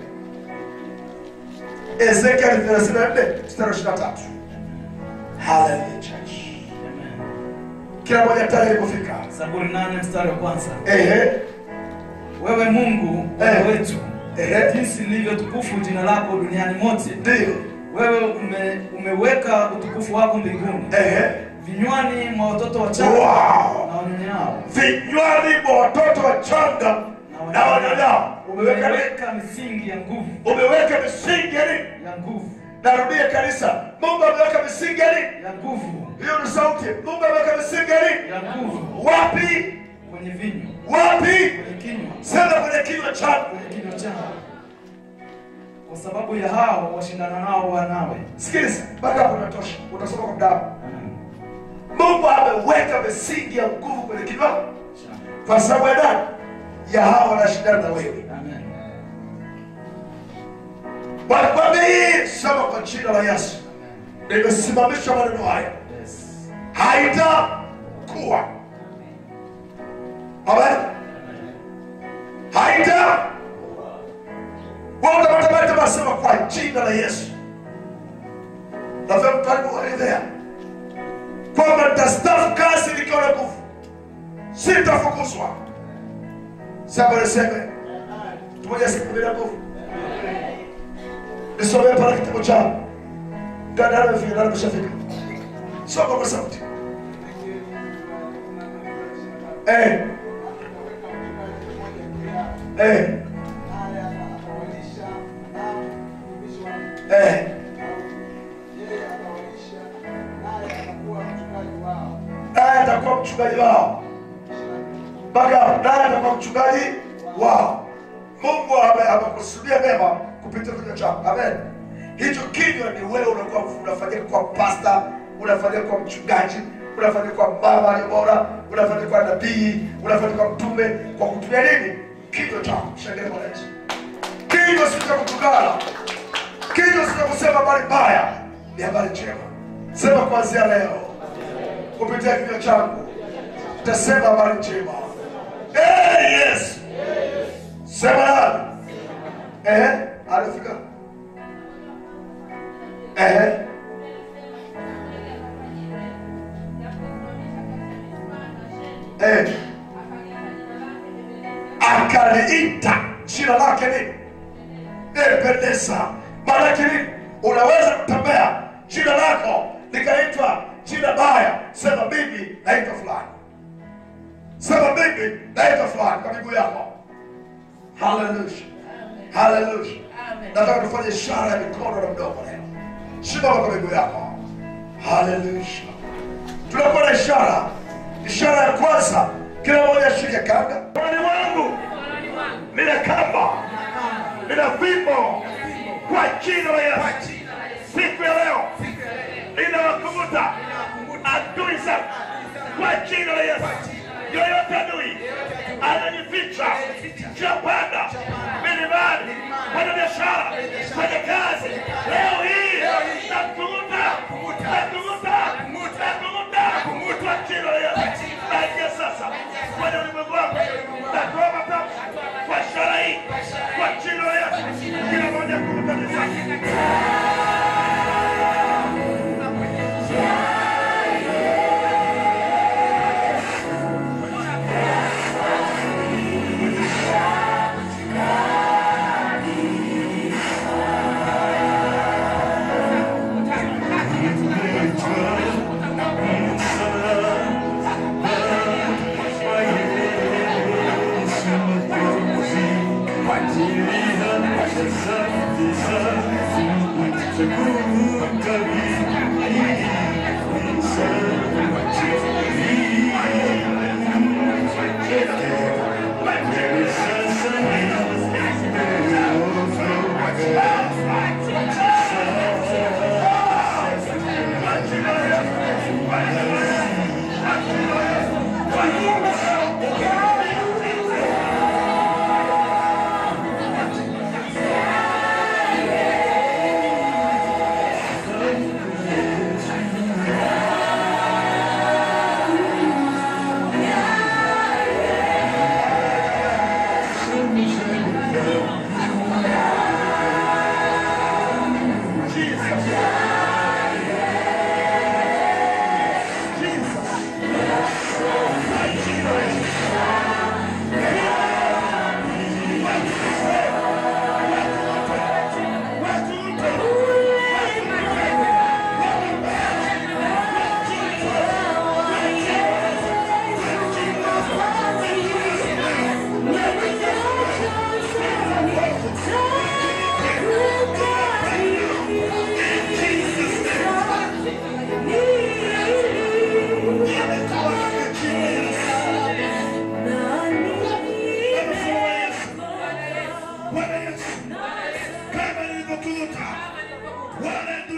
[SPEAKER 2] Ezekiel thelathini na nne mstari wa ishirini na tatu. Hallelujah church. Kila mmoja tayari ilipofika.
[SPEAKER 3] Zaburi nane mstari wa kwanza.
[SPEAKER 2] Ehe.
[SPEAKER 3] Wewe Mungu
[SPEAKER 2] Eh.
[SPEAKER 3] wetu,
[SPEAKER 2] Ehe.
[SPEAKER 3] jinsi lilivyo tukufu jina lako duniani mote.
[SPEAKER 2] Ndio.
[SPEAKER 3] Wewe ume, umeweka utukufu wako mbinguni.
[SPEAKER 2] Ehe.
[SPEAKER 3] Vinywani mwa watoto wachanga
[SPEAKER 2] Wow.
[SPEAKER 3] na wanyonyao.
[SPEAKER 2] Vinywani mwa watoto wachanga na wanyonyao. Umeweka nini?
[SPEAKER 3] Umeweka misingi ya nguvu,
[SPEAKER 2] Umeweka misingi ya nini?
[SPEAKER 3] ya nguvu,
[SPEAKER 2] Narudia kanisa. Mungu ameweka misingi ya nini?
[SPEAKER 3] ya nguvu,
[SPEAKER 2] Hiyo ni sauti. Mungu ameweka misingi ya nini?
[SPEAKER 3] ya nguvu
[SPEAKER 2] Wapi?
[SPEAKER 3] kwenye vinywa,
[SPEAKER 2] Wapi?
[SPEAKER 3] kwenye kinywa,
[SPEAKER 2] Sema kwenye kinywa chako.
[SPEAKER 3] kwenye kinywa chako. Kwa sababu ya hao washindana nao wanawe.
[SPEAKER 2] Sikiliza, mpaka hapo unatosha. Utasoma kwa mdao. Mungu ameweka misingi ya nguvu kwenye kinywa. Kwa sababu ya nani? Ya hao wanashindana na wewe.
[SPEAKER 3] Amen.
[SPEAKER 2] Wanakwambia hii, sema kwa jina la Yesu. Nimesimamisha maneno haya.
[SPEAKER 3] Yes.
[SPEAKER 2] haitakuwa. Amen. Haita wao utatamani tabasema kwa jina la Yesu. Na vile mtu alivyoelezea kwamba nitastaafu kazi nikiwa na nguvu, sitafukuzwa. Sasa niseme tumoja siku bila nguvu. Nisome pale kitabu cha dada amefika na ameshafika. Soma kwa sauti. Eh. Eh. Eh. Naye atakuwa mchungaji wao. Baga, naye atakuwa mchungaji wao. Mungu amekusudia mema kupitia kinywa chako. Amen. Hicho kinywa ni wewe unakuwa unafanyia kwa pastor, unafanyia kwa mchungaji, unafanyia kwa baba aliye bora, unafanyia kwa nabii, unafanyia kwa mtume, kwa kutumia nini? Kinywa chako. Shangilia Bwana Yesu. Kinywa si cha kutukana. Kinywa si cha kusema habari mbaya, ni habari njema. Sema kuanzia leo kupitia kinywa changu utasema habari njema. Eh, yes. Sema nani? Eh, alifika. Eh. Eh. Akaliita jina lake nini? Ebeneza. Maana yake nini? Unaweza kutembea jina lako likaitwa jina baya. Sema mimi naitwa fulani. Sema mimi naitwa fulani kwa miguu yako. Hallelujah. Hallelujah. Nataka tufanye ishara ya mikono na mdomo leo. Shika kwa miguu yako. Hallelujah. Tunakuwa na ishara. Ishara ya kwanza, kila mmoja ashike kanga. Mkononi mwangu nina kamba, nina fimbo kwa jina la Yesu. Siku ya leo ninawakumbuta adui zangu kwa jina la Yesu. Yoyote adui anajificha njia panda, milimani, kwenye biashara, kwenye kazi, leo hii nakumbuta, nakumbuta, nakumbuta kwa jina la Yesu. Naingia sasa kwenye ulimwengu wako, natoa matamshi kwa ishara hii kwa jina la Yesu. Kila mmoja kumbuta nizaki. Bwana Yesu, kama nilivyokuta wale